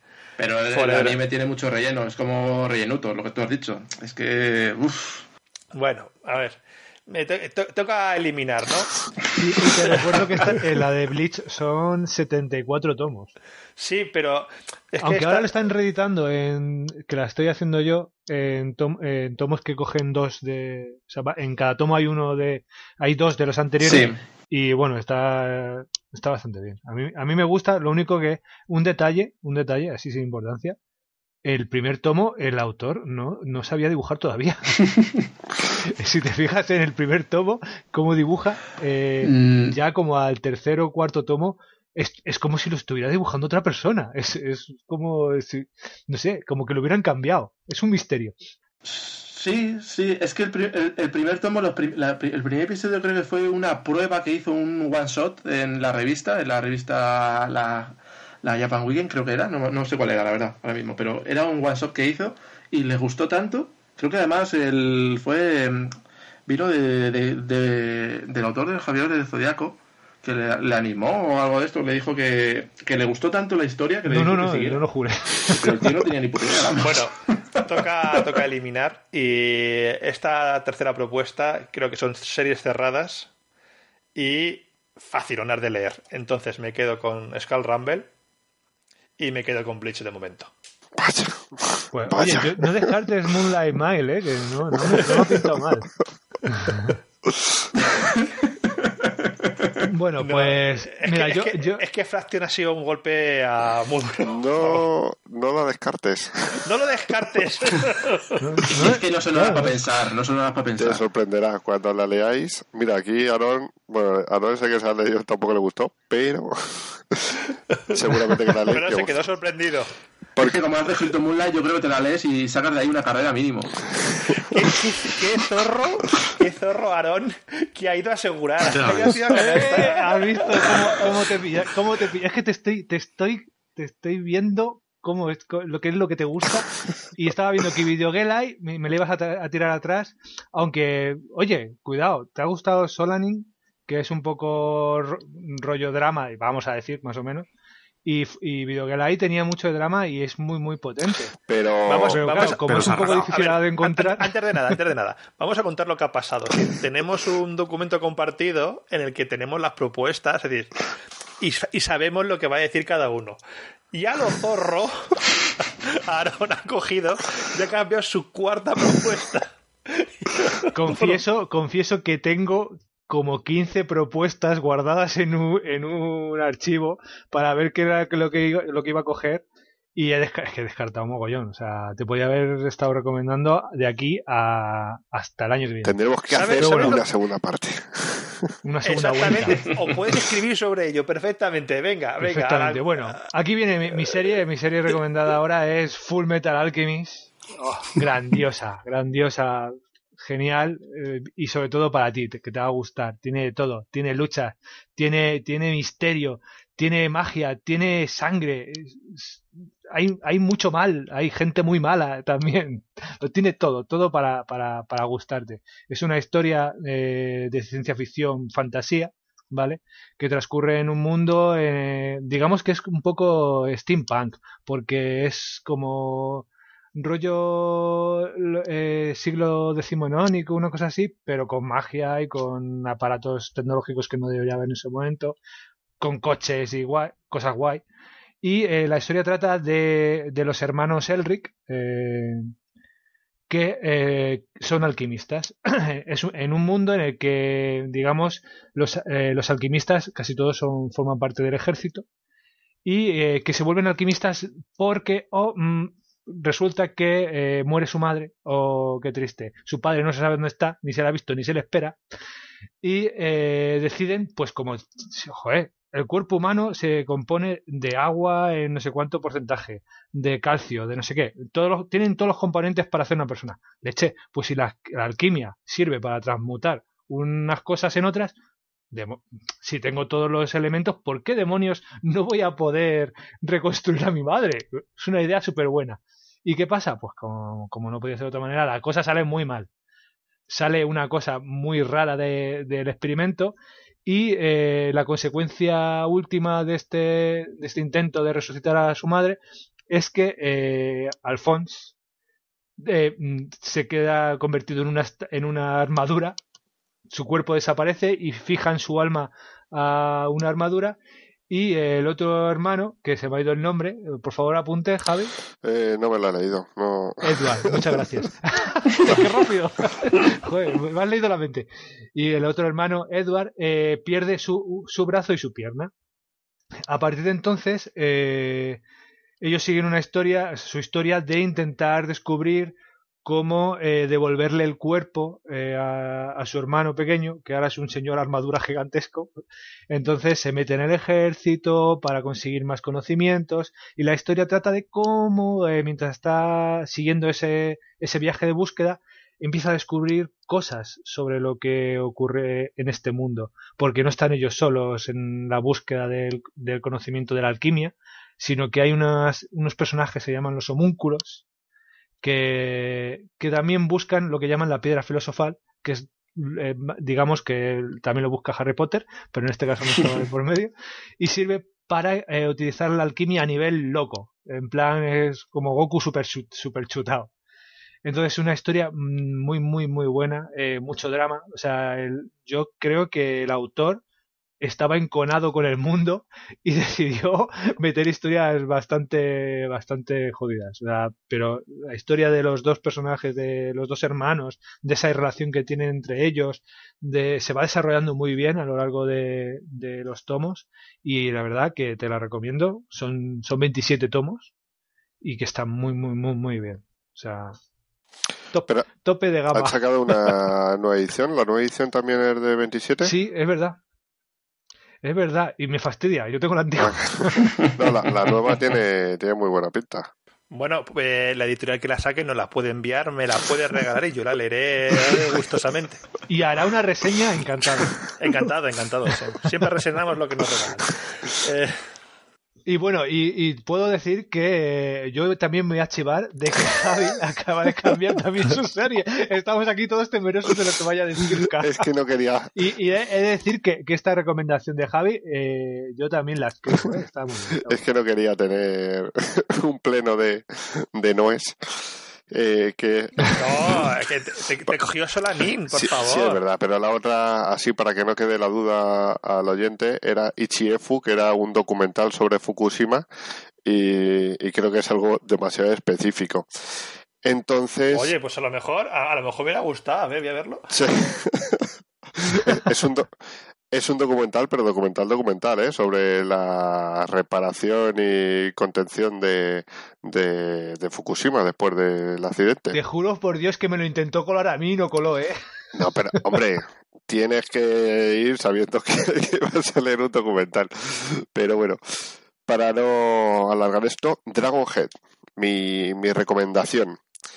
E: Pero el, el anime tiene mucho relleno, es como rellenuto, lo que tú has dicho. Es que... Uf.
D: Bueno, a ver. Me to to toca eliminar, ¿no?
A: Y, y te recuerdo que esta, en la de Bleach son setenta y cuatro tomos.
D: Sí, pero... Es
A: Aunque
D: que
A: ahora
D: esta...
A: lo están reeditando, en, que la estoy haciendo yo, en, tom, en tomos que cogen dos de... O sea, en cada tomo hay uno de... Hay dos de los anteriores. Sí. Y bueno, está, está bastante bien. A mí, a mí me gusta, lo único que... Un detalle, un detalle, así sin importancia. El primer tomo, el autor no, no sabía dibujar todavía. Si te fijas en el primer tomo, cómo dibuja, eh, mm. ya como al tercer o cuarto tomo, es, es como si lo estuviera dibujando otra persona. Es, es como, si, no sé, como que lo hubieran cambiado. Es un misterio.
E: Sí, sí, es que el, el, el primer tomo, los prim, la, el primer episodio creo que fue una prueba que hizo un one shot en la revista, en la revista la, la Japan Weekend creo que era, no, no sé cuál era la verdad ahora mismo, pero era un one shot que hizo y les gustó tanto. Creo que además el fue vino de, de, de, del autor de Javier del Zodiaco, que le, le animó o algo de esto, le dijo que, que le gustó tanto la historia que le
A: no,
E: dijo
A: no,
E: que
A: no,
E: siguiera.
A: No, no, juré.
E: Pero el tío no tenía ni puta idea.
D: Bueno, toca, toca eliminar. Y esta tercera propuesta creo que son series cerradas y facilonas de leer. Entonces me quedo con Skull Rumble y me quedo con Bleach de momento.
B: Vaya.
A: Pues,
B: Vaya.
A: oye, yo, no descartes Moonlight Mile, ¿eh? Que no, no, me, no me ha pintado mal. Bueno, pues...
D: No,
A: mira,
D: que,
A: yo,
D: es, que,
A: yo...
D: es que Fraction ha sido un golpe a muy duro.
B: No, no lo descartes.
D: No lo descartes.
E: No, no, es que no son nada para pensar, no son nada para pensar.
B: Te sorprenderá cuando la leáis. Mira, aquí Aaron, bueno, Aaron sé que se ha leído, tampoco le gustó, pero seguramente que la leí.
D: Pero se quedó sorprendido.
E: Porque como has descrito Moonlight, yo creo que te la lees y sacas de ahí una carrera mínimo.
D: ¿Qué, qué, qué zorro, qué zorro, Aarón, que ha ido a asegurar?
A: Eh, ¿Has visto cómo, cómo te pilla? ¿Cómo te pilla? Es que te estoy, te estoy, te estoy viendo cómo es, lo que es lo que te gusta y estaba viendo que Videogelai me, me le ibas a, a tirar atrás, aunque, oye, cuidado, ¿te ha gustado Solanin? Que es un poco ro rollo drama, vamos a decir, más o menos. Y, y Videogelai tenía mucho drama y es muy, muy potente.
B: Pero,
D: vamos,
A: pero
D: vamos
A: claro, como
D: pero
A: es un poco difícil
D: ver,
A: de encontrar...
D: Antes de nada, antes de nada, vamos a contar lo que ha pasado. ¿Sí? Tenemos un documento compartido en el que tenemos las propuestas, es decir, y, y sabemos lo que va a decir cada uno. Y a lo zorro, Aaron ha cogido y ha cambiado su cuarta propuesta.
A: Confieso, confieso que tengo... como quince propuestas guardadas en un, en un archivo para ver qué era lo que, iba, lo que iba a coger y he, desca he descartado un mogollón. O sea, te podía haber estado recomendando de aquí a, hasta el año que viene.
B: Tendremos que hacer
A: bueno,
B: una segunda parte.
A: Una segunda
D: Exactamente.
A: vuelta.
D: O puedes escribir sobre ello perfectamente. Venga, venga.
A: Perfectamente.
D: La...
A: Bueno, aquí viene mi, mi serie. Mi serie recomendada ahora es Full Metal Alchemist. Oh, grandiosa, grandiosa. Genial, eh, y sobre todo para ti, te, que te va a gustar. Tiene de todo, tiene lucha, tiene, tiene misterio, tiene magia, tiene sangre. Es, es, hay, hay mucho mal, hay gente muy mala también. Lo tiene todo, todo para, para, para gustarte. Es una historia eh, de ciencia ficción, fantasía, ¿vale? Que transcurre en un mundo, eh, digamos que es un poco steampunk, porque es como... rollo eh, siglo decimonónico, una cosa así, pero con magia y con aparatos tecnológicos que no debería haber en ese momento, con coches y guay, cosas guay. Y eh, la historia trata de, de los hermanos Elric, eh, que eh, son alquimistas. Es en un mundo en el que, digamos, los, eh, los alquimistas casi todos son, forman parte del ejército y eh, que se vuelven alquimistas porque... Oh, mm, resulta que eh, muere su madre, o oh, qué triste, su padre no se sabe dónde está, ni se le ha visto, ni se le espera, y eh, deciden, pues como, joder, el cuerpo humano se compone de agua en no sé cuánto porcentaje, de calcio, de no sé qué, todos los, tienen todos los componentes para hacer una persona. Leche, pues si la, la alquimia sirve para transmutar unas cosas en otras, Demo si tengo todos los elementos, ¿por qué demonios no voy a poder reconstruir a mi madre? Es una idea súper buena. ¿Y qué pasa? Pues como, como no podía ser de otra manera, la cosa sale muy mal. Sale una cosa muy rara de, del experimento y eh, la consecuencia última de este, de este intento de resucitar a su madre es que eh, Alphonse eh, se queda convertido en una, en una armadura, su cuerpo desaparece y fijan su alma a una armadura. Y el otro hermano, que se me ha ido el nombre, por favor apunte, Javi.
B: Eh, no me lo he leído. No.
A: Edward, muchas gracias. ¡Qué rápido! Joder, me has leído la mente. Y el otro hermano, Edward, eh, pierde su, su brazo y su pierna. A partir de entonces, eh, ellos siguen una historia, su historia de intentar descubrir cómo eh, devolverle el cuerpo eh, a, a su hermano pequeño, que ahora es un señor armadura gigantesco. Entonces se mete en el ejército para conseguir más conocimientos y la historia trata de cómo, eh, mientras está siguiendo ese, ese viaje de búsqueda, empieza a descubrir cosas sobre lo que ocurre en este mundo, porque no están ellos solos en la búsqueda del, del conocimiento de la alquimia, sino que hay unas, unos personajes que se llaman los homúnculos, que, que también buscan lo que llaman la piedra filosofal, que es, eh, digamos que también lo busca Harry Potter, pero en este caso no está de por medio, y sirve para eh, utilizar la alquimia a nivel loco, en plan es como Goku super, super chutado. Entonces es una historia muy, muy, muy buena, eh, mucho drama, o sea, el, yo creo que el autor estaba enconado con el mundo y decidió meter historias bastante bastante jodidas. O sea, pero la historia de los dos personajes, de los dos hermanos, de esa relación que tienen entre ellos, de, se va desarrollando muy bien a lo largo de, de los tomos y la verdad que te la recomiendo. Son, son veintisiete tomos y que están muy, muy, muy, muy bien. O sea, top,
B: Pero
A: tope de gama.
B: ¿han sacado una nueva edición? ¿La nueva edición también es de veintisiete?
A: Sí, es verdad. Es verdad, y me fastidia, yo tengo la antigua.
B: No, la, la nueva tiene, tiene muy buena pinta.
D: Bueno, pues la editorial que la saque nos la puede enviar, me la puede regalar y yo la leeré gustosamente.
A: Y hará una reseña encantado.
D: Encantado, encantado. Siempre reseñamos lo que nos regalan. Eh...
A: Y bueno, y, y puedo decir que yo también me voy a chivar de que Javi acaba de cambiar también su serie. Estamos aquí todos temerosos de lo que vaya a decir Lucas.
B: Es que no quería...
A: Y, y he, he de decir que, que esta recomendación de Javi, eh, yo también la escribo, ¿eh? Está muy bien. Está
B: Es que no quería tener un pleno de, de noes. Eh, que...
D: No, es que te, te, te cogió Solanin, por
B: sí,
D: favor.
B: Sí, es verdad, pero la otra, así para que no quede la duda al oyente, era Ichiefu, que era un documental sobre Fukushima y, y creo que es algo demasiado específico. Entonces...
D: Oye, pues a lo mejor, a, a lo mejor me hubiera gustado, a ver, voy a verlo.
B: Sí. es un... Do... Es un documental, pero documental documental, ¿eh? Sobre la reparación y contención de, de, de Fukushima después del accidente.
A: Te juro por Dios que me lo intentó colar a mí y no coló, ¿eh?
B: No, pero, hombre, tienes que ir sabiendo que, que vas a leer un documental. Pero bueno, para no alargar esto, Dragonhead, mi, mi recomendación.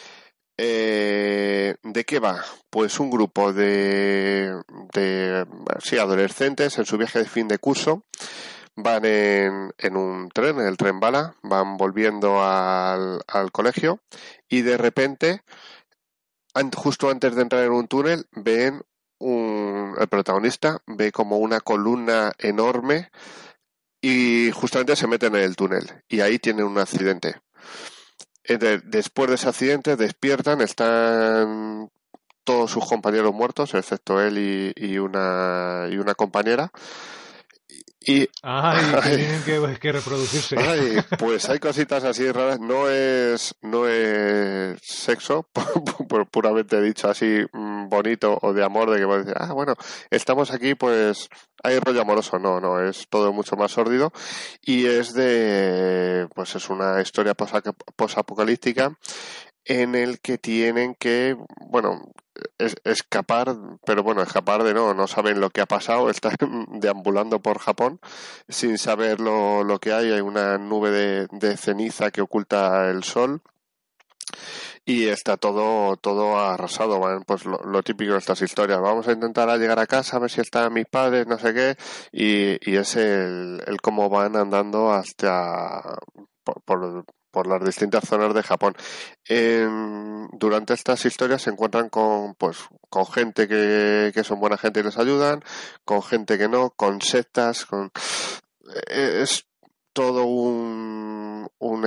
B: Eh, ¿De qué va? Pues un grupo de, de sí, adolescentes en su viaje de fin de curso van en, en un tren, en el tren bala, van volviendo al, al colegio y de repente, an, justo antes de entrar en un túnel, ven un, el protagonista ve como una columna enorme y justamente se meten en el túnel y ahí tienen un accidente. Después de ese accidente despiertan, están todos sus compañeros muertos, excepto él y, y una y una compañera. Y
A: ay, que tienen que, que reproducirse.
B: Ay, pues hay cositas así raras. No es no es sexo, por puramente dicho así bonito o de amor, de que puedes decir, ah, bueno, estamos aquí, pues hay rollo amoroso. No, no, es todo mucho más sórdido y es de, pues es una historia posapocalíptica en el que tienen que, bueno, es, escapar, pero bueno, escapar de no, no saben lo que ha pasado, están deambulando por Japón sin saber lo, lo que hay, hay una nube de, de ceniza que oculta el sol y está todo todo arrasado, ¿vale? Pues lo, lo típico de estas historias, vamos a intentar a llegar a casa a ver si están mis padres, no sé qué, y, y es el, el cómo van andando hasta por, por por las distintas zonas de Japón. Eh, durante estas historias se encuentran con pues con gente que, que son buena gente y les ayudan, con gente que no, con sectas, con es todo un, una,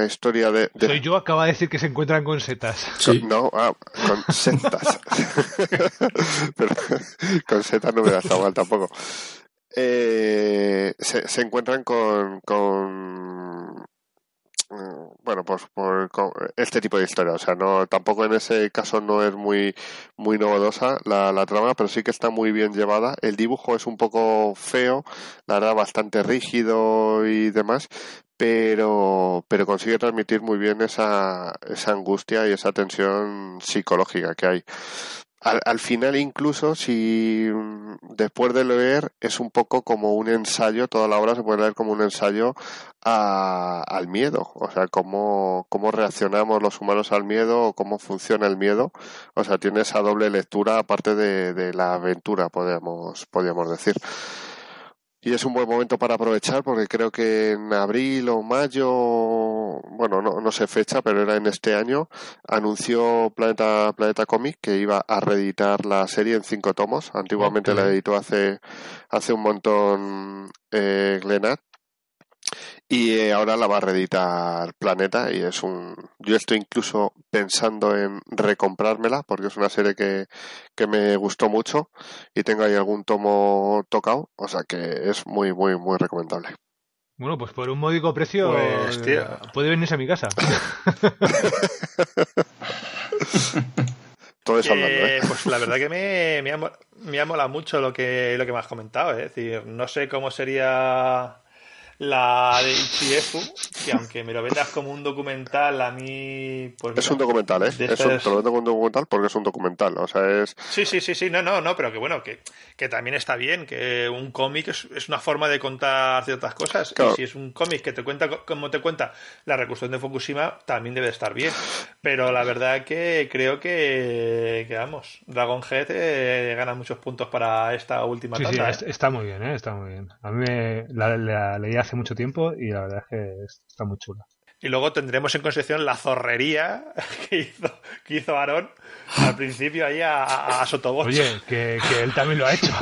B: historia de... de...
A: Soy yo, acaba de decir que se encuentran con setas.
C: Sí.
B: Con, no, ah, con setas. Pero con setas no me da mal tampoco. Eh, se, se encuentran con... con bueno, pues por, con este tipo de historia, o sea, no, tampoco en ese caso no es muy muy novedosa la, la trama, pero sí que está muy bien llevada. El dibujo es un poco feo, la verdad, bastante rígido y demás, pero pero consigue transmitir muy bien esa esa angustia y esa tensión psicológica que hay. Al, al final, incluso, si después de leer es un poco como un ensayo, toda la obra se puede leer como un ensayo a, al miedo, o sea, cómo, cómo reaccionamos los humanos al miedo o cómo funciona el miedo, o sea, tiene esa doble lectura aparte de, de la aventura, podríamos, podríamos decir. Y es un buen momento para aprovechar porque creo que en abril o mayo, bueno, no, no sé fecha, pero era en este año, anunció Planeta Planeta Comic que iba a reeditar la serie en cinco tomos. Antiguamente
A: Okay.
B: la editó hace, hace un montón eh, Glenat. Y eh, ahora la va a reeditar Planeta y es un... Yo estoy incluso pensando en recomprármela porque es una serie que, que me gustó mucho y tengo ahí algún tomo tocado, o sea que es muy, muy, muy recomendable.
A: Bueno, pues por un módico precio
D: Pues, tío.
A: eh, puede venirse a mi casa.
B: Todo eso hablando, ¿eh?
D: Eh, pues la verdad que me, me, ha, mo- me ha molado mucho lo que, lo que me has comentado. ¿eh? Es decir, no sé cómo sería la de Ichiefu, que aunque me lo vendas como un documental, a mí. Pues
B: Es
D: mira,
B: un documental, ¿eh?
D: de
B: Es un,
D: estas-
B: te lo vendo como un documental porque es un documental, o sea, es...
D: Sí, sí, sí, sí, no, no, no, pero que bueno, que, que también está bien, que un cómic es, es una forma de contar ciertas cosas.
B: Claro.
D: Y si es un cómic que te cuenta co- como te cuenta la reconstrucción de Fukushima, también debe estar bien. Pero la verdad que creo que, que vamos, Dragon Head eh, gana muchos puntos para esta última
A: Sí, sí,
D: tanda.
A: es-
D: ¿eh?
A: está muy bien, ¿eh? Está muy bien. A mí me, la, la leí hace mucho tiempo y la verdad es que es- está muy chula.
D: Y luego tendremos en consideración la zorrería que hizo, que hizo Aaron al principio ahí a, a, a Sotobocho.
A: Oye, que, que él también lo ha hecho.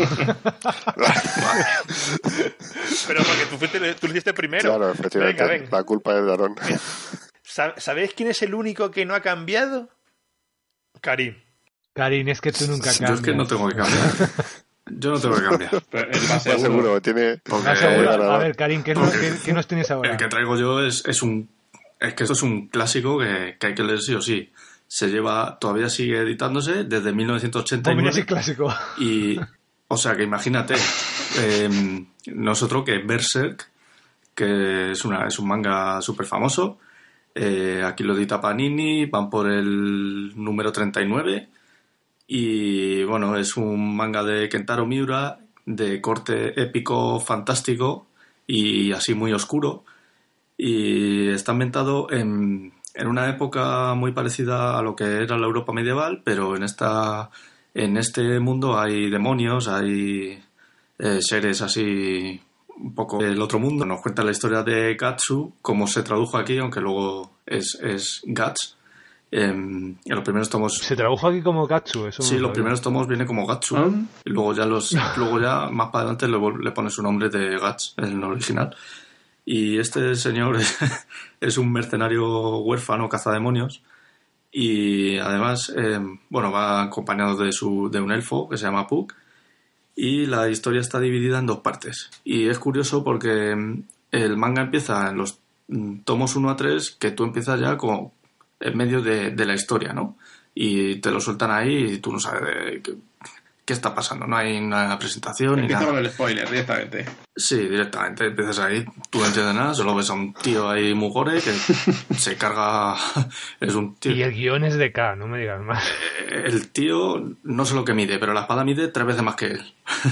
D: Pero porque tú, fuiste, tú lo hiciste primero.
B: Claro, efectivamente,
D: Venga, venga.
B: la culpa es de Aarón.
D: ¿Sab- ¿Sabéis quién es el único que no ha cambiado? Karim.
A: Karin, es que tú nunca cambias.
C: Yo es que no tengo que cambiar. Yo no tengo que cambiar.
E: Pero él va
B: Más
E: seguro.
B: seguro, tiene...
C: Porque
A: ¿Estás seguro?
B: ganador.
A: A ver, Karin, ¿qué, no-
C: Porque-
A: qué- qué nos tienes ahora?
C: el que traigo yo es, es un... Es que esto es un clásico que, que hay que leer sí o sí. Se lleva... Todavía sigue editándose desde mil novecientos ochenta y
A: Pues mira,
C: nueve.
A: sí, clásico.
C: Y, o sea, que imagínate, eh, nosotros que Berserk, que es, una, es un manga súper famoso, eh, aquí lo edita Panini, van por el número treinta y nueve, y bueno, es un manga de Kentaro Miura, de corte épico, fantástico, y así muy oscuro, y está ambientado en, en una época muy parecida a lo que era la Europa medieval, pero en esta... En este mundo hay demonios, hay eh, seres así un poco del otro mundo. Nos cuenta la historia de Gatsu, como se tradujo aquí, aunque luego es, es Gats. Eh, en los primeros tomos...
A: Se tradujo aquí como Gatsu. Eso no
C: Sí,
A: lo
C: los
A: sabía.
C: primeros tomos viene como Gatsu.
E: ¿Ah?
C: Y luego ya, los, luego ya más para adelante le, vol- le pone su nombre de Gats, en el original. Y este señor es un mercenario huérfano, cazademonios. Y además, eh, bueno, va acompañado de, su, de un elfo que se llama Puck. Y la historia está dividida en dos partes. Y es curioso porque mm, el manga empieza en los mm, tomos uno a tres, que tú empiezas ya como en medio de, de la historia, ¿no? Y te lo sueltan ahí y tú no sabes de qué, qué está pasando. No hay una presentación ni
E: Empieza
C: nada.
E: con el spoiler directamente.
C: Sí, directamente empiezas ahí, tú no entiendes nada, solo ves a un tío ahí muy gore que se carga, es un tío.
A: Y el guión es de K, no me digas más.
C: El tío no sé lo que mide, pero la espada mide tres veces más que él.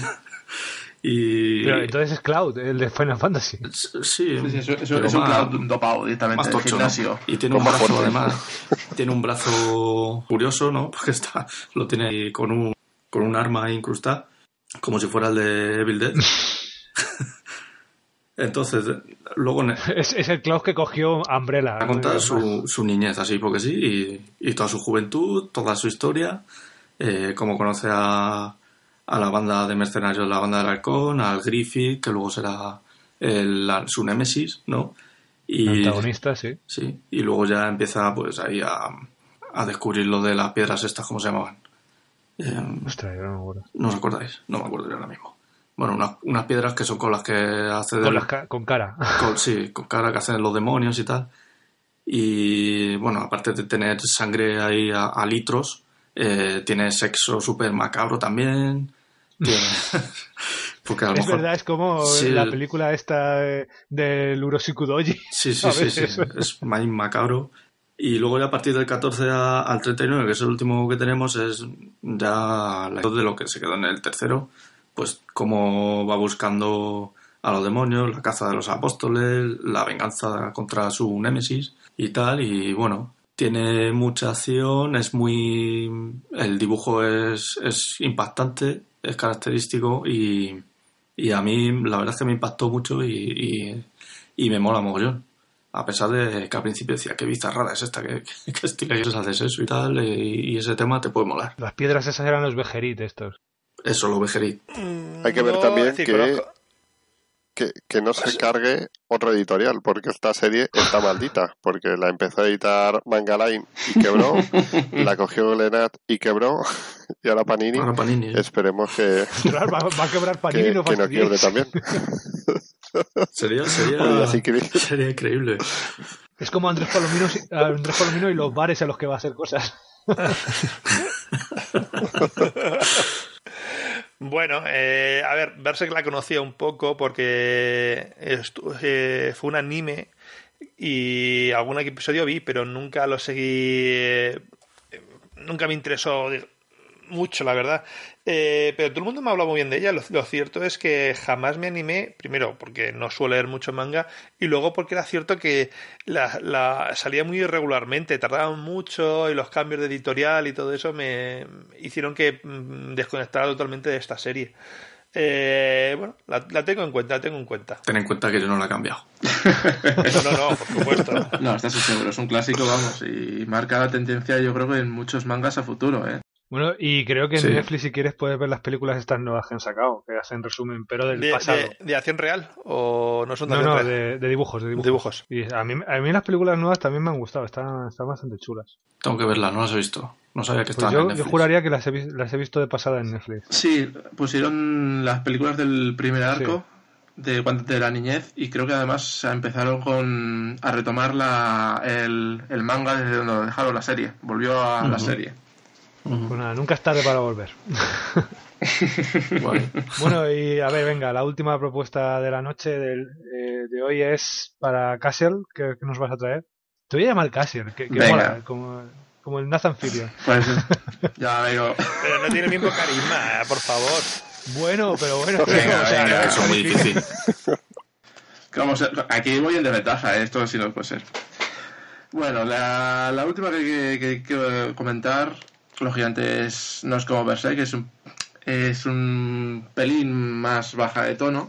C: y
A: Pero entonces es Cloud, el de Final Fantasy.
C: sí,
E: Sí, sí, eso, eso-
C: pero
E: es un
C: más-
E: cloud dopado directamente
C: más
E: del
C: tocho, ¿no?
E: gimnasio.
C: Y tiene un
B: Con más
C: brazo,
B: fuerza.
C: además, tiene un brazo curioso, ¿no? Porque está, lo tiene ahí con un, con un arma incrustada, como si fuera el de Evil Dead. Entonces, luego ne-
A: Es, es el Cloud que cogió Umbrella.
C: a
A: no me
C: contar
A: digas más.
C: su, su niñez, así porque sí, y, y toda su juventud, toda su historia, eh, cómo conoce a, a la banda de mercenarios, la banda del halcón, al Griffith, que luego será el- la- su némesis, ¿no? Y,
A: el antagonista, sí.
C: Sí, y luego ya empieza pues ahí a, a descubrir lo de las piedras estas, ¿cómo se llamaban? Eh,
A: Ostras, yo no me acuerdo.
C: ¿No os acordáis? No me acuerdo yo ahora mismo. Bueno, unas, unas piedras que son con las que hace...
A: Con, las ca- con cara.
C: Con, sí, con cara que hacen los demonios y tal. Y bueno, aparte de tener sangre ahí a, a litros, eh, tiene sexo súper macabro también. Tiene... Porque a lo
A: es
C: mejor...
A: verdad, es como
C: sí,
A: la película esta de, del Uroshiku Doji.
C: Sí, sí, sí, sí, es más macabro. Y luego ya a partir del catorce a, al treinta y nueve, que es el último que tenemos, es ya la de lo que se quedó en el tercero, pues cómo va buscando a los demonios, la caza de los apóstoles, la venganza contra su némesis y tal, y bueno, tiene mucha acción, es muy... el dibujo es, es impactante, es característico y, y a mí la verdad es que me impactó mucho y, y, y me mola mogollón. A pesar de que al principio decía, qué bizarrada es esta, que, que, que estilo que haces eso y tal, y, y ese tema te puede molar.
A: Las piedras esas eran los Bejerit estos.
C: Eso, los Bejerit.
B: Hay que ver
D: No,
B: también
D: es decir,
B: que,
D: conozco-
B: que, que no se cargue otro editorial, porque esta serie está maldita, porque la empezó a editar Manga Line y quebró, la cogió Glenat y quebró, y ahora Panini,
C: Ahora Panini, ¿eh?
B: esperemos que,
A: Claro, va, va a quebrar Panini
B: que,
A: y no
B: que no
A: fastidiéis.
B: quiebre también.
C: Sería, sería,
B: Oye, así que-
C: sería increíble.
A: Es como Andrés Palomino, Andrés Palomino y los bares a los que va a hacer cosas.
D: Bueno, eh, a ver, Berserk la conocía un poco porque estu- eh, fue un anime y algún episodio vi, pero nunca lo seguí, eh, nunca me interesó mucho, la verdad. Eh, pero todo el mundo me ha hablado muy bien de ella. Lo, lo cierto es que jamás me animé, primero porque no suelo leer mucho manga y luego porque era cierto que la, la salía muy irregularmente, tardaban mucho y los cambios de editorial y todo eso me hicieron que mm, desconectara totalmente de esta serie. Eh, bueno, la, la tengo en cuenta, la tengo en cuenta.
C: Ten en cuenta que yo no la he cambiado.
D: No, no, no, por supuesto.
E: No, estás seguro, es un clásico, vamos, y marca la tendencia, yo creo que en muchos mangas a futuro, ¿eh?
A: Bueno, y creo que en
C: Sí.
A: Netflix, si quieres, puedes ver las películas estas nuevas que han sacado, que hacen resumen, pero del
D: ¿De,
A: pasado.
D: de, de acción real o no son de
A: No,
D: acción
A: no,
D: real?
A: de, de dibujos, de dibujos.
D: Dibujos.
A: Y a mí, a mí las películas nuevas también me han gustado, están, están bastante chulas.
C: Tengo que verlas, no las he visto. No sabía que
A: Pues
C: estaban
A: yo,
C: en
A: yo
C: Netflix.
A: juraría que las he, vis- las he visto de pasada en Netflix.
E: Sí, pusieron las películas del primer arco de, cuando- de la niñez y creo que además empezaron con a retomar la, el, el manga desde donde dejaron la serie. Volvió a la
C: Ujú.
E: serie.
C: Ujú.
A: Pues nada, nunca es tarde para volver.
C: Guay.
A: Bueno, y a ver, venga, la última propuesta de la noche del, eh, de hoy es para Cassiel, que, que nos vas a traer. Te voy a llamar Cassiel, que, que
E: Venga.
A: mola, como, como el Nathan Fillion.
E: Pues ya digo.
D: Pero no tiene el mismo carisma, por favor.
A: Bueno, pero bueno,
E: Venga,
A: o sea,
E: venga,
A: no-
C: Eso es muy difícil.
E: Vamos a- aquí voy en desventaja, ¿eh? Esto sí no puede ser. Bueno, la, la última que, que, que quiero comentar, lógicamente, es, no es como Berserk, es un, es un pelín más baja de tono.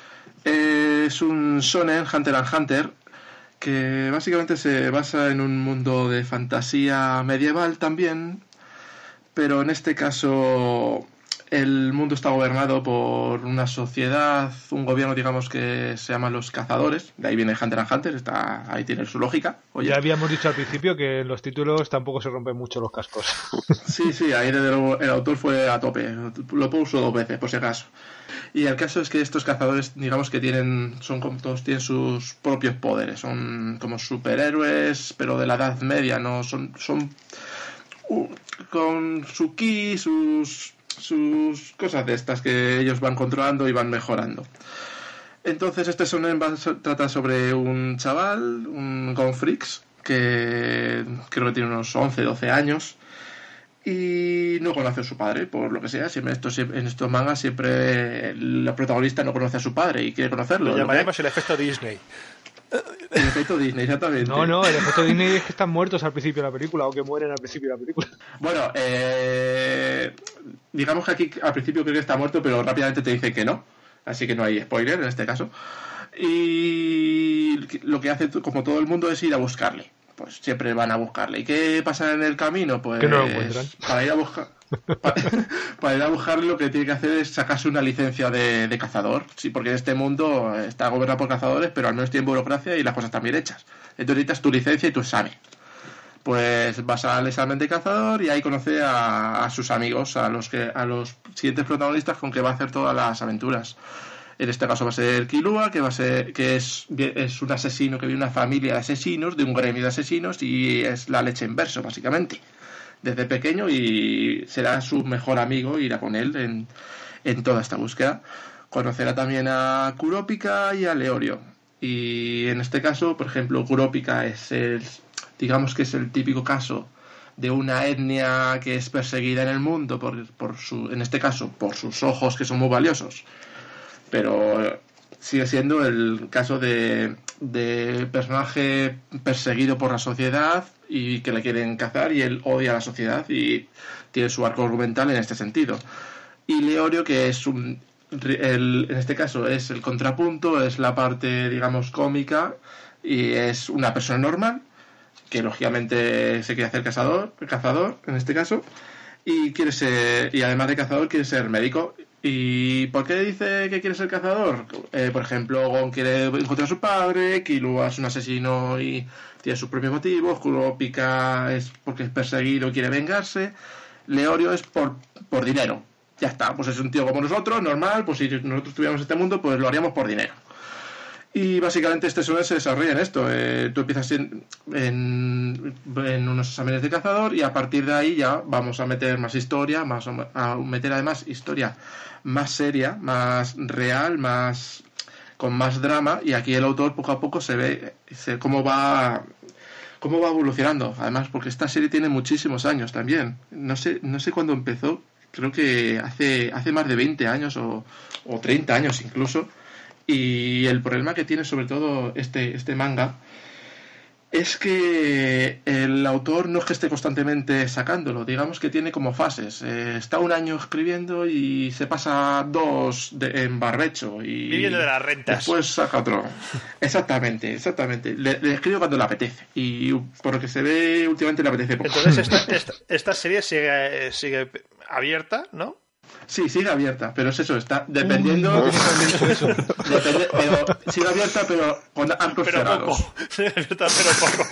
E: Es un shonen, Hunter x Hunter, que básicamente se basa en un mundo de fantasía medieval también, pero en este caso el mundo está gobernado por una sociedad, un gobierno, digamos, que se llama los cazadores. De ahí viene Hunter x Hunter, está, ahí tiene su lógica. Oye,
A: Ya habíamos dicho al principio que en los títulos tampoco se rompen mucho los cascos.
E: sí, sí, ahí desde luego el autor fue a tope, lo puso dos veces, por si acaso. Y el caso es que estos cazadores, digamos que tienen, son como todos, tienen sus propios poderes, son como superhéroes, pero de la Edad Media, no son, son uh, con su ki, sus sus cosas de estas que ellos van controlando y van mejorando. Entonces este shonen va, trata sobre un chaval, un Gonfrix, que creo que tiene unos once, doce años y no conoce a su padre, por lo que sea. Siempre esto, en estos mangas siempre el protagonista no conoce a su padre y quiere conocerlo.
D: Lo
E: ¿no?
D: llamaremos el efecto Disney.
E: El efecto Disney, exactamente.
A: No, no, el efecto Disney es que están muertos al principio de la película o que mueren al principio de la película.
E: Bueno, eh, digamos que aquí al principio creo que está muerto, pero rápidamente te dice que no. Así que no hay spoiler en este caso. Y lo que hace, como todo el mundo, es ir a buscarle. pues siempre van a buscarle. ¿Y qué pasa en el camino? Pues
A: que no lo encuentran.
E: Para ir a buscar para, para ir a buscarle lo que tiene que hacer es sacarse una licencia de, de cazador. Sí, porque en este mundo está gobernado por cazadores, pero al menos tiene burocracia y las cosas están bien hechas. Entonces necesitas tu licencia y tu examen. Pues vas al examen de cazador y ahí conoce a, a sus amigos, a los que a los siguientes protagonistas con que va a hacer todas las aventuras. En este caso va a ser Killua, que va a ser que es, es un asesino que vive en una familia de asesinos, de un gremio de asesinos, y es la leche en verso, básicamente. Desde pequeño, y será su mejor amigo, irá con él en, en toda esta búsqueda. Conocerá también a Kurapika y a Leorio. Y en este caso, por ejemplo, Kurapika es el, digamos que es el típico caso de una etnia que es perseguida en el mundo, por, por su, en este caso, por sus ojos, que son muy valiosos. Pero sigue siendo el caso de, de personaje perseguido por la sociedad y que le quieren cazar, y él odia a la sociedad y tiene su arco argumental en este sentido. Y Leorio, que es un, el, en este caso es el contrapunto, es la parte, digamos, cómica, y es una persona normal que lógicamente se quiere hacer cazador, cazador en este caso, y quiere ser, y además de cazador quiere ser médico. ¿Y por qué dice que quiere ser cazador? Eh, por ejemplo, Gon quiere encontrar a su padre, Killua es un asesino y tiene sus propios motivos, Kurapika es porque es perseguido y quiere vengarse, Leorio es por, por dinero. Ya está, pues es un tío como nosotros, normal, pues si nosotros tuviéramos este mundo, pues lo haríamos por dinero. Y básicamente este shonen se desarrolla en esto. Eh, tú empiezas en, en, en unos exámenes de cazador y a partir de ahí ya vamos a meter más historia, más a meter además historia más seria, más real, más con más drama, y aquí el autor poco a poco se ve se, cómo va cómo va evolucionando. Además, porque esta serie tiene muchísimos años también. No sé no sé cuándo empezó, creo que hace hace más de veinte años o, o treinta años incluso. Y el problema que tiene sobre todo este, este manga es que el autor no es que esté constantemente sacándolo, digamos que tiene como fases. Eh, está un año escribiendo y se pasa dos de, en barbecho y
D: viviendo de las rentas.
E: Después saca otro. Exactamente, exactamente. Le, le escribo cuando le apetece, y por lo que se ve últimamente le apetece poco.
D: Entonces esta, esta, esta serie sigue, sigue abierta, ¿no?
E: Sí, sigue abierta, pero es eso, está dependiendo. Uy, depende, pero sigue abierta, pero con arcos
D: pero
E: cerrados.
D: Poco. Sigue abierta, pero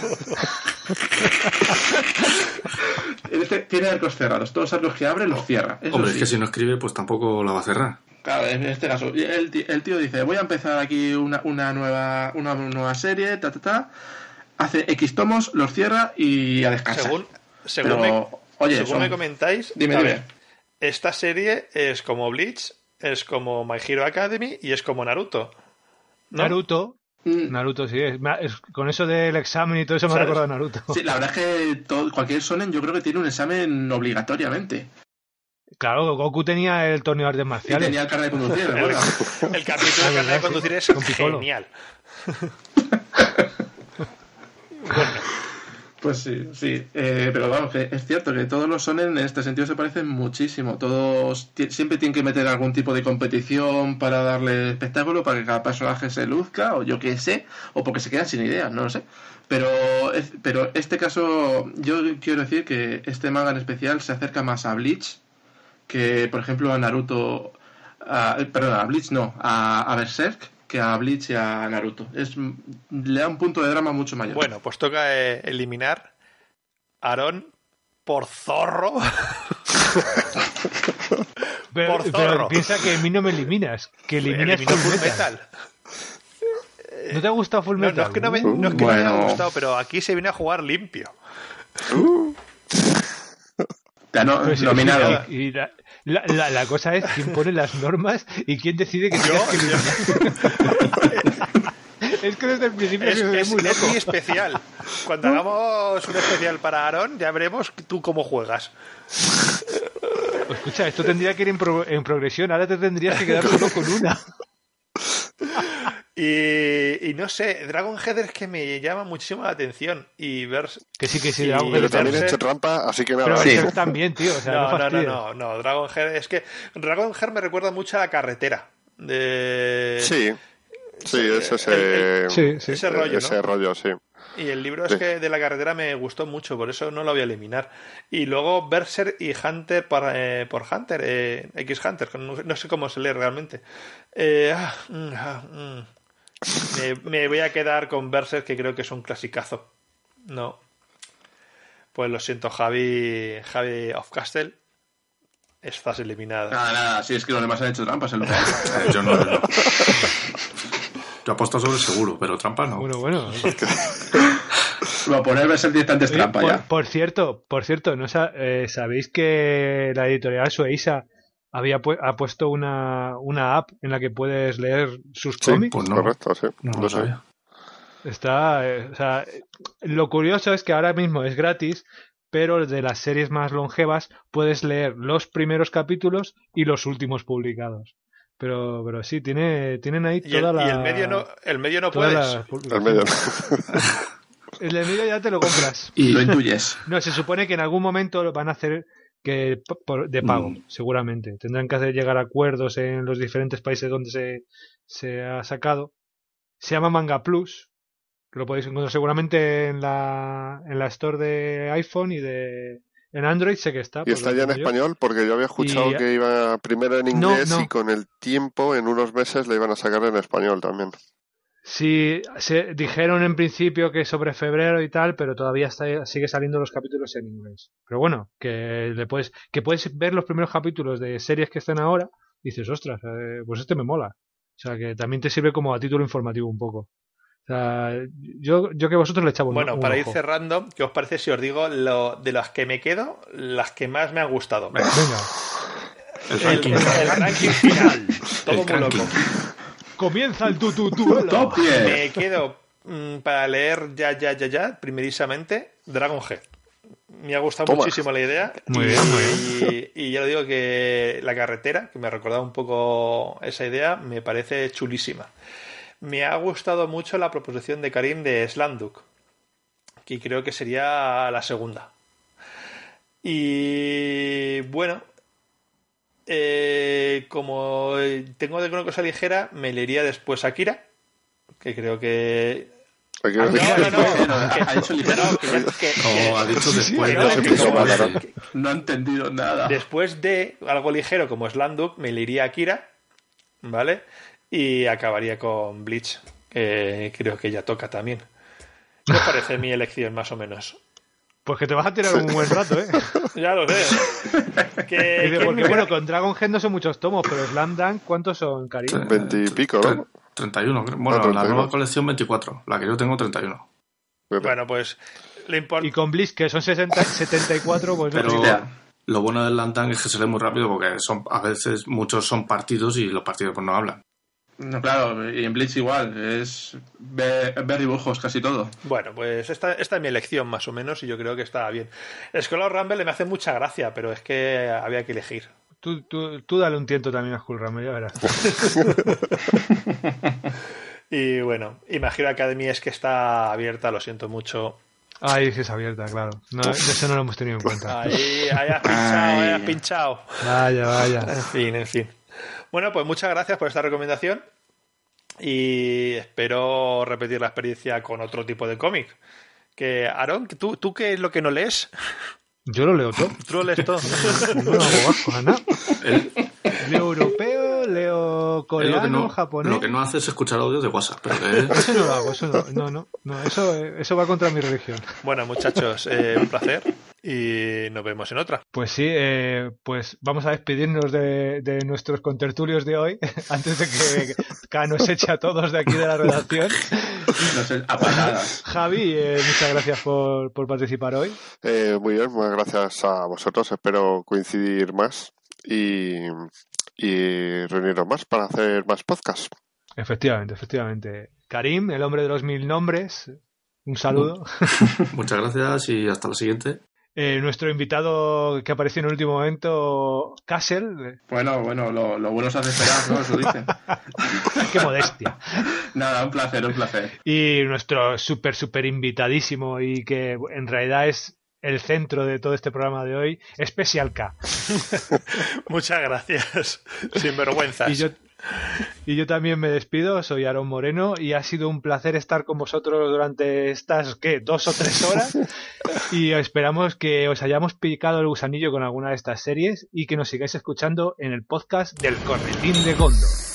E: poco. Tiene arcos cerrados, todos los arcos que abre los cierra. Eso
C: Hombre,
E: sí.
C: Es que si no escribe, pues tampoco la va a cerrar.
E: Claro, en este caso, el tío, el tío dice: voy a empezar aquí una, una nueva una nueva serie, ta ta ta. Hace X tomos, los cierra y a descansar.
D: Según, según,
E: pero,
D: me,
E: oye,
D: según
E: son...
D: me comentáis,
E: dime, dime.
D: Ver, esta serie es como Bleach, es como My Hero Academy y es como Naruto, ¿no?
A: Naruto, mm. Naruto sí, es, es, con eso del examen y todo eso me ha recordado a Naruto.
E: Sí, la verdad es que todo, cualquier shonen yo creo que tiene un examen obligatoriamente.
A: Claro, Goku tenía el torneo de artes marciales.
E: Y tenía el carnet de conducir,
D: el,
E: bueno.
D: el capítulo del carnet de conducir es genial.
E: Bueno. Pues sí, sí, eh, pero vamos, que es cierto que todos los shonen en este sentido se parecen muchísimo. Todos t- siempre tienen que meter algún tipo de competición para darle espectáculo, para que cada personaje se luzca, o yo qué sé, o porque se quedan sin ideas, no lo sé. Pero, es, pero este caso, yo quiero decir que este manga en especial se acerca más a Bleach que, por ejemplo, a Naruto, a, perdón, a Bleach no, a, a Berserk, que a Bleach y a Naruto. Es, le da un punto de drama mucho mayor.
D: Bueno, pues toca eh, eliminar a Aaron por zorro.
A: pero,
D: por zorro.
A: Pero piensa que a mí no me eliminas, que eliminas
D: Full
A: Full
D: Metal.
A: Metal. ¿No te ha gustado Full Metal?
D: No, no es que no me, no es que bueno. no me haya gustado, pero aquí se viene a jugar limpio.
E: Uh. Ya no, pues nominado.
A: Y, y la, la, la, la cosa es quién pone las normas y quién decide que
D: yo,
A: que es que desde el principio
D: es,
A: es,
D: es,
A: muy,
D: es muy especial. Cuando hagamos un especial para Aaron, ya veremos tú cómo juegas.
A: Pues escucha, esto tendría que ir en, pro, en progresión. Ahora te tendrías que quedar solo con una.
D: Y, y no sé, Dragon Head es que me llama muchísimo la atención. Y ver.
A: Que sí, que sí,
B: Dragon Head. Pero también he hecho trampa, así que me
A: Pero
B: sí.
A: también, tío. O sea,
D: no,
A: no,
D: no, no, no, no. Dragon Head es que Dragon Head me recuerda mucho a La Carretera. De...
B: Sí, sí, es ese,
A: el, el, sí, sí.
B: ese rollo. Ese
D: ¿no?
B: rollo, sí.
D: Y el libro
B: Sí.
D: es que de la carretera me gustó mucho, por eso no lo voy a eliminar. Y luego Berserk y Hunter por, eh, por Hunter, eh, X Hunter, no, no sé cómo se lee realmente. Eh, ah, mm, ah, mm. Me, me voy a quedar con Berserk, que creo que es un clasicazo. No. Pues lo siento, Javi, Javi of Castle. Estás eliminada.
E: Nada, nada, si es que los demás han hecho trampas en lo que hay.
C: Eh, yo no, no. Yo apuesto sobre seguro, pero trampa no.
A: Bueno, bueno.
E: Va a poner Berserk directamente es
A: Oye,
E: trampa
A: por,
E: ya.
A: por cierto, por cierto, ¿no sa- eh, sabéis que la editorial Sueisa había pu- ha puesto una, una app en la que puedes leer sus
B: Sí,
A: cómics?
C: Pues no,
B: correcto, sí.
C: no
B: Lo
C: lo
B: sé.
C: sabía.
A: Está, eh, o sea, eh, lo curioso es que ahora mismo es gratis, pero de las series más longevas puedes leer los primeros capítulos y los últimos publicados. Pero, pero sí, tiene, tienen ahí
D: Y el,
A: toda la.
D: y el medio no, el medio no
A: todas
D: puedes.
A: las
B: El
A: publicaciones.
B: medio.
A: El del medio ya te lo compras.
C: Y
E: Lo intuyes.
A: No, se supone que en algún momento lo van a hacer que p- por- de pago,
C: Mm.
A: seguramente. Tendrán que hacer llegar a acuerdos en los diferentes países donde se, se ha sacado. Se llama Manga Plus, que lo podéis encontrar seguramente en la, en la store de iPhone y de en Android sé que está.
B: Y
A: pues
B: está
A: lo
B: ya en
A: tengo yo.
B: español porque yo había escuchado
A: Y-
B: que iba primero en
A: No,
B: inglés
A: no.
B: y con el tiempo, en unos meses, le iban a sacar en español también.
A: Sí, se dijeron en principio que sobre febrero y tal, pero todavía está, sigue saliendo los capítulos en inglés. Pero bueno, que le puedes, que puedes ver los primeros capítulos de series que están ahora y dices, ostras, eh, pues este me mola. O sea, que también te sirve como a título informativo un poco. O sea, yo, yo que vosotros le echaba un,
D: Bueno,
A: un
D: para ir
A: ojo.
D: cerrando, ¿qué os parece si os digo lo, de las que me quedo, las que más me han gustado?
C: Venga.
A: Venga,
C: el
D: El,
C: ranking.
D: el- el ranking final. Todo
C: El
D: muy loco.
C: ranking.
A: comienza el tu tu tu.
E: Top diez.
D: Me quedo mm, para leer ya, ya, ya, ya, primerísimamente, Dragon Head. Me ha gustado
B: Toma.
D: muchísimo la idea.
A: Muy
D: y,
A: bien, muy
D: Y, y ya lo digo que la carretera, que me ha recordado un poco esa idea, me parece chulísima. Me ha gustado mucho la proposición de Karim de Slamduk, que creo que sería la segunda. Y bueno, eh, como tengo de una cosa ligera, me leería después Akira, que creo que...
B: Hay que
D: Ah,
B: ver-
D: no, no, no,
E: Ligero,
D: que-
E: ha dicho ligero.
D: no, que ya- que- que-
C: No, ha dicho después.
D: que
C: no,
D: no,
C: que
D: que
C: después
D: como-
B: claro.
C: de-
E: No ha entendido nada.
D: Después de algo ligero como Slamduk, me leería Akira, ¿vale? Y acabaría con Bleach, que creo que ya toca también. ¿Qué os parece mi elección, más o menos?
A: Pues que te vas a tirar un buen rato, ¿eh?
D: Ya lo sé. Que,
A: Dice,
D: que-
A: porque bueno, con Dragon Head no son muchos tomos, pero Slam Dunk, ¿cuántos son, Karim?
B: Veinte y pico, ¿no?
C: treinta y uno, creo. Bueno,
B: Ah, treinta y
C: la
B: uno.
C: nueva colección veinticuatro. La que yo tengo treinta y uno.
D: Bueno, pues lo
A: Y
D: importante...
A: con Blitz, que son sesenta, setenta y cuatro, pues no
C: Pero
A: sé.
E: Hostia.
C: lo bueno del Lantern es que se lee muy rápido porque son a veces muchos son partidos y los partidos pues no hablan.
E: No, claro, y en Bleach igual. Es ver, ver dibujos casi todo.
D: Bueno, pues esta, esta es mi elección, más o menos, y yo creo que está bien. Skull of Rumble me hace mucha gracia, pero es que había que elegir.
A: Tú, tú, tú dale un tiento también a Skull Rumble, ya verás.
D: Y bueno, Imagino Academy es que está abierta, lo siento mucho.
A: Ahí sí es abierta, claro. No, eso no lo hemos tenido en cuenta.
D: Ahí, ahí has pinchado, ahí has pinchado.
A: Vaya, vaya.
D: En fin, en fin. Bueno, pues muchas gracias por esta recomendación y espero repetir la experiencia con otro tipo de cómic. Que, Aaron, ¿tú, ¿tú qué es lo que no lees?
A: Yo lo leo todo.
D: ¿Tú lo lees todo?
A: No hago asco a nada.
C: Él,
A: Leo europeo, leo
C: él lo,
A: coreano,
C: que no,
A: japonés.
C: lo que no hace es escuchar audios de WhatsApp. Pero que-
A: Eso no lo hago, eso no, no, no, no, eso, eh, eso va contra mi religión.
D: Bueno, muchachos, eh, un placer y nos vemos en otra.
A: Pues sí, eh, pues vamos a despedirnos de, de nuestros contertulios de hoy, antes de que K nos eche a todos de aquí de la redacción.
E: No sé, a patadas.
A: Javi, eh, muchas gracias por, por participar hoy.
B: Eh, muy bien, muchas gracias a vosotros. Espero coincidir más y, y reunirnos más para hacer más podcasts.
A: Efectivamente, efectivamente. Karim, el hombre de los mil nombres, un saludo.
C: Muchas gracias y hasta la siguiente.
A: Eh, nuestro invitado que apareció en el último momento, Castle,
E: Bueno, bueno, lo, lo bueno se hace esperar, ¿no? Eso dicen.
A: qué modestia.
E: Nada, un placer, un placer.
A: Y nuestro súper, súper invitadísimo y que en realidad es el centro de todo este programa de hoy, Special K.
D: Muchas gracias. Sin vergüenzas.
A: Y yo, Y yo también me despido, soy Aarón Moreno y ha sido un placer estar con vosotros durante estas, ¿qué?, dos o tres horas y esperamos que os hayamos picado el gusanillo con alguna de estas series y que nos sigáis escuchando en el podcast del Cornetín de Gondor.